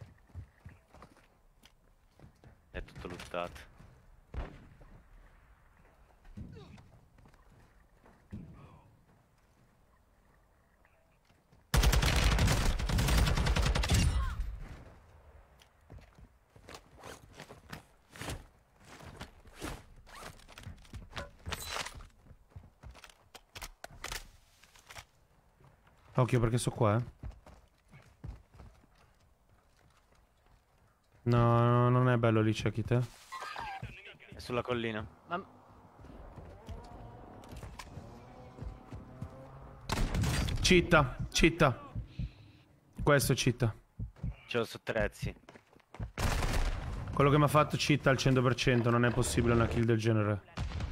È tutto luttato. Occhio perché sto qua, eh. No, non è bello lì, c'è chi te. È sulla collina. Ma... Citta, citta. Questo è citta. C'ho lo sottrezzi. Quello che mi ha fatto citta al cento per cento, non è possibile una kill del genere.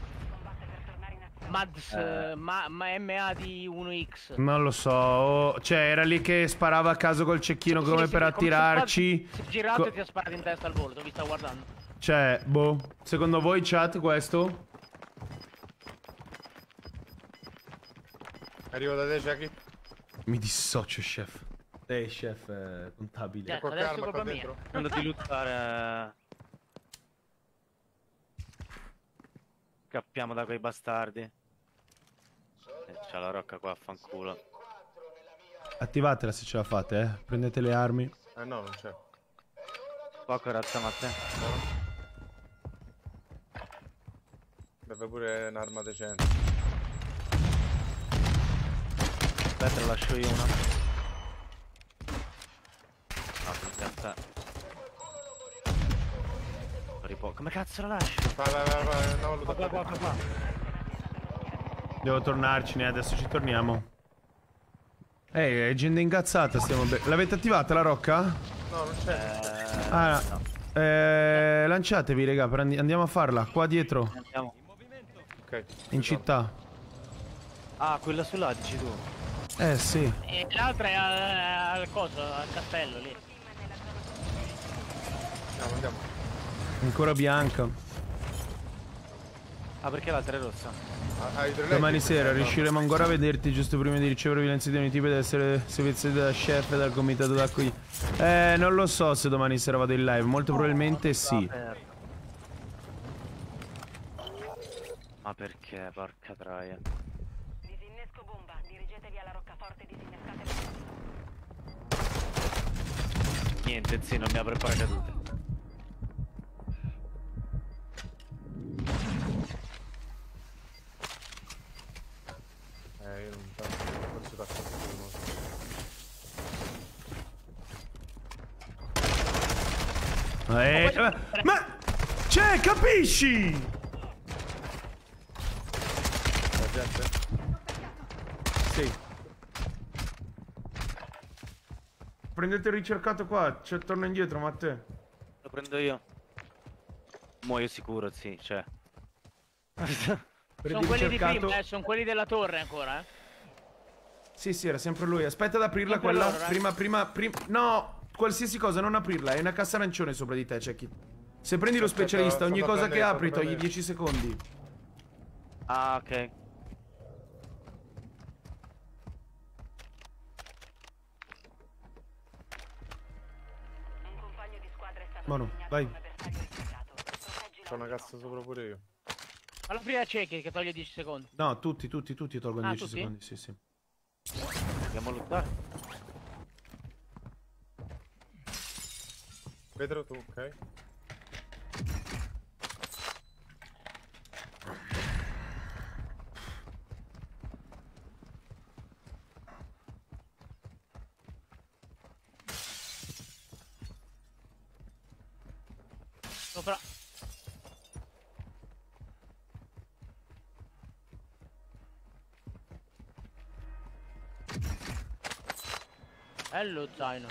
Mads, eh, ma, ma M A di uno X. Non lo so, oh, cioè era lì che sparava a caso col cecchino come Sì, per sì, attirarci. Si è girato Co- e ti ha sparato in testa al volo, vi stavo guardando. Cioè, boh, secondo voi chat questo? Arrivo da te, Jackie. Mi dissocio, chef. Eh, chef eh, contabile. Ecco, Qualche adesso arma qua colpa mia. dentro? Quando di lottare... Scappiamo da quei bastardi. Eh, c'ha la rocca qua, fanculo. Attivatela se ce la fate, eh. Prendete le armi. Eh no, non c'è. Poco razza Matteo. Deve pure un'arma decente. Aspetta, lascio io una. No, aspetta. Ripo- Come cazzo la lascio? Vai, vai, vai, vai, no, lo Qua, qua, qua, qua, qua. Devo tornarcene, adesso ci torniamo. Ehi, è gente incazzata, stiamo bene. L'avete attivata la rocca? No, non c'è. Eh, Ah, no. eh, lanciatevi, raga, per andi- andiamo a farla. Qua dietro, Andiamo. Ok. in città. Ah, quella sulla dici tu. Eh, sì. E l'altra è al, al coso, al castello lì. Andiamo, andiamo. Ancora bianca. Ah, perché l'altra è rossa? Ah, ah, idroelettrico, Domani sera no. riusciremo ancora a vederti giusto prima di ricevere violenze di ogni tipo ed essere servizi da chef e dal comitato da qui. Eh, non lo so se domani sera vado in live, molto probabilmente sì. Ma perché, porca troia. Disinnesco bomba. Dirigetevi alla roccaforte e disinnescate. Niente, sì, non mi apre paracadute. Eh, io non tanto, forse taccio Eh, ma, ma... Cioè, capisci? la gente. Sì. Prendete il ricercato qua, cioè torna indietro, Matteo. Lo prendo io. Muoio sicuro, sì, cioè. Sono Prendi il quelli di ricercato. prima, eh, sono quelli della torre ancora, eh. Sì, sì, era sempre lui. Aspetta ad aprirla Sempre quella. loro, eh. Prima, prima, prima. No, qualsiasi cosa, non aprirla. È una cassa arancione sopra di te, Checky. Se prendi lo Aspetta, specialista, ogni sto cosa che prendendo, apri sto togli prendendo. dieci secondi. Ah, ok. Un compagno di squadra è stato Buono, designato vai. come bersaglio indicato. Proteggi C'ho una la cassa sopra pure io. Alla prima ciechi che toglie dieci secondi. No, tutti, tutti, tutti tolgono Ah, dieci tutti? secondi, sì, sì. Andiamo a lottare. Vedrò tu, ok? Sopra. Bello zaino.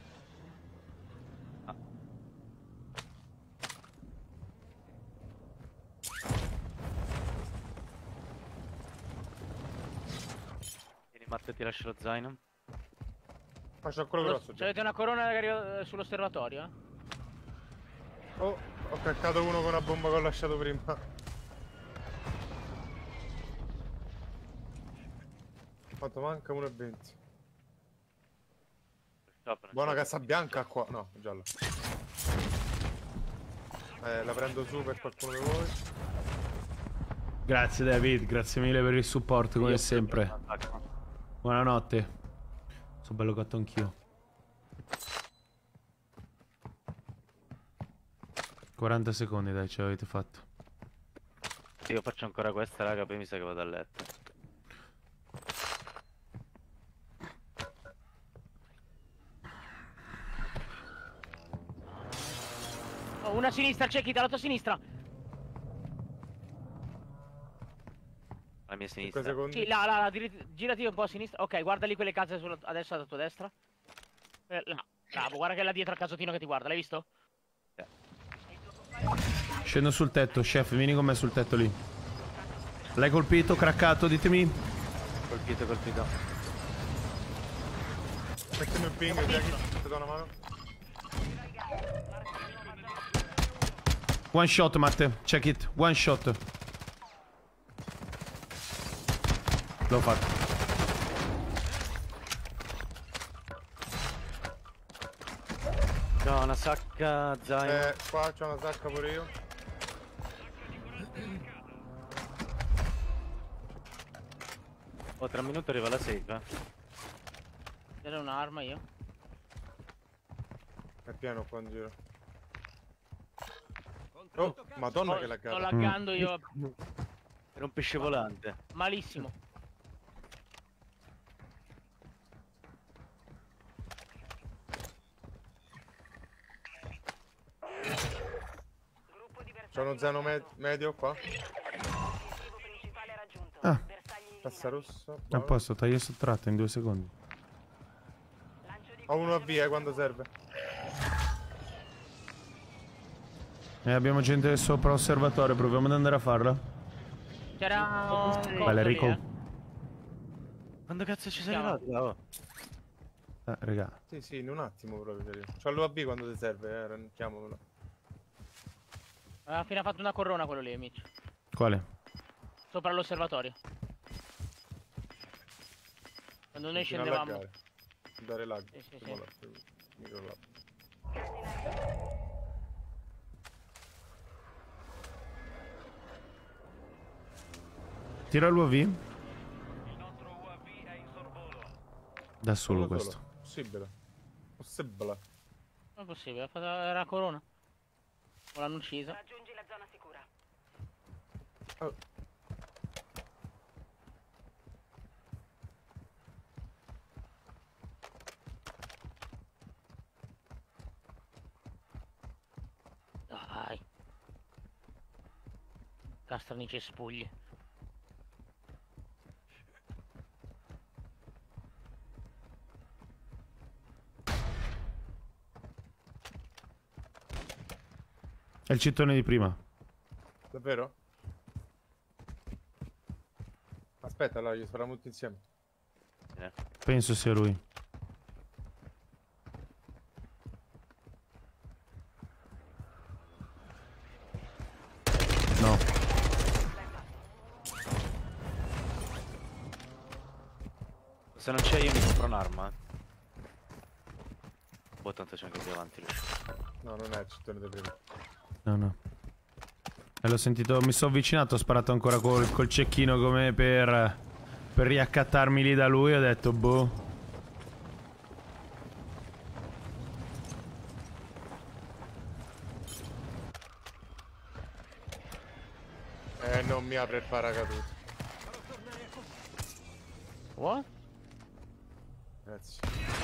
Vieni Matteo, ti lascio lo zaino. Faccio quello grosso già. Avete una corona che arriva, eh, sull'osservatorio? Eh? Oh, ho caccato uno con una bomba che ho lasciato prima. Quanto manca? uno e venti. Buona cassa bianca qua. No, gialla. Eh, la prendo su per qualcuno di voi. Grazie David, grazie mille per il supporto come Io sempre. attacco. Buonanotte. Sono bello gatto anch'io. quaranta secondi dai, ce l'avete fatto. Io faccio ancora questa, raga, poi mi sa che vado a letto. Oh, una a sinistra, ciechi dalla tua sinistra. Alla mia cinque sinistra. secondi. Sì, là, là, là, giri- girati un po' a sinistra. Ok, guarda lì quelle case sulla, adesso alla tua destra. Eh, là, bravo, guarda che è là dietro al casotino che ti guarda, l'hai visto? Scendo sul tetto, chef, vieni con me sul tetto lì. L'hai colpito, craccato, ditemi. Colpito, colpito. Mettimi un ping, Jackie, ti do una mano. One shot, Matte. Check it. One shot. L'ho fatto. C'ho una sacca zaino. Eh, qua c'ho una sacca pure io. Oh, tra un minuto arriva la safe, eh. C'era un'arma io. È pieno qua in giro. Oh, madonna Sto, che sto laggata. laggando io Era un pesce volante. malissimo. Gruppo di C'è bersagli uno zeno me- medio qua. Obiettivo principale raggiunto. Ah. Bersagli Cassa eliminati. rossa. A buono. posto, taglio sottratto in due secondi. Lancio di Ho uno a via, eh, quando serve. E abbiamo gente sopra osservatorio, proviamo ad andare a farla. C'era un coso Vale, lì, Rico. eh. Quando cazzo ci sei Andiamo. arrivato? Oh. Eh, raga. Sì, sì, in un attimo proprio. Cioè. C'ho l'U A B quando ti serve, eh, chiamamelo. Aveva appena fatto una corona quello lì, amici. Quale? Sopra l'osservatorio. Quando noi Fino a scendevamo. laggare. Dare lag. Sì, sì, Tipo sì. là, micro lag. Tira l'U A V. Il nostro U A V è in sorvolo. Da solo Solo questo. solo. Possibile. Possibile. Non è possibile, ha fatto- era corona. O l'hanno uccisa. Raggiungi la zona sicura. Oh. Dai. Castrani cespugli. È il cittone di prima. Davvero? Aspetta, allora gli spariamo tutti insieme. Penso sia lui. No. Se non c'è io mi compro un'arma. eh. Boh, tanto c'è anche più avanti lui. No, non è il cittone di prima. No, no. E l'ho sentito, mi sono avvicinato, ho sparato ancora col, col cecchino come per, per riaccattarmi lì da lui, ho detto boh. Eh, non mi apre il paracadute. What? Grazie.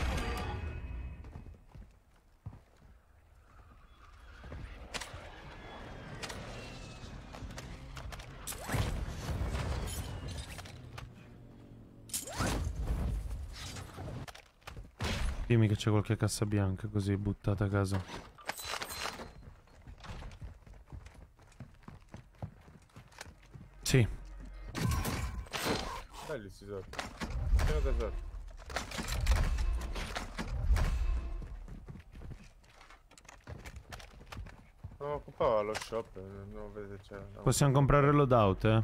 Dimmi che c'è qualche cassa bianca così buttata a casa. Sì. Belli sti soldi. Pieno tesoro. Non occupavo allo shop, eh, non vedete c'è. no. Possiamo comprare il loadout, eh.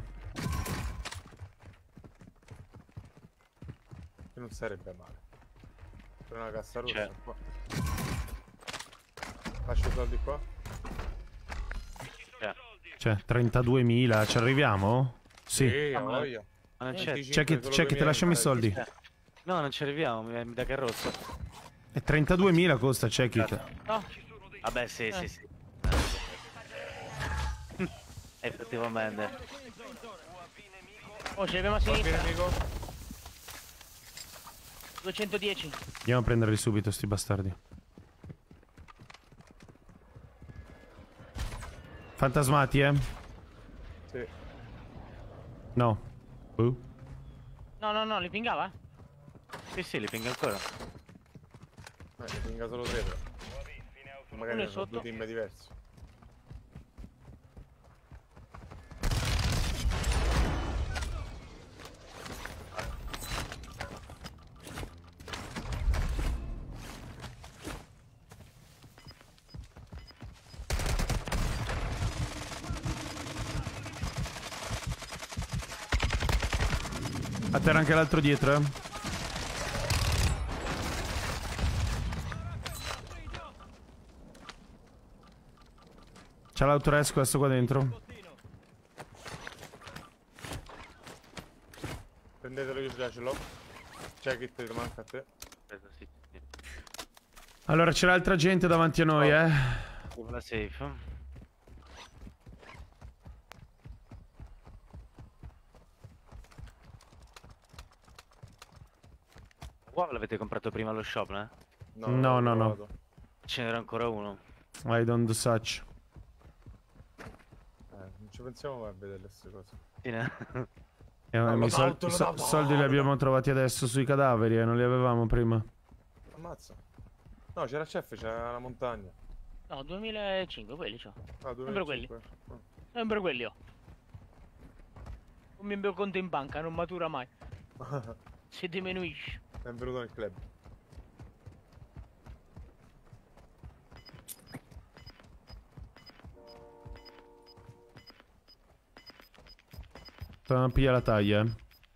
Che non sarebbe male. C'è una cassa rossa C'è. qua. Lascio i soldi qua. Cioè, Cioè, trentaduemila, ci arriviamo? Sì. Sì, Ah, ha ma- voglia. ma non c'è. venticinque, Check it, solo check it, duemila lasciami i mi soldi. pare. No, non ci arriviamo, mi, mi dà che è rosso. E trentaduemila costa, check it. No. Vabbè, sì, Eh. sì, sì. Effettivamente. Oh, ce l'abbiamo a Va bene, sinistra. amico? duecentodieci. Andiamo a prenderli subito, sti bastardi. Fantasmati, eh? Sì. No. Uh. No, no, no, li pingava? Sì, sì, li pinga ancora. Eh, ne pinga solo tre però. Magari Uno è sono sotto. due team diversi. A terra anche l'altro dietro, eh? C'è l'autoresc questo qua dentro. Prendetelo, io già ce l'ho. C'è che te manca a te. Aspetta, sì, sì. Allora c'è l'altra gente davanti a noi, eh. La safe. Qua l'avete comprato prima allo shop, eh? No, no, no. no. Ce n'era ancora uno. I don't do such. Eh, non ci pensiamo mai a vedere queste cose. Fine. Eh, ma i sol- so- soldi li abbiamo trovati adesso sui cadaveri e non li avevamo prima. Ammazza. No, c'era Chef, c'era la montagna. No, duemilacinque, quelli c'ho. Ah, Sempre quelli. duemilacinque. Sempre quelli ho. Un mio conto in banca non matura mai. Si diminuisce. Benvenuto nel club. Stavano a pigliare la taglia, eh.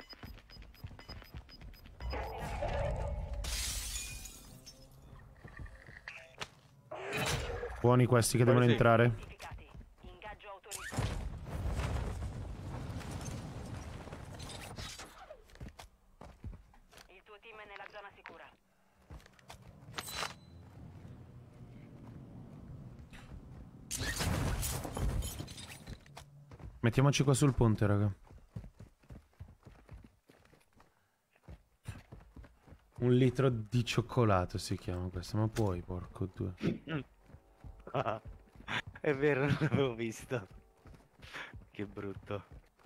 Buoni questi che Poi devono sì. entrare. Identificati. Ingaggio autorizzato. Il tuo team è nella zona sicura. Mettiamoci qua sul ponte, raga. Un litro di cioccolato si chiama questo, ma puoi, porco due. Ah, è vero, non l'avevo visto. Che brutto.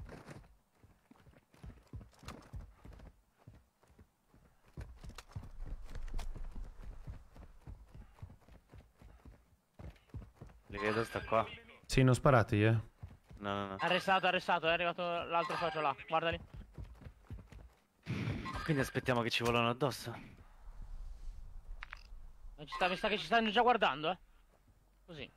Li vedo, sta qua. Sì, non sparati, eh. No, no, no. Arrestato, arrestato, è arrivato l'altro socio là, guardali. Quindi aspettiamo che ci volano addosso. Mi sta, mi sta che ci stanno già guardando, eh. Così.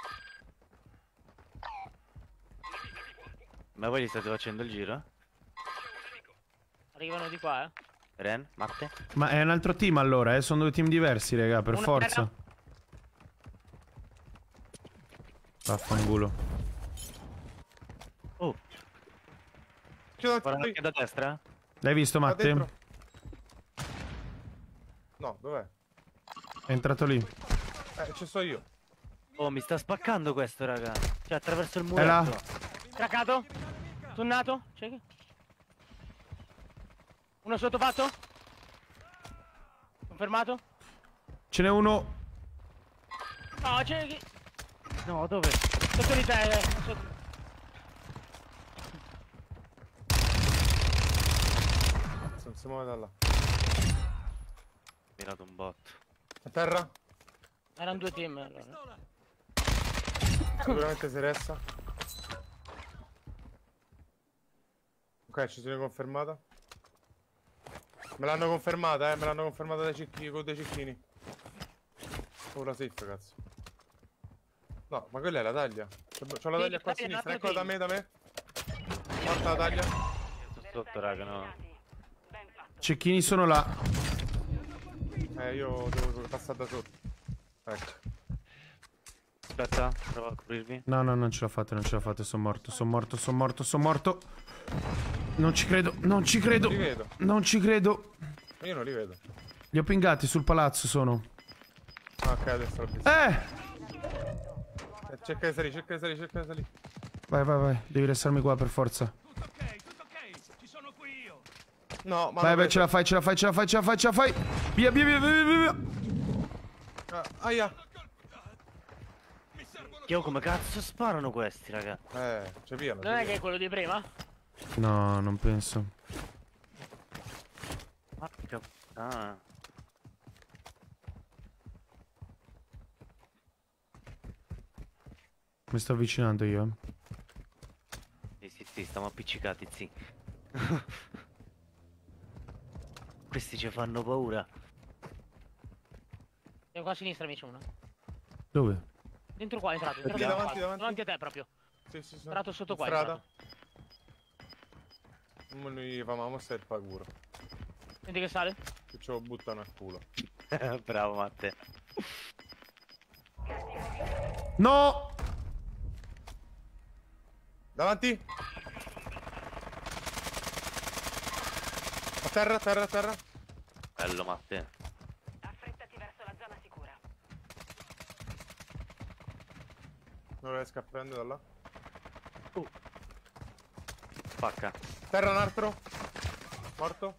Ma voi gli state facendo il giro? Arrivano di qua, eh. Ren? Matte? Ma è un altro team allora, eh. Sono due team diversi, raga, per Una forza. terra. Vaffanculo. Oh, C'è guarda anche da destra? L'hai visto, da Matte? dentro. No, dov'è? È entrato lì. Eh, ci sto io. Oh, mi sta spaccando questo, raga. Cioè, attraverso il È là. muretto. Craccato? Tunnato? C'è? Uno sottofatto? Confermato? Ce n'è uno. No, c'è chi... No, dove? Sotto di te, eh. Sotto... Non si muove da là. Mirato un botto. A terra? Erano due team, allora. Sicuramente si resta. Ok, ci sono confermata. Me l'hanno confermata, eh, me l'hanno confermata dai cecchini, con dei cecchini. Oh, la safe, cazzo. No, ma quella è la taglia. C'ho c'ho la Sì, taglia qua a taglia, sinistra, un altro eccola da me, da me. Porta la taglia. Sto sotto, raga, no. Ben fatto. Cecchini sono là. Eh, io devo passare da sotto. Ecco. Aspetta, prova a coprirvi. No, no, non ce l'ho fatta, non ce l'ho fatta. Sono morto, sono morto, sono morto, sono morto. Non ci credo, non ci credo. Li vedo. Non ci credo. Io non li vedo. Li ho pingati sul palazzo, sono. Ah, ok, adesso l'ho visto. Eh! Eh, cerca di salire, cerca di salire, cerca di salire. Vai, vai, vai. Devi restarmi qua per forza. No, ma Vai, non vai, vedo. ce la fai, ce la fai, ce la fai, ce la fai, ce la fai. Via, via, via, via, via, via. Ah, aia. Io come cazzo sparano questi, raga? Eh, c'è via. Non è che è quello di prima? No, non penso. Porca puttana. Mi sto avvicinando io. Sì, sì, sì, stiamo appiccicati, sì. Questi ci fanno paura. È qua a sinistra invece uno. Dove? Dentro qua è entrato, è entrato Davanti, qua, davanti. davanti a te proprio. Sì, sì, sì. Entrato sotto In qua, è strada. Non gli fa mamma il paguro. Senti che sale? Che ce lo buttano al culo. Bravo, Matte. No! Davanti. A terra, terra, terra. Bello, Matte. Affrettati verso la zona sicura. Non riesco a prendere da là. Spacca. Terra un altro. Morto.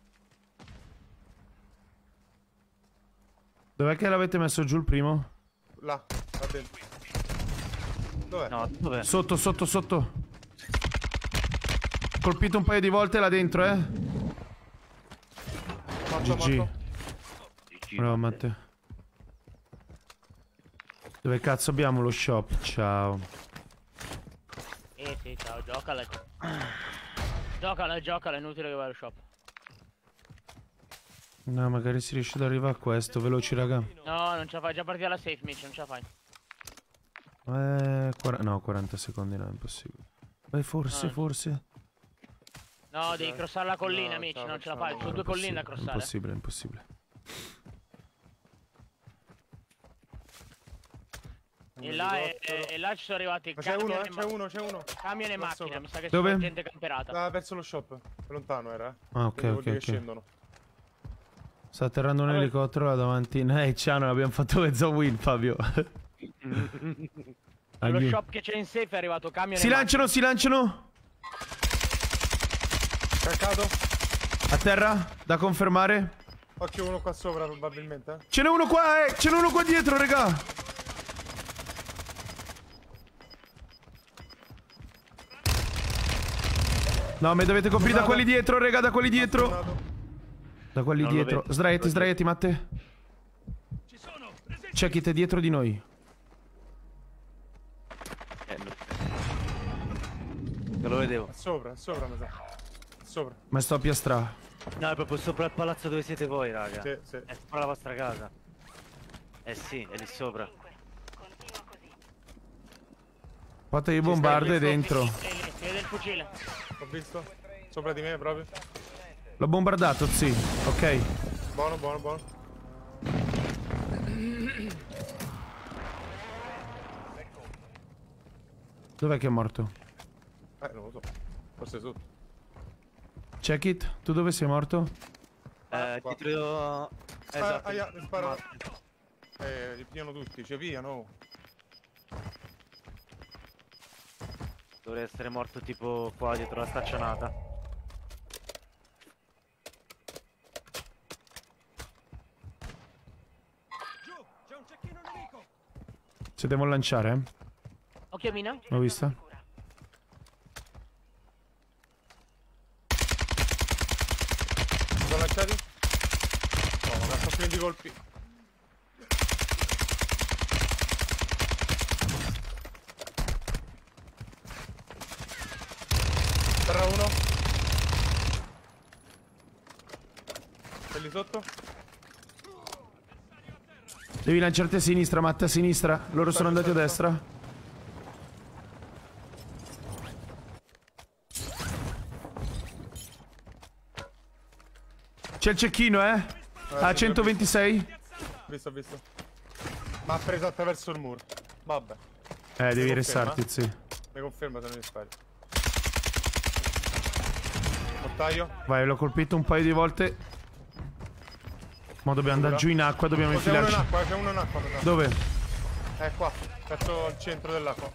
Dov'è che l'avete messo giù il primo? Là, là dentro. Dov'è? No, dov'è? Sotto, sotto, sotto. Colpito un paio di volte là dentro, eh. Morto, G G. morto. G G, Bravo Matte. Matteo. Dove cazzo abbiamo lo shop? Ciao. Eh sì, ciao, giocala. Giocala, giocala, è inutile che vai allo shop. No, magari si riesce ad arrivare a questo. Veloci, raga. No, non ce la fai, già partita la safe, Mitch, non ce la fai. Eh, quar- no, quaranta secondi no, è impossibile. Beh, forse, Ah. forse. No, devi crossare la collina, No, Mitch, ciao, non ce la facciamo. fai. Sono due colline da crossare. Impossibile, impossibile. E là, è- è- e là ci sono arrivati Ma c'è uno, camion eh, e c'è ma- uno, c'è uno. camion e Là macchina, sopra. mi sa che Dove? c'è gente camperata. Ah, verso lo shop. È lontano era, eh. Ah, ok, Quindi vuol ok, dire ok. che scendono. Sta atterrando un Vabbè. elicottero là davanti. Eh, ciao, abbiamo fatto mezzo win, Fabio. Allo Aiuto. shop che c'è in safe è arrivato camion Si e lanciano, si lanciano. Caccato. A terra, da confermare. Occhio uno qua sopra probabilmente, eh. Ce n'è uno qua, eh. Ce n'è uno qua dietro, raga. No, mi dovete coprire da quelli dietro, raga, da quelli dietro. Tornato. Da quelli Non lo dietro. vedo. Sdraiati, sdraiati, Matte. C'è chi è dietro di noi. Eh, no. Non lo vedevo. È sopra, è sopra, mi sa. È sopra. Ma sto a piastrà. No, è proprio sopra il palazzo dove siete voi, raga. Sì, sì. È sopra la vostra casa. Eh sì, è lì sopra. Continua così. Fate i bombardo e dentro. Lì, lì, si vede il fucile. Ho visto. Sopra di me proprio. L'ho bombardato, sì. Ok. Buono, buono, buono. Dov'è che è morto? Eh, non lo so. Forse sotto. Check it. Tu dove sei morto? Eh, qua. dietro... Esatto. Ah, aia, mi spara. Eh, li pigliano tutti, ci via, no. Dovrei essere morto tipo qua dietro la staccionata. Se devo lanciare, eh. Occhio mina. L'ho vista. Sono lanciati? No, ma sto finendo i colpi. Terra uno. Quelli sotto? Devi lanciarti a sinistra, Matte, a sinistra. Loro sono andati a destra. C'è il cecchino, eh? A centoventisei. Visto, visto. Ma ha preso attraverso il muro. Vabbè. Eh, devi conferma? restarti, sì. Mi conferma se non mi spari. Mortaio. Vai, l'ho colpito un paio di volte. Ma dobbiamo andare giù in acqua, dobbiamo Oh, c'è uno in infilarci. acqua, c'è uno in acqua. però. Dove? Eh, qua. Verso il centro dell'acqua.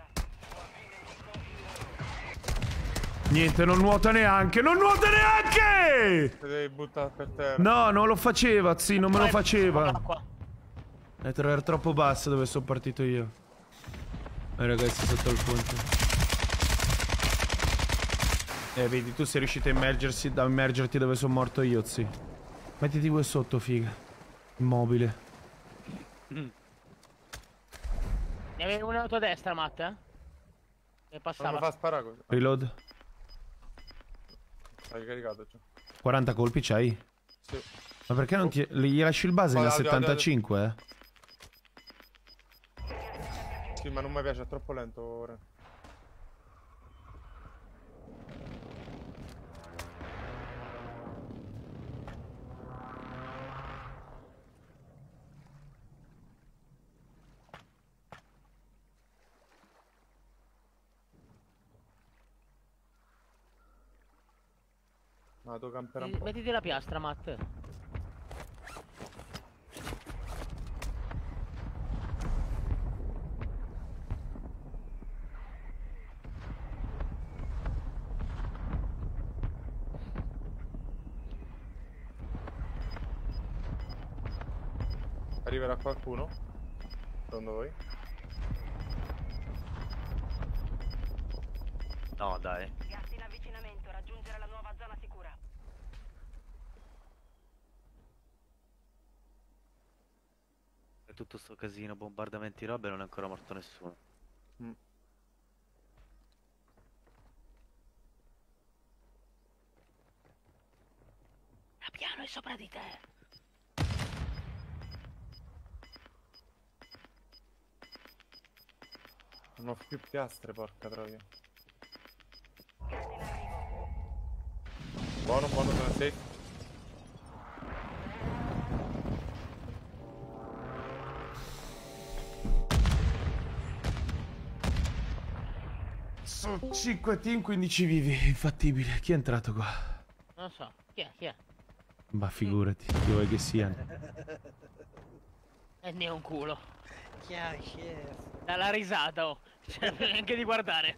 Niente, non nuota neanche, non nuota neanche! Ti devi buttare per terra. No, non lo faceva, sì, non me lo faceva. Acqua. Eh, era troppo basso dove sono partito io. Eh, ragazzi, sotto il ponte. Eh, vedi, tu sei riuscito a immergersi, a immergerti dove sono morto io, sì. Mettiti qua sotto, figa. Immobile. Ne avevi uno alla tua destra, Matt, eh? Che Non mi passava. fa sparare così. Reload. Hai caricato già. quaranta colpi c'hai? Sì. Ma perché non ti... Gli lasci il base Vai, da audio, audio, settantacinque, eh? Sì, ma non mi piace, è troppo lento ora. Vado campera un Eh, po'. Mettiti la piastra, Matt. Arriverà qualcuno? Secondo voi? No, dai. Gas in avvicinamento, raggiungere la nuova zona sicura. È tutto sto casino, bombardamenti robe e non è ancora morto nessuno. Mm. La piano è sopra di te. Non ho più piastre, porca troia. Gas in arrivo. Buono, buono, sono safe. Sono cinque team, quindici vivi. Infattibile. Chi è entrato qua? Non lo so. Chi è? Chi è? Ma figurati, chi vuoi che siano? E ne è un culo. Chiaro, chef. Dalla risata, oh. Cioè, neanche di guardare.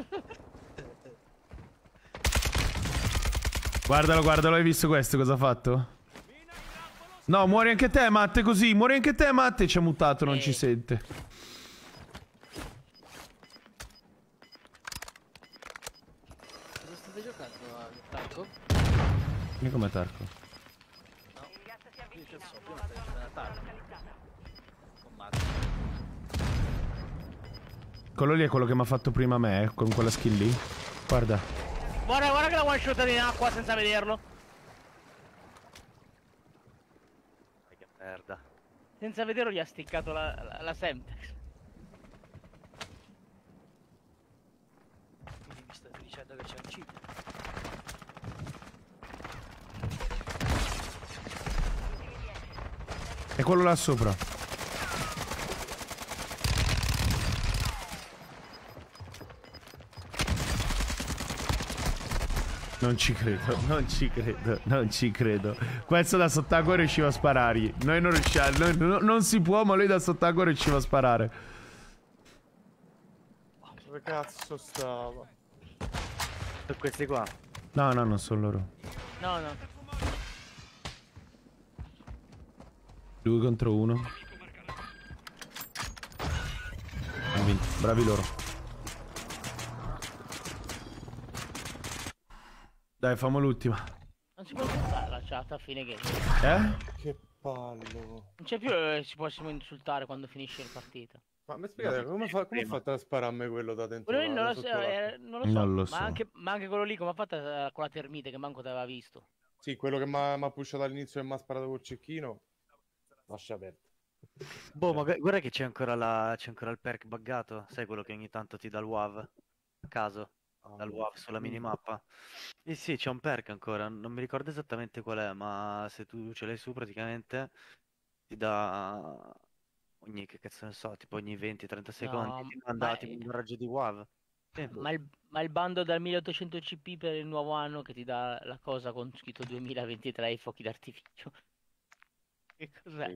Guardalo, guardalo, hai visto questo cosa ha fatto? No, muori anche te, Matte, così. Muori anche te, Matte. Ci ha mutato, non Eh. ci sente. Cosa state giocando a Tarkov? E come Tarko? Il gas si avvicina, Io che so, nuova prima zona stai sicura giocando a localizzata. Quello lì è quello che mi ha fatto prima me, eh, con quella skill lì. Guarda. Guarda, guarda che la one shot in acqua senza vederlo. Che merda. Senza vederlo gli ha sticcato la, la, la Semtex. Quindi mi state dicendo che c'è un cheat. È quello là sopra. Non ci credo, non ci credo, non ci credo. Questo da sott'acqua riusciva a sparargli. Noi non riusciamo, noi- no- non si può, ma lui da sott'acqua riusciva a sparare. Dove cazzo stava? Sono questi qua. No, no, non sono loro. No, no. Due contro uno. Hanno vinto. Bravi loro. Dai, fammo l'ultima. Non si può insultare la chat a fine game. Eh? Che pallo. Non c'è più eh, si possiamo insultare quando finisce la partita. Ma mi spiegate come fa, come ha fatto a spararmi quello da dentro? Quello lì non la- lo so, sotto l'acqua? eh, non lo so, Non lo ma, so. Anche, ma anche quello lì come ha fatto eh, con la termite che manco ti aveva visto. Sì, quello che mi ha pushato all'inizio e mi ha sparato col cecchino. Lascia aperto. Boh, ma gu- guarda che c'è ancora la... c'è ancora il perk buggato. Sai quello che ogni tanto ti dà il W A V? A caso? Ah, Dal W A V sulla minimappa? Eh sì, c'è un perk ancora. Non mi ricordo esattamente qual è, ma se tu ce l'hai su praticamente ti dà... Ogni, che cazzo ne so, tipo ogni venti trenta secondi No, ti manda ma- tipo un raggio di W A V. Sì. Ma il, ma il bando dal milleottocento C P per il nuovo anno che ti dà la cosa con scritto duemilaventitré e i fuochi d'artificio. Che cos'è?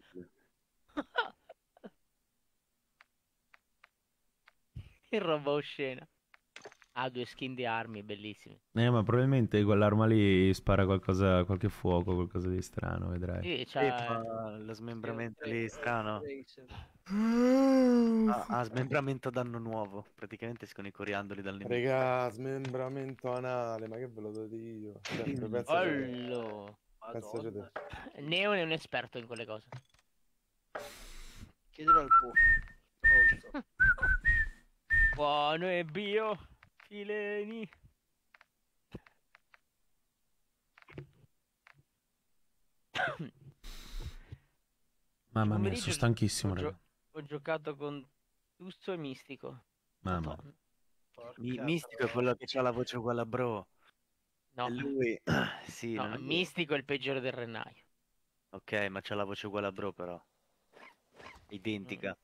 Che roba oscena. Ha due skin di armi bellissime. Eh, ma probabilmente quell'arma lì spara qualcosa, qualche fuoco, qualcosa di strano, vedrai. Sì, Sì, c'ha... fa lo smembramento lì strano. Racer. Ah, ah, smembramento danno nuovo. Praticamente escono i coriandoli dal nemico. Regà, smembramento anale, ma che ve lo do io? Certo, pensa te. Ollo. Pensa te. Madonna. Neo è un esperto in quelle cose. Chiedilo al po'. Pronto. Buono e bio. Fileni. Mamma mia, Pomeriggio sono stanchissimo, ho, gio- raga. ho giocato con Tusso e Mistico. Mamma. Madonna. Porca Mi- Mistico è quello che ha la voce uguale bro. No, E lui... sì, no, non è- Mistico è il peggiore del Rennaio. Ok, ma c'ha la voce uguale a bro però. Identica.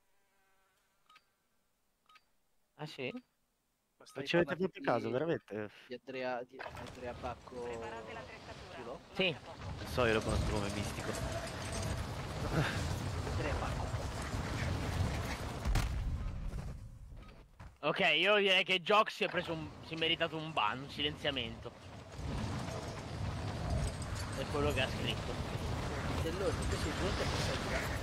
Ah sì? Ma stai Non ci avete parlando fatto caso, di- veramente? Di Andrea, di Andrea Bacco. Preparate l'attrezzatura. l'ho? Sì. Non so, io lo conosco come mistico. Te ne fai. Ok, io direi che Jox si è preso un... si è meritato un ban, un silenziamento. È quello che ha scritto. Dell'oro, questo è giunto a passare.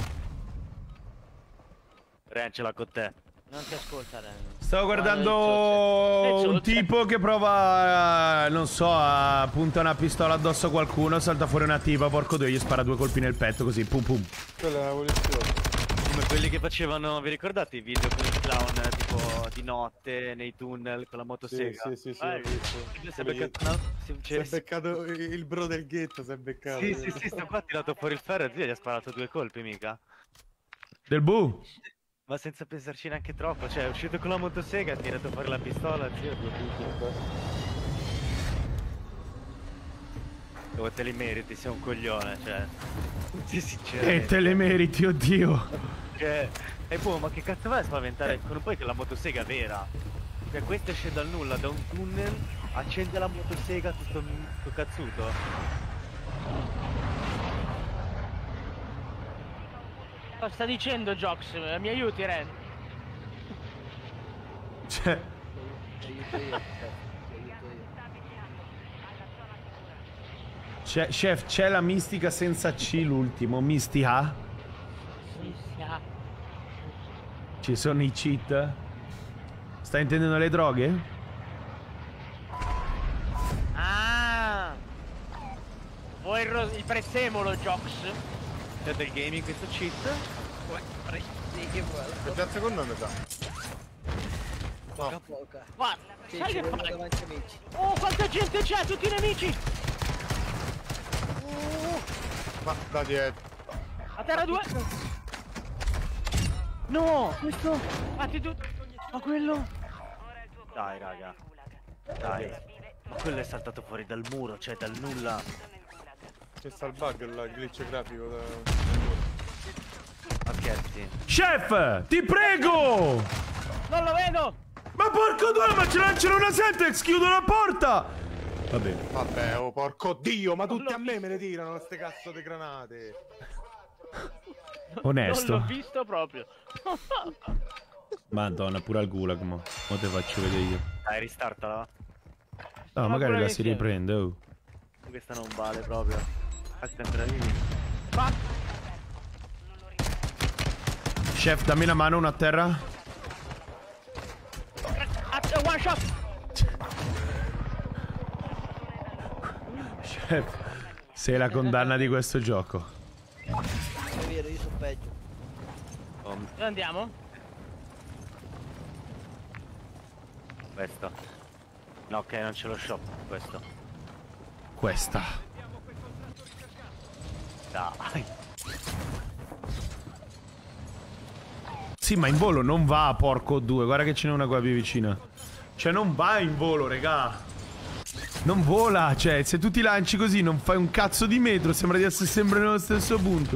Ren ce l'ha con te. Non ti ascolta, Ren. Stavo guardando Eh, un c'è- tipo che prova, non so, a punta una pistola addosso a qualcuno, salta fuori una tipa, porco due, gli spara due colpi nel petto così, pum pum. Quella è la polizia. Come quelli che facevano, vi ricordate i video con il clown tipo di notte nei tunnel con la Sì, motosega? sì, sì, sì, Ah, ho visto. si è beccato una... si- Si cioè, è beccato il bro del ghetto, si è beccato. Sì, sì, sì, sta qua ha tirato fuori il ferro e zio gli ha sparato due colpi, mica. Del bu. Ma senza pensarci neanche troppo, cioè è uscito con la motosega, ha tirato fuori la pistola, zio, due colpi. Dove te li meriti, sei un coglione, cioè. Sì, E sinceramente. te le meriti, oddio. Cioè, e boh, ma che cazzo vai a spaventare? Con poi che la motosega vera. Cioè, questo esce dal nulla, da un tunnel, accende la motosega, tutto, tutto cazzuto. Cosa sta dicendo Jox? Mi aiuti, Ren? Cioè, Ti aiuto io, eh, ti aiuto io. c'è, chef, c'è la mistica senza C l'ultimo, mistica? Sì, sì, ah. Ci sono i cheat? Stai intendendo le droghe? Ah! Vuoi il, ro- il prezzemolo, Jox? C'è del gaming questo cheat? Sì, che vuole. Che già secondo me sa. Poca poca. Guarda, Sì, sai ci che vogliono fai? davanti amici. Oh, quanta gente c'è, tutti i nemici! Ma da dietro. A terra due! No! Questo! Fatti tu! Ma quello! Dai, raga. Dai. Ma quello è saltato fuori dal muro, cioè dal nulla. C'è sta il bug, il glitch grafico da... Ma scherzi. Chef, ti prego! Non lo vedo! Ma porco due, ma ci lanciano una Semtex, chiudo la porta! Va bene. Vabbè, oh porco dio, ma tutti l'ho a me me ne tirano queste cazzo di granate. Onesto. Non l'ho visto proprio. Madonna, pure al gulag, mo. Mo te faccio vedere io. Dai, ristartala. No, Ma magari pure la si insieme. riprende, oh. Questa non vale proprio. Aspetta, ancora lì. Va! Chef, dammi una mano, una a terra. Ah, one shot! Chef, sei la condanna di questo gioco. È vero, io sono peggio. Oh, Dove andiamo? questo. No, ok, non c'è lo shop. Questo. Questa. Dai. Sì, ma in volo non va, porco due. Guarda che ce n'è una qua più vicina. Cioè, non va in volo, regà. Non vola, cioè, se tu ti lanci così non fai un cazzo di metro, sembra di essere sempre nello stesso punto.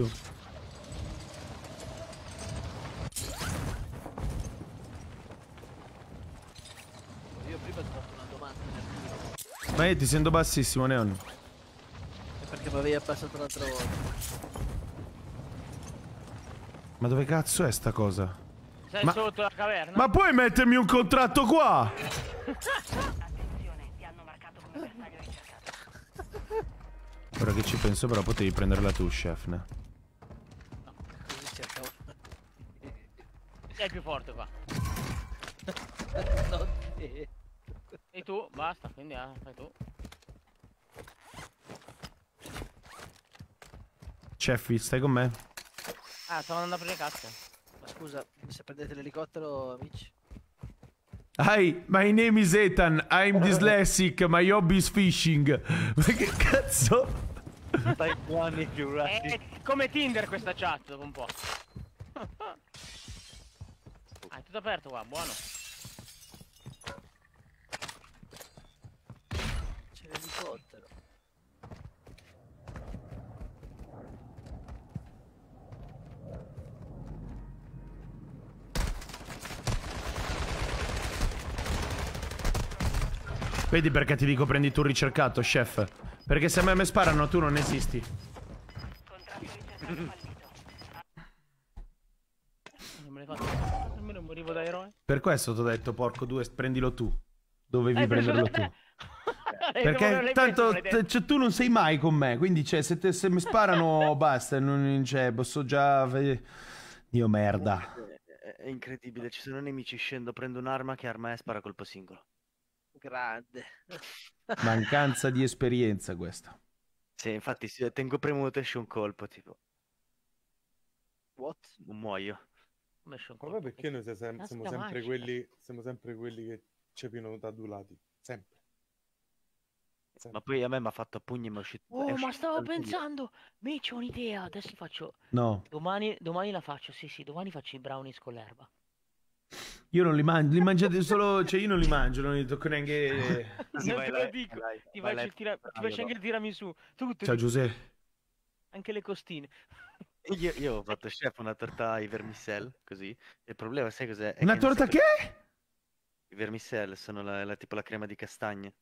Io prima ti ho fatto una domanda. Ma io ti sento bassissimo, Neon. È perché mi avevi abbassato l'altra volta. Ma dove cazzo è sta cosa? Sei Ma- sotto la caverna? Ma puoi mettermi un contratto qua? Attenzione, ti hanno marcato come bersaglio ricercato. Ora che ci penso però potevi prenderla tu, chef, ne? Così cercavo. Sei più forte qua. Non te. E tu? Basta, quindi ah, fai tu. Chef, stai con me? Ah, stavo andando a prendere cazzo. Ma scusa, se prendete l'elicottero, amici. Hi, my name is Ethan. I'm dyslexic. My hobby is fishing. Ma che cazzo? Stai buoni più È come Tinder questa chat dopo un po'. Ah, è tutto aperto qua, buono. C'è l'elicottero. Vedi perché ti dico prendi tu il ricercato, chef? Perché se a me mi sparano tu non esisti. Contratto licenziato fallito. Non me ne faccio. Nemmeno morivo da eroe. Per questo ti ho detto, porco due, prendilo tu. Dovevi Hai preso prenderlo da tu. te. Perché tanto t- cioè, tu non sei mai con me, quindi cioè, se, te, se mi sparano basta, non, cioè, posso già... Dio merda. È, è incredibile, ci sono nemici, scendo, prendo un'arma, che arma è, spara colpo singolo. Grande. Mancanza di esperienza questa. Sì, infatti se tengo premuto esce un colpo, tipo, What? muoio. Ho messo un Ma poi colpo. perché noi se- sem- Casca siamo sempre magica. quelli, siamo sempre quelli che cepino da due lati. Sempre. Ma poi a me mi ha fatto a pugni e mi è uscito... è Oh, ma uscito stavo dal video. pensando. Mitch, ho un'idea. Adesso faccio. No, Domani, domani la faccio. Sì, sì, domani faccio i brownies con l'erba. io non li mangio, li mangiate solo... Cioè io non li mangio, non li tocco neanche... Così Non vai te là- lo dico. vai- Ti vai faccio, là- il tira... Ti vai faccio là- anche il tiramisù. Tutto. Ciao Giuseppe. Anche le costine. Io, io ho fatto chef una torta ai vermicelle, così. Il problema, sai cos'è? È Una che non torta sapevo- che? I vermicelle sono la, la- tipo la crema di castagne.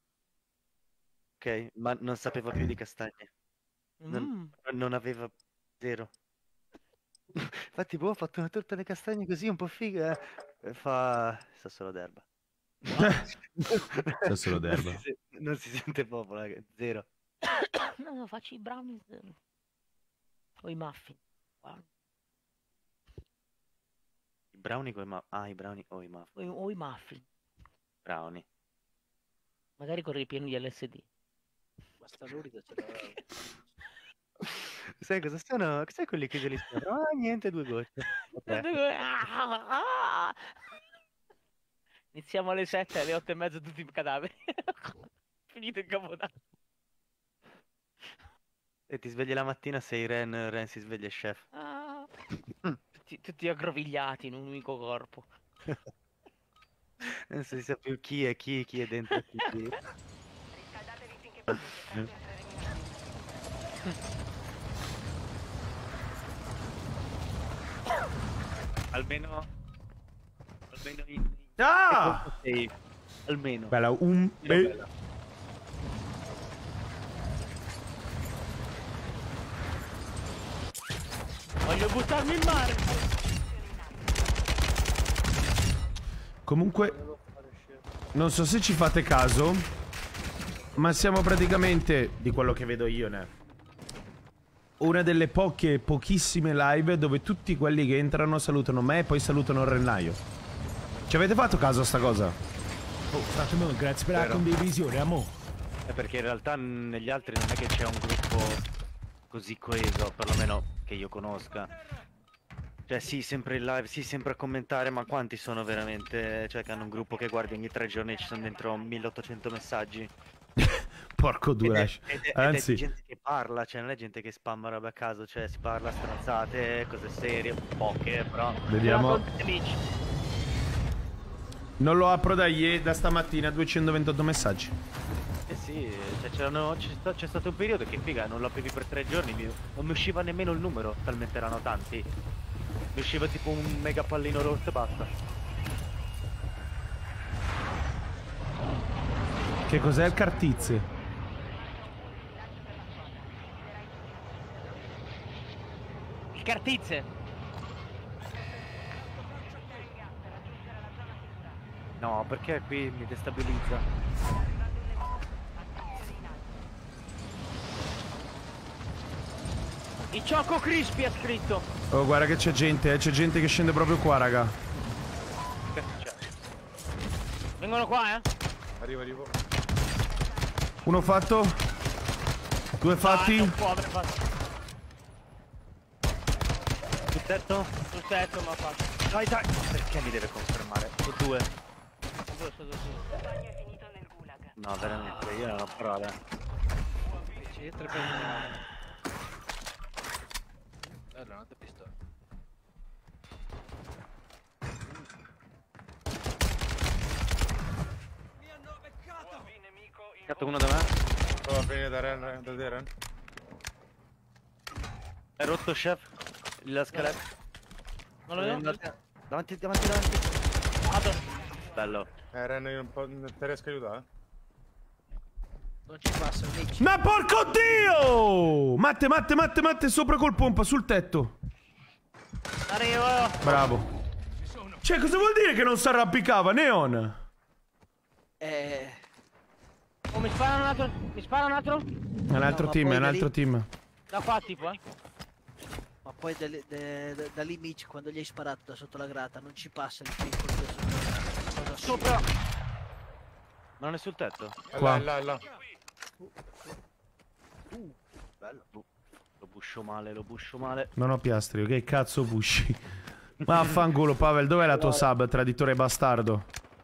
Ok? Ma non sapevo più di castagne. Non, Mm. non aveva zero. Infatti, boh, ho fatto una torta alle castagne così un po' figa. E fa... sa solo d'erba. Sa solo d'erba. Non si, se- non si sente proprio, raga, zero. No, no, faccio i brownies. eh, O i muffin. Guarda, I brownie con i ma... Ah, i brownie o i muffin. O, i- o i muffin. Brownie. Magari con ripieno di L S D. Ma sta lurida ce l'aveva. Sai cosa sono? Sai quelli che se li sparano? Ah, niente, due gocce. O tre. Ah, ah. Iniziamo alle sette, alle otto e mezza tutti i cadaveri. Finito il capodanno. E ti svegli la mattina, sei Ren, Ren si sveglia chef. Ah. Tutti, tutti aggrovigliati in un unico corpo. Non si sa più chi è chi, chi è dentro chi. Riscaldatevi finché potete tratto entrare in Almeno... Almeno in... Ah! Sei... Almeno. Bella, un... Io eh. bella. Voglio buttarmi in mare. Comunque, non so se ci fate caso, ma siamo praticamente, di quello che vedo io, ne, una delle poche, pochissime live dove tutti quelli che entrano salutano me e poi salutano il Rennaio. Ci avete fatto caso a sta cosa? Oh, fratello, grazie per la Vero. condivisione, amo. È perché in realtà negli altri non è che c'è un gruppo così coeso, perlomeno che io conosca. Cioè sì, sempre in live, sì, sempre a commentare, ma quanti sono veramente? Cioè che hanno un gruppo che guardi ogni tre giorni e ci sono dentro milleottocento messaggi. Porco Ed è, due. ed è- ed è Anzi, di gente che parla, cioè non è gente che spamma roba a caso, cioè si parla stronzate, cose serie, poche, però... vediamo. Racconta, amici. Non lo apro da ieri, da stamattina, duecentoventotto messaggi. Eh sì, cioè, c'erano- c'è sta- c'è stato un periodo che figa, non lo aprivi per tre giorni, mi- non mi usciva nemmeno il numero, talmente erano tanti. Mi usciva tipo un mega pallino rosso e basta. Che cos'è il cartizze? Il cartizze. No, perché qui mi destabilizza. Il Choco Crispy ha scritto. Oh, guarda che c'è gente, eh, c'è gente che scende proprio qua, raga. Che c'è? Vengono qua, eh? Arrivo, arrivo. Uno fatto. Due Ah, fatti. non può aver fatto. Sul tetto? Sul tetto ma ha fatto. Dai, dai! Perché mi deve confermare? Su due. Due, su, due, su. Il bagno è finito nel gulag. No, veramente, io non ho parole. C'è tre per Bella, un'altra pistola. Gatto uno da me. Prova a venire da Ren, da te, Ren. È rotto, chef. La scaletta. Non lo vedo? Davanti, davanti, davanti. Vado. Bello. Eh, Ren, io un po'... non ti riesco a aiutare? Non ci passa, Mitch. Ma porco dio! Matte, Matte, Matte, Matte, sopra col pompa, sul tetto. Arrivo. Bravo. Cioè, cosa vuol dire che non si arrampicava, Neon? Eh... Oh, mi spara un altro. Mi spara un altro? È un altro ma team, poi è un da altro lì- team. Da qua tipo, eh. Ma poi da, lì- da- da- da lì Mitch, quando gli hai sparato da sotto la grata, non ci passa il piccolo da sotto la grata. Cosa assurda. Sopra. Ma non è sul tetto? È Qua. là, è là, è là. Bello. Lo buscio male, lo buscio male. Non ho piastri, che cazzo pusci? Vaffanculo, Pavel, dov'è la tua sub, traditore bastardo?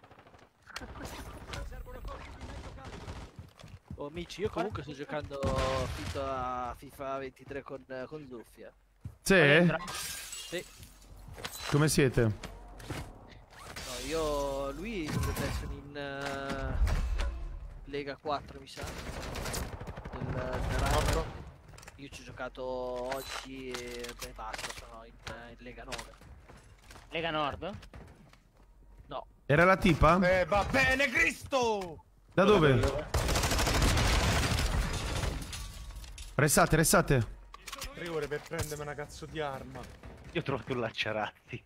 Oh Mitch, io comunque sto giocando FIFA, FIFA ventitré con, con Zuffia. Sì? Sì. Come siete? No, io... lui dovrebbe essere in eh, Lega quattro, mi sa. Del, del rank. Io ci ho giocato oggi e beh, basta, sono in, in Lega nove. Lega Nord? No, Era la tipa? Eh, va bene, Cristo! Da dove? Restate, restate. Tre ore per prendermi una cazzo di arma. Io ho trovato un lanciaratti.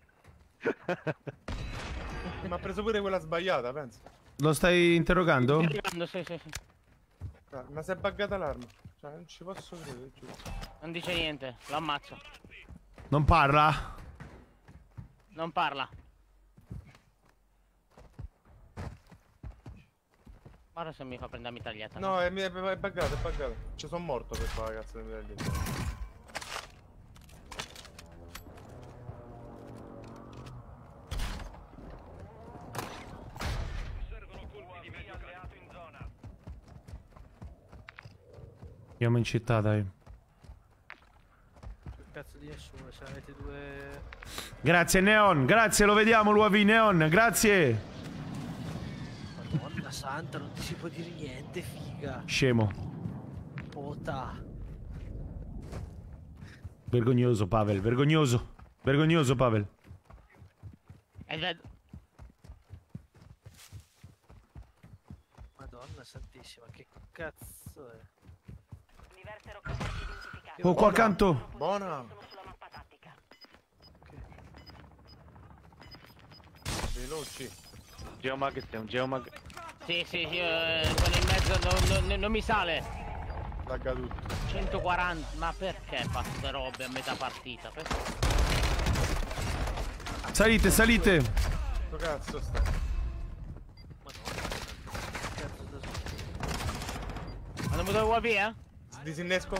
Mi ha preso pure quella sbagliata, pensa. Lo stai interrogando? Sto arrivando, sì, sì, sì. Ah, ma si è buggata l'arma. Cioè, non ci posso credere, giuro. Non dice niente, lo ammazzo. Non parla? Non parla. Guarda se mi fa prendere la mitraglietta. No, è, è, è buggato, è buggato. Ci sono morto per fare la cazzo di medaglia. Andiamo in città, dai. cazzo di nessuno, se avete due... Grazie, Neon. Grazie, lo vediamo, l'U A V, Neon. Grazie. Madonna santa, non ti si può dire niente, figa. Scemo. Pota. Vergognoso, Pavel. Vergognoso. Vergognoso, Pavel. E ved- Madonna santissima, che cazzo è? Diverse roccaforti identificate. Oh, qua accanto. Buona. Sono sulla mappa tattica. Veloci. Geomag, è un Geomag. Sì, sì, sì, eh, quello in mezzo non, non- non mi sale. Lagga tutto. centoquaranta, ma perché fa queste robe a metà partita? Perché? Salite, salite. Che cazzo sta? Cazzo da Hanno avuto U A V, eh? Disinnesco?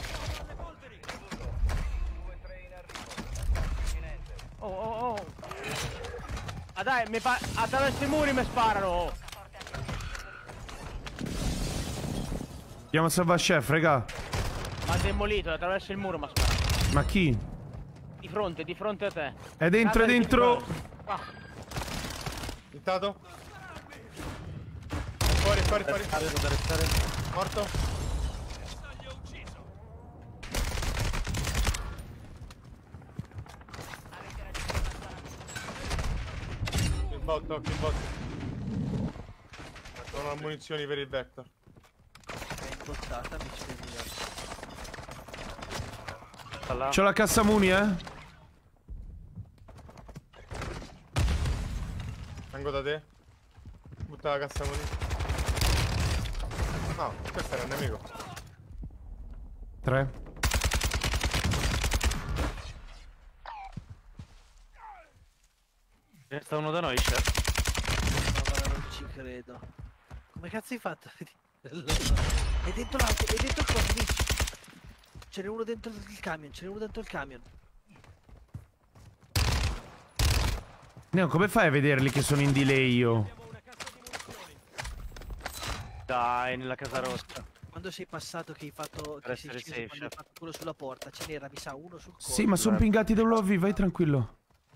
Oh, oh, oh. Ah dai, mi fa... attraverso i muri mi sparano. oh. Andiamo a salvare chef, raga. Ma ha demolito, attraverso il muro mi ha sparato. Ma chi? Di fronte, di fronte a te. È dentro, è Guarda, dentro. Qua. Intato? Fuori, fuori, fuori. Morto? Il botto, occhio, il botto. Sono munizioni per il Vector. è imbottata, mi ci devi dare. Sta là. C'ho la cassa muni, eh. Vengo da te. Butta la cassa così. No, questo era il nemico. Tre. Ce ne sta uno da noi, chef. No, guarda, non ci credo. Come cazzo hai fatto? È dentro l'auto, è dentro il coso, Mitch. Ce n'è uno dentro il camion, ce n'è uno dentro il camion. Neo, come fai a vederli che sono in delay io? Dai, nella casa rossa. Quando sei passato che hai fatto, Per che sei essere sceso, safe, quando hai chef. fatto quello sulla porta, ce n'era, mi sa, uno sul coso. Sì, ma sono pingati dall'U A V, vai tranquillo.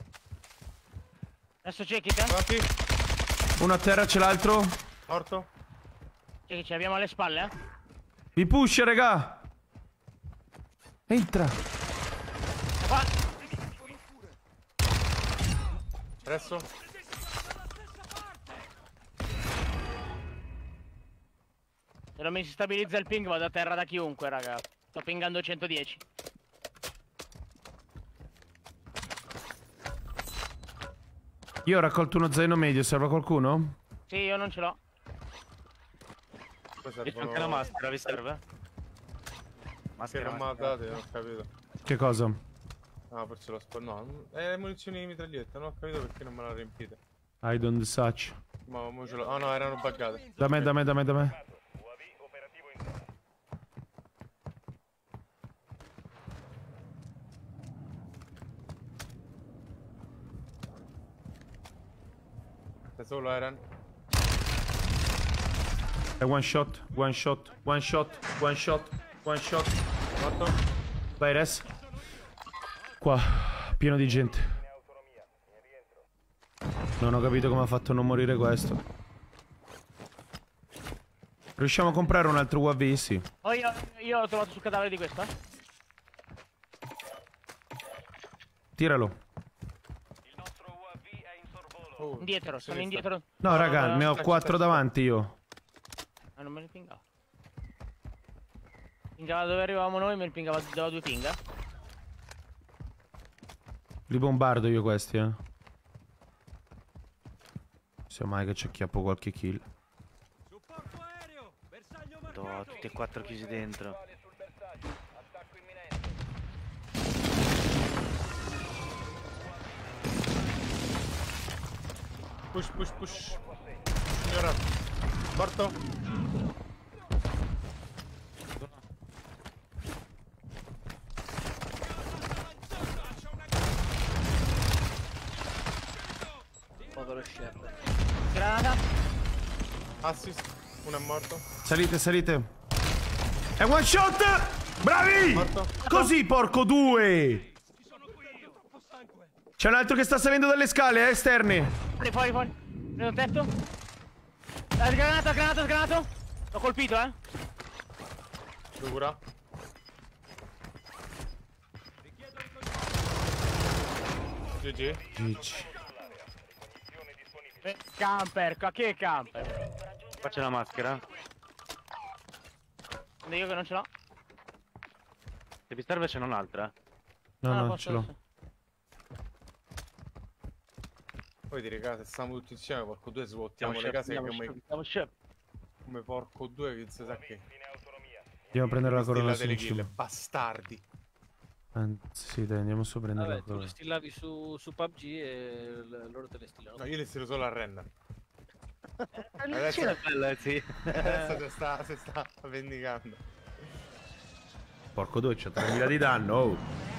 Adesso c'è chi te? Guardi, Uno a terra, c'è l'altro. morto. C'è chi ce l'abbiamo alle spalle, eh? Vi push, raga. Entra. Qua. Presso. Se non mi si stabilizza il ping vado a terra da chiunque, raga. Sto pingando centodieci. Io ho raccolto uno zaino medio, serve a qualcuno? Sì, io non ce l'ho. Poi E c'è servono... anche la maschera, vi serve? Che Maschera, non mi ha maschera. date, non ho capito. Che cosa? Ah, forse l'ho sparo. No, è munizioni di mitraglietta, non ho capito perché non me l'ha riempita. I don't such. Ma mo ce l'ho. Ah no, erano buggate. Da me, da me, da me, da me. U A V operativo in zona. Sei solo, Eren? È one shot, one shot, one shot, one shot, one shot. Morto? Vai, res. Qua, pieno di gente. In autonomia. In rientro. Non ho capito come ha fatto a non morire questo. Riusciamo a comprare un altro U A V? Sì. Oh, io, io ho trovato sul cadavere di questo. eh. Tiralo. Il nostro U A V è in sorvolo. Oh, Indietro, sono sinistra. indietro. No, raga, no, ne ho sta- quattro sta- davanti io. Ah, non me ne pingava. Pingava dove arrivavamo noi, me ne pingava da due pinga. Li bombardo io questi, eh. Sia mai che ci acchiappo qualche kill. Madò, tutti e quattro chiusi dentro. Sul bersaglio. Attacco imminente. Push, push, push. Signora. Morto? Povero chef. Granata. Assist. Uno è morto. Salite, salite. È one shot! Bravi! Morto. Così, porco due! C'è un altro che sta salendo dalle scale, eh, esterne. Fuori, fuori, fuori. Prendo il tetto. Eh, sgranato, sgranato, sgranato. L'ho colpito, eh. Sicura? G G. G G. Eh, camper, ca- che camper? Qua c'è la maschera. Guarda, io che non ce l'ho. Se vi serve c'è un'altra. No, Ah, no, posso ce l'ho. adesso. Poi dire case, stiamo tutti insieme, porco due svuotiamo Siamo le chef, case siamo come, chef, siamo chef. come porco due che non si sa che. In autonomia. Andiamo a prendere la corona su Stillate le in kill, cima. bastardi. Anzi, sì, dai, andiamo su a prendere Vabbè, la tu le corona. stillavi su, su P U B G e l- loro te le stillano. No, io le stiro solo a Renner. Adesso è bella, eh, sì. Adesso si sta, si sta vendicando. Porco due, c'ha tremila di danno, oh.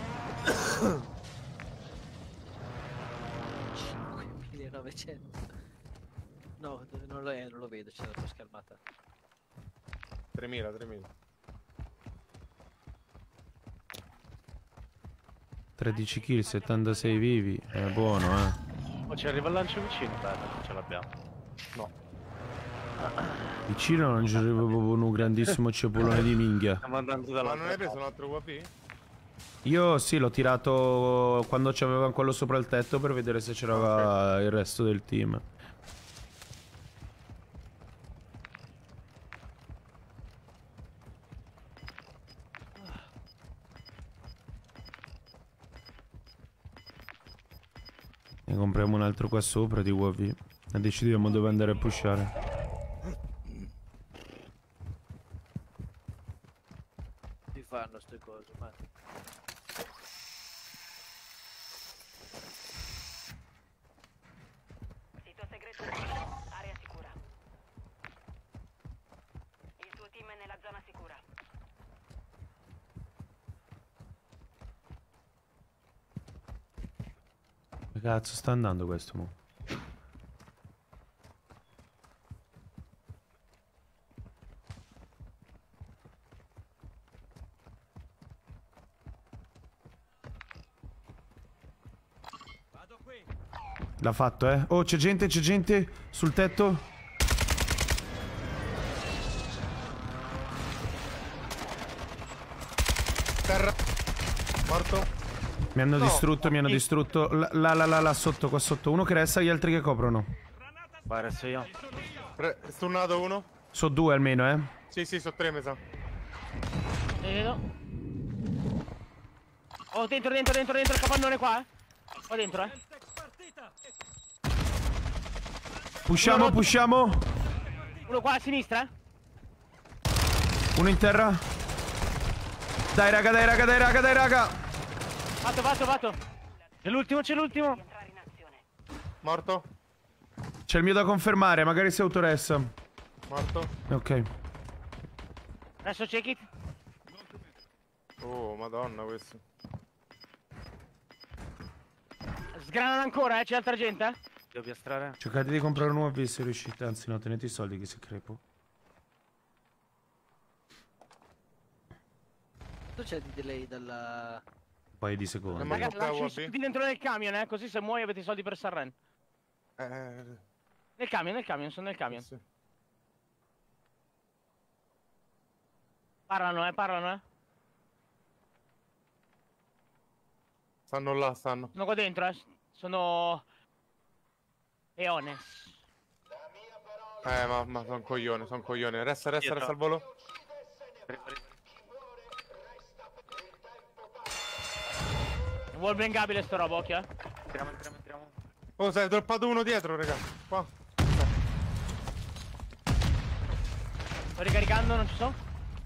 cinquemilanovecento. No, non lo, è, non lo vedo, c'è la tua schermata. tremila, tremila. tredici kill, settantasei vivi. È buono, eh. Oh, ci arriva il lancio vicino, dai, non ce l'abbiamo. No. Vicino non ci arriva proprio un grandissimo cepolone di minchia. Stiamo andando Ma dalla non hai preso un altro U A V? Io sì, l'ho tirato quando c'avevano quello sopra il tetto per vedere se c'era il resto del team. Ne compriamo un altro qua sopra di U A V e decidiamo dove andare a pushare. Si fanno ste cose, ma... Sito segreto sicuro. Area sicura. Il tuo team è nella zona sicura. Che cazzo sta andando questo mo? L'ha fatto, eh? Oh, c'è gente, c'è gente sul tetto. Terra. Morto. Mi hanno No, distrutto, mi hanno ok. distrutto. Là, là, là, là, là, sotto, qua sotto. Uno che resta, gli altri che coprono. Vai, resto io. Re- Stunnato uno. So due almeno, eh. Sì, sì, sono tre, mi sa. Vedo. Oh, dentro, dentro, dentro, dentro il capannone qua, eh. Qua dentro, eh. Pushiamo, pushiamo. Uno qua a sinistra, eh. Uno in terra. Dai raga, dai raga, dai raga, dai raga. Fatto, fatto, fatto. C'è l'ultimo, c'è l'ultimo. Morto. C'è il mio da confermare, magari si autoressa. Morto. Ok. Adesso check it. Oh, madonna questo. Sgranano ancora, eh. C'è altra gente, eh. Devo piastrare? Cercate di comprare un U A V se riuscite, anzi no, tenete i soldi che si crepo. Quanto c'è di delay dalla... Un paio di secondi. Ma- Ragazzi, comprare lasci U A V? tutti dentro nel camion, eh. Così se muoio avete i soldi per Sarren. Eh, Nel camion, nel camion, sono nel camion. sì. Parlano, eh, parlano, eh. Stanno là, stanno. Sono qua dentro, eh. Sono... Eones. Eh, ma, ma sono un coglione, sono un coglione. Resta, resta, Dietro. resta al volo. Vuol blingabile sto robo, occhio, eh. Entriamo, entriamo, entriamo. Oh, sei droppato uno dietro, raga. Qua. Sto ricaricando, non ci sono.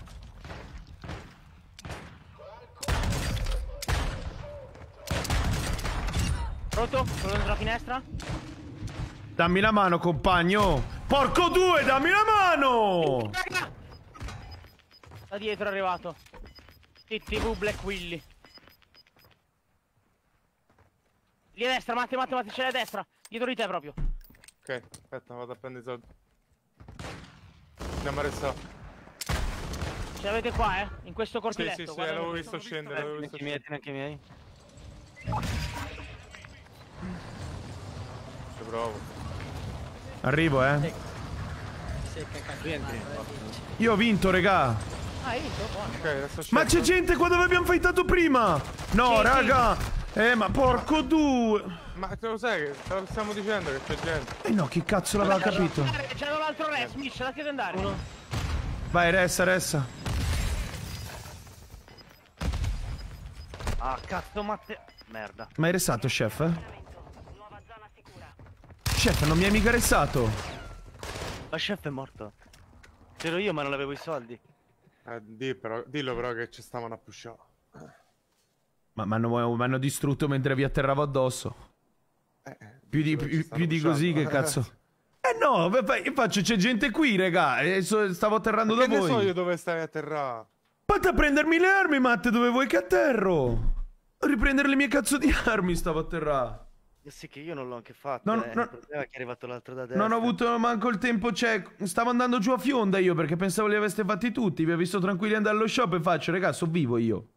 Pronto? Sono dentro la finestra. Dammi la mano, compagno. Porco due, dammi la mano. Da dietro è arrivato. T T V Black Willy. Lì a destra, Matte, Matte, Matte, c'è a destra. Dietro di te proprio. Ok, aspetta, vado a prendere i soldi. Andiamo a restare. Ce l'avete qua, eh? In questo Sì, cortiletto. sì, sì, guarda l'avevo come- visto scendere, l'avevo visto Anche i miei, scendere. anche i miei. Ci provo. Arrivo, eh. Secca cacchio. Io ho vinto, regà. Ah, hai vinto? Buono. Ok, adesso Ma scendo. c'è gente qua dove abbiamo fightato prima. No, Sì, raga. Eh, ma porco due. Ma te lo sai che te lo stiamo dicendo che c'è gente. Eh no, chi cazzo l'aveva capito? C'è l'altro re, Smith, lasciate andare. Vai, ressa, ressa. Ah, cazzo, Matte. Merda. Ma hai ressato, chef? eh? Nuova zona sicura. Chef, non mi hai mica ressato. Ma chef è morto. C'ero io, ma non avevo i soldi. Eh, di però, dillo però che ci stavano a pushare. Ma mi hanno distrutto mentre vi atterravo addosso. Eh, eh, Più di, ci più, stanno più di così, che pushando. cazzo. Eh no, beh, io faccio, c'è gente qui, raga. E so- stavo atterrando Ma da che ne voi. so io dove stai a terra? Fate a prendermi le armi, Matte, dove vuoi che atterro? A riprendere le mie cazzo di armi stavo a terra. Eh sì, che io non l'ho anche fatto. No, no, eh. no. Il problema è che è arrivato l'altro da destra. Non ho avuto manco il tempo, cioè, stavo andando giù a fionda io perché pensavo li aveste fatti tutti. Vi ho visto tranquilli andare allo shop e faccio, raga, so vivo io.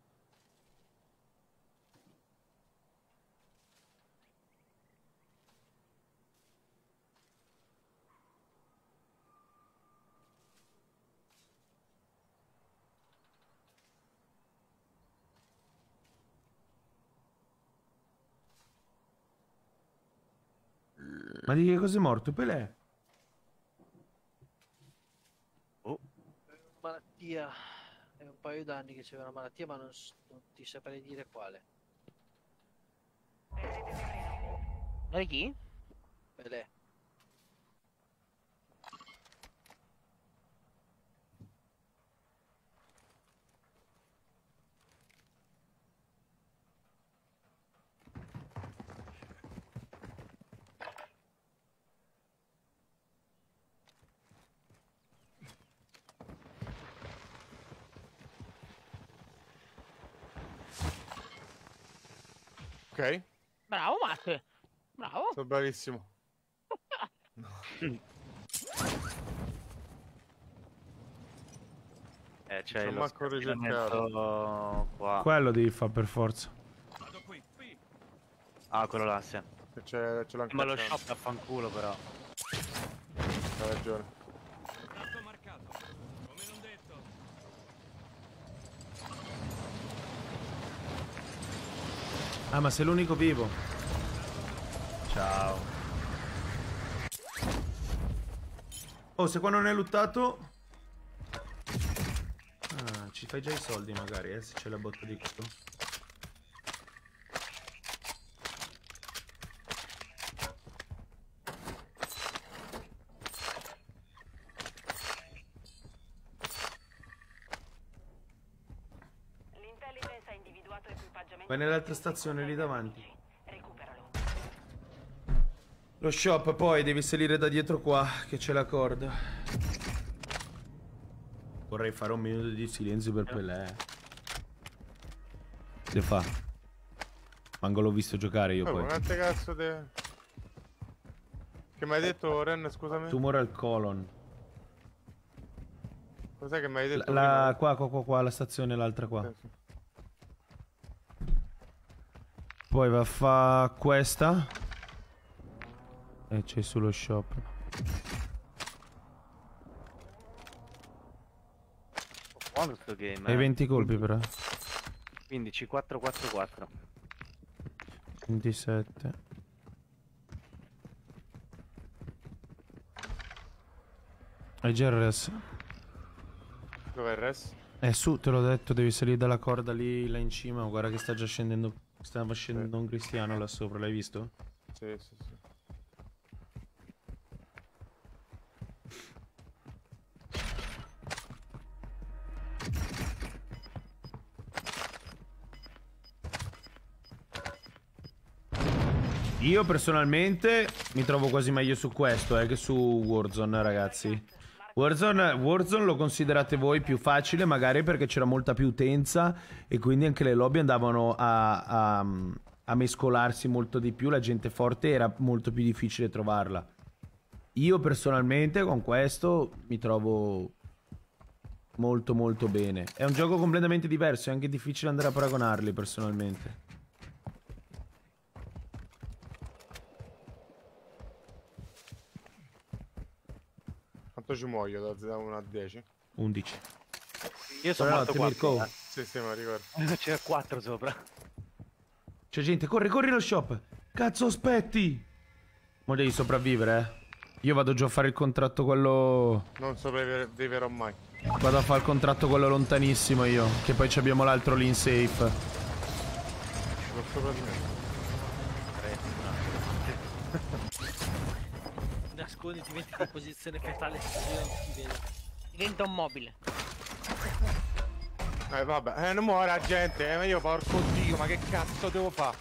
Ma di che cosa è morto? Pelé? Oh, Malattia. È un paio d'anni che c'è una malattia, ma non, s- non ti saprei dire quale. Ma di chi? Pelé. Ok, Bravo, Matte. Bravo. sono bravissimo. eh, c'è Non lo manco scatenamento qua. Quello devi fare per forza. Ah, quello là, sì. Che c'è, ce l'ho anche Ma lo cacciato. shop è a fanculo, però. Hai ragione. Ah, ma sei l'unico vivo. Ciao. Oh, se qua non è luttato... Ci fai già i soldi magari, eh, se c'è la botta di questo. L'intelligence ha individuato equipaggiamenti. Vai nell'altra stazione lì davanti. Recuperalo. Lo shop poi devi salire da dietro qua, che c'è la corda. Vorrei fare un minuto di silenzio per Pelé. Che fa? Manco l'ho visto giocare io Oh, poi. quante cazzo de... Che mi hai detto, Ren, scusami? Tumore al colon. Cos'è che mi hai detto? La, la- prima? qua, qua, qua, qua, la stazione, l'altra qua. Eh, sì. Poi va a fa questa. E c'è sullo shop. Buono sto game, Hai eh. venti colpi però. quindici, quattro, quattro, quattro. ventisette. Hai già il res? Dov'è il res? Eh su, te l'ho detto, devi salire dalla corda lì, là in cima. Guarda che sta già scendendo. Stava scendendo un cristiano là sopra, l'hai visto? Sì, sì, sì. Io personalmente mi trovo quasi meglio su questo eh, che su Warzone, ragazzi. Warzone, Warzone lo considerate voi più facile magari perché c'era molta più utenza e quindi anche le lobby andavano a, a, a mescolarsi molto di più, la gente forte era molto più difficile trovarla. Io personalmente con questo mi trovo molto molto bene. È un gioco completamente diverso, è anche difficile andare a paragonarli personalmente. Quanto ci muoio da uno a dieci? undici. Io sono morto Buonanotte, quattro. Mirko. Eh. Sì, sì, me lo ricordo. C'era quattro sopra. C'è gente, corri, corri lo shop. Cazzo, aspetti. Mo devi sopravvivere, eh. Io vado giù a fare il contratto quello... Non sopravviverò mai. Vado a fare il contratto quello lontanissimo io. Che poi ci abbiamo l'altro lì in safe. Non sopra di me. Nasconditi, mettiti in posizione fetale se io non ti vedo. Diventa un mobile. Eh vabbè, eh, non muore la gente, eh, ma io porco dio, ma che cazzo devo fare?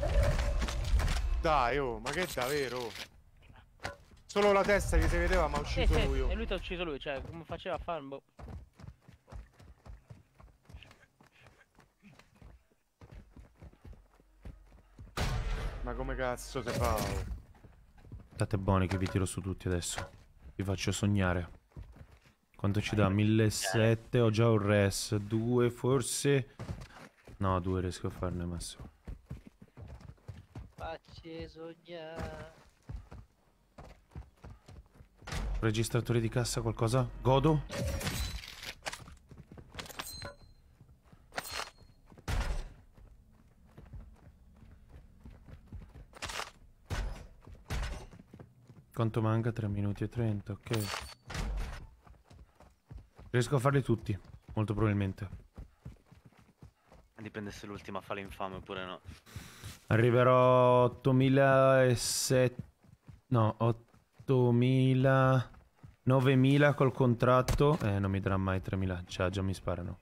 Dai, oh, ma che davvero? Solo la testa che si vedeva, ma ha Sì, ucciso sì, lui. Oh. e lui ti ha ucciso lui, cioè, come faceva a fare? Boh. Ma come cazzo si fa? Oh? State buoni che vi tiro su tutti adesso. Vi faccio sognare. Quanto ci dà? millesettecento. Ho già un res. Due forse. No, due riesco a farne massimo. Facci sognare. Registratore di cassa, qualcosa? Godo? Quanto manca? tre minuti e trenta, ok. Riesco a farli tutti, molto probabilmente. Dipende se l'ultima fa l'infame oppure no. Arriverò a ottomilasettecento. No, ottomila. novemila col contratto. Eh, non mi darà mai tremila. Già, già mi sparano.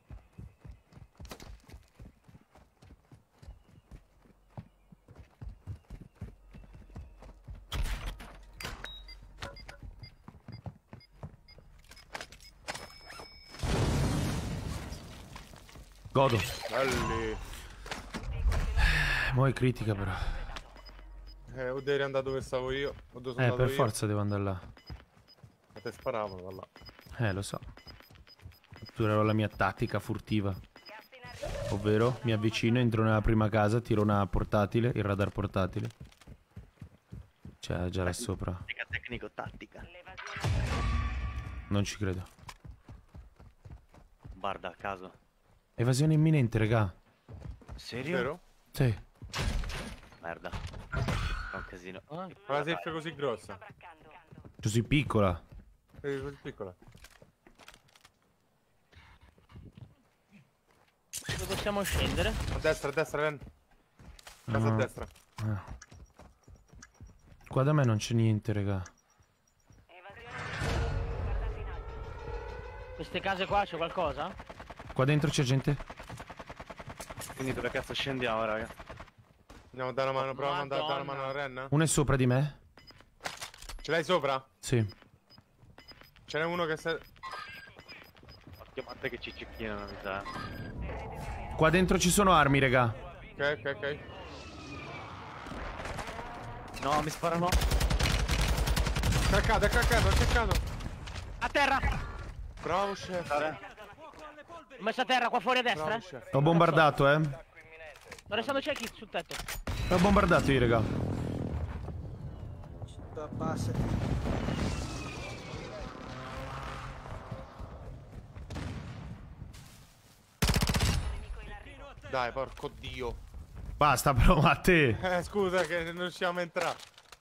Godo. Belli. Mo' è critica però. Eh, o devi andare dove stavo io, o dove sono Eh, andato per io. forza devo andare là. Ma te sparavano da là. Eh, lo so. Catturerò la mia tattica furtiva. Ovvero, mi avvicino, entro nella prima casa, tiro una portatile, il radar portatile. C'è già là sopra. Tecnica tecnico-tattica. Non ci credo. Guarda a caso. Evasione imminente, raga. Serio? Vero? Sì. Merda. È un casino. Ma la safe è così grossa. Così piccola. È così piccola. possiamo scendere. A destra, a destra, Ren. Casa Ah. a destra. Ah. Qua da me non c'è niente, raga. Queste case qua c'è qualcosa? Qua dentro c'è gente? Quindi dove cazzo scendiamo, raga? Andiamo a dare una mano, proviamo a dare una Madonna. mano a Ren. Uno è sopra di me? Ce l'hai sopra? Sì. Ce n'è uno che sta... Occhio a te che ci cecchinano, mi sa. Qua dentro ci sono armi, raga. Ok, ok, ok. No, mi sparano. Craccato, è craccato, è craccato. A terra! Bravo, chef. Ho messo a terra qua fuori a destra. Bravo, eh. chef. Ho bombardato, eh. Sto restando ciechi sul tetto. Ho bombardato io, raga. Abbassati. Dai, porco dio. Basta, però, a te. Eh, scusa che non riusciamo a entrare.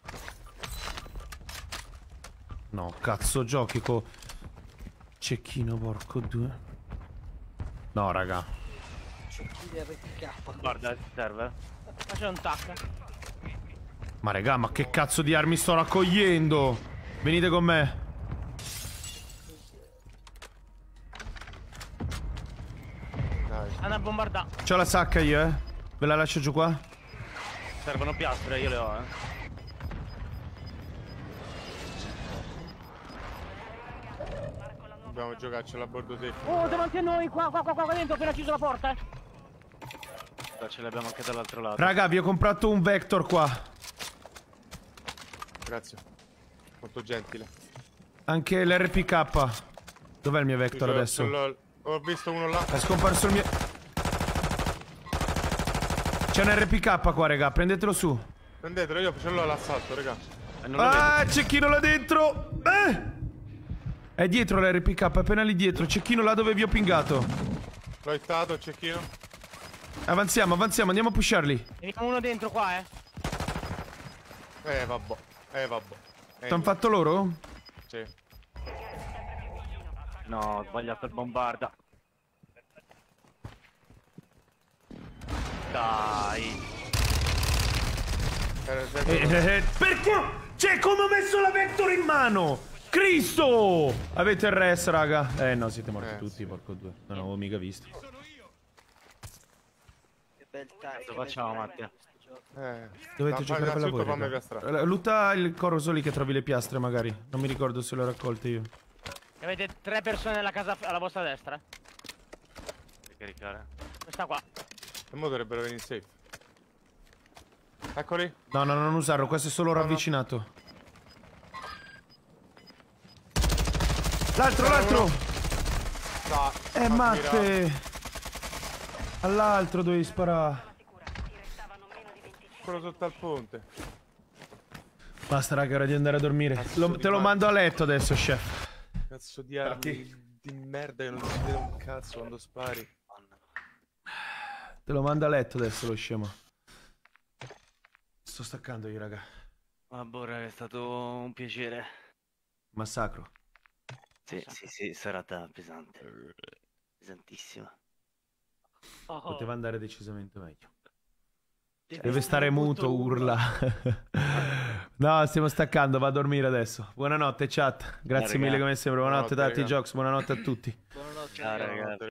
No, cazzo, giochi co... Cecchino, porco due. No, raga. Cecchini R P K. Guarda, ti serve? Qua c'è un tac. Ma raga, ma che cazzo di armi sto raccogliendo? Venite con me. Dai. Andiamo a bombardare. C'ho la sacca io, eh. Ve la lascio giù qua? Servono piastre, io le ho, eh. Dobbiamo giocarcela a bordo te. Oh, davanti a noi, qua, qua, qua, qua dentro, ho appena chiuso la porta. eh. Dai, ce l'abbiamo anche dall'altro lato. Raga, vi ho comprato un Vector qua. Grazie. Molto gentile. Anche l'R P K. Dov'è il mio Io Vector ce l'ho- adesso? ce l'ho- Ho visto uno là. È scomparso il mio... C'è un R P K qua, raga. Prendetelo su. Prendetelo, io ce l'ho all'assalto, raga. Eh, non lo Ah, cecchino là dentro. Eh! È dietro l'R P K, è appena lì dietro. Cecchino là dove vi ho pingato. L'ho hittato, cecchino. Avanziamo, avanziamo, andiamo a pusharli. Vediamo uno dentro qua, eh. Eh, vabbè. Eh, vabbè. Eh, T'han fatto loro? Sì. vedo. No, ho sbagliato il bombarda. Dai. Era- era- Eh, eh, eh, perché? Cioè, come ho messo la Vector in mano? Cristo! Avete il res, raga? Eh no, siete morti Eh, tutti, sì. porco due. Non avevo mica visto. Che bel time. Cosa facciamo, Mattia? Eh. Dovete No, giocare per la innanzitutto voi, fammi raga. piastrare. Eh, Lutta il coso lì che trovi le piastre, magari. Non mi ricordo se le ho raccolte io. Avete tre persone nella casa alla vostra destra. eh. Devi caricare. Questa qua. E mo dovrebbero venire safe. Eccoli. No, no, non usarlo, questo è solo No, no. ravvicinato. L'altro, l'altro! Da. Eh, Matte! All'altro dovevi sparare. Quello sotto al ponte. Basta, raga, ora di andare a dormire. Cazzo Lo- di te lo male. mando a letto adesso, chef. Cazzo di armi di merda che non si vede un cazzo quando spari. Te lo mando a letto adesso, lo scemo. Sto staccando io, raga. Ma boh, raga, è stato un piacere. Massacro. Sì, sì, sì, serata pesante. Pesantissima. Oh. Poteva andare decisamente meglio. Deve Deve stare muto, urla. No, stiamo staccando, va a dormire adesso. Buonanotte, chat. Grazie raga. mille come sempre. Buonanotte, Buonanotte, Tatti raga. Jokes. Buonanotte a tutti. Buonanotte. Ciao, ragazzi.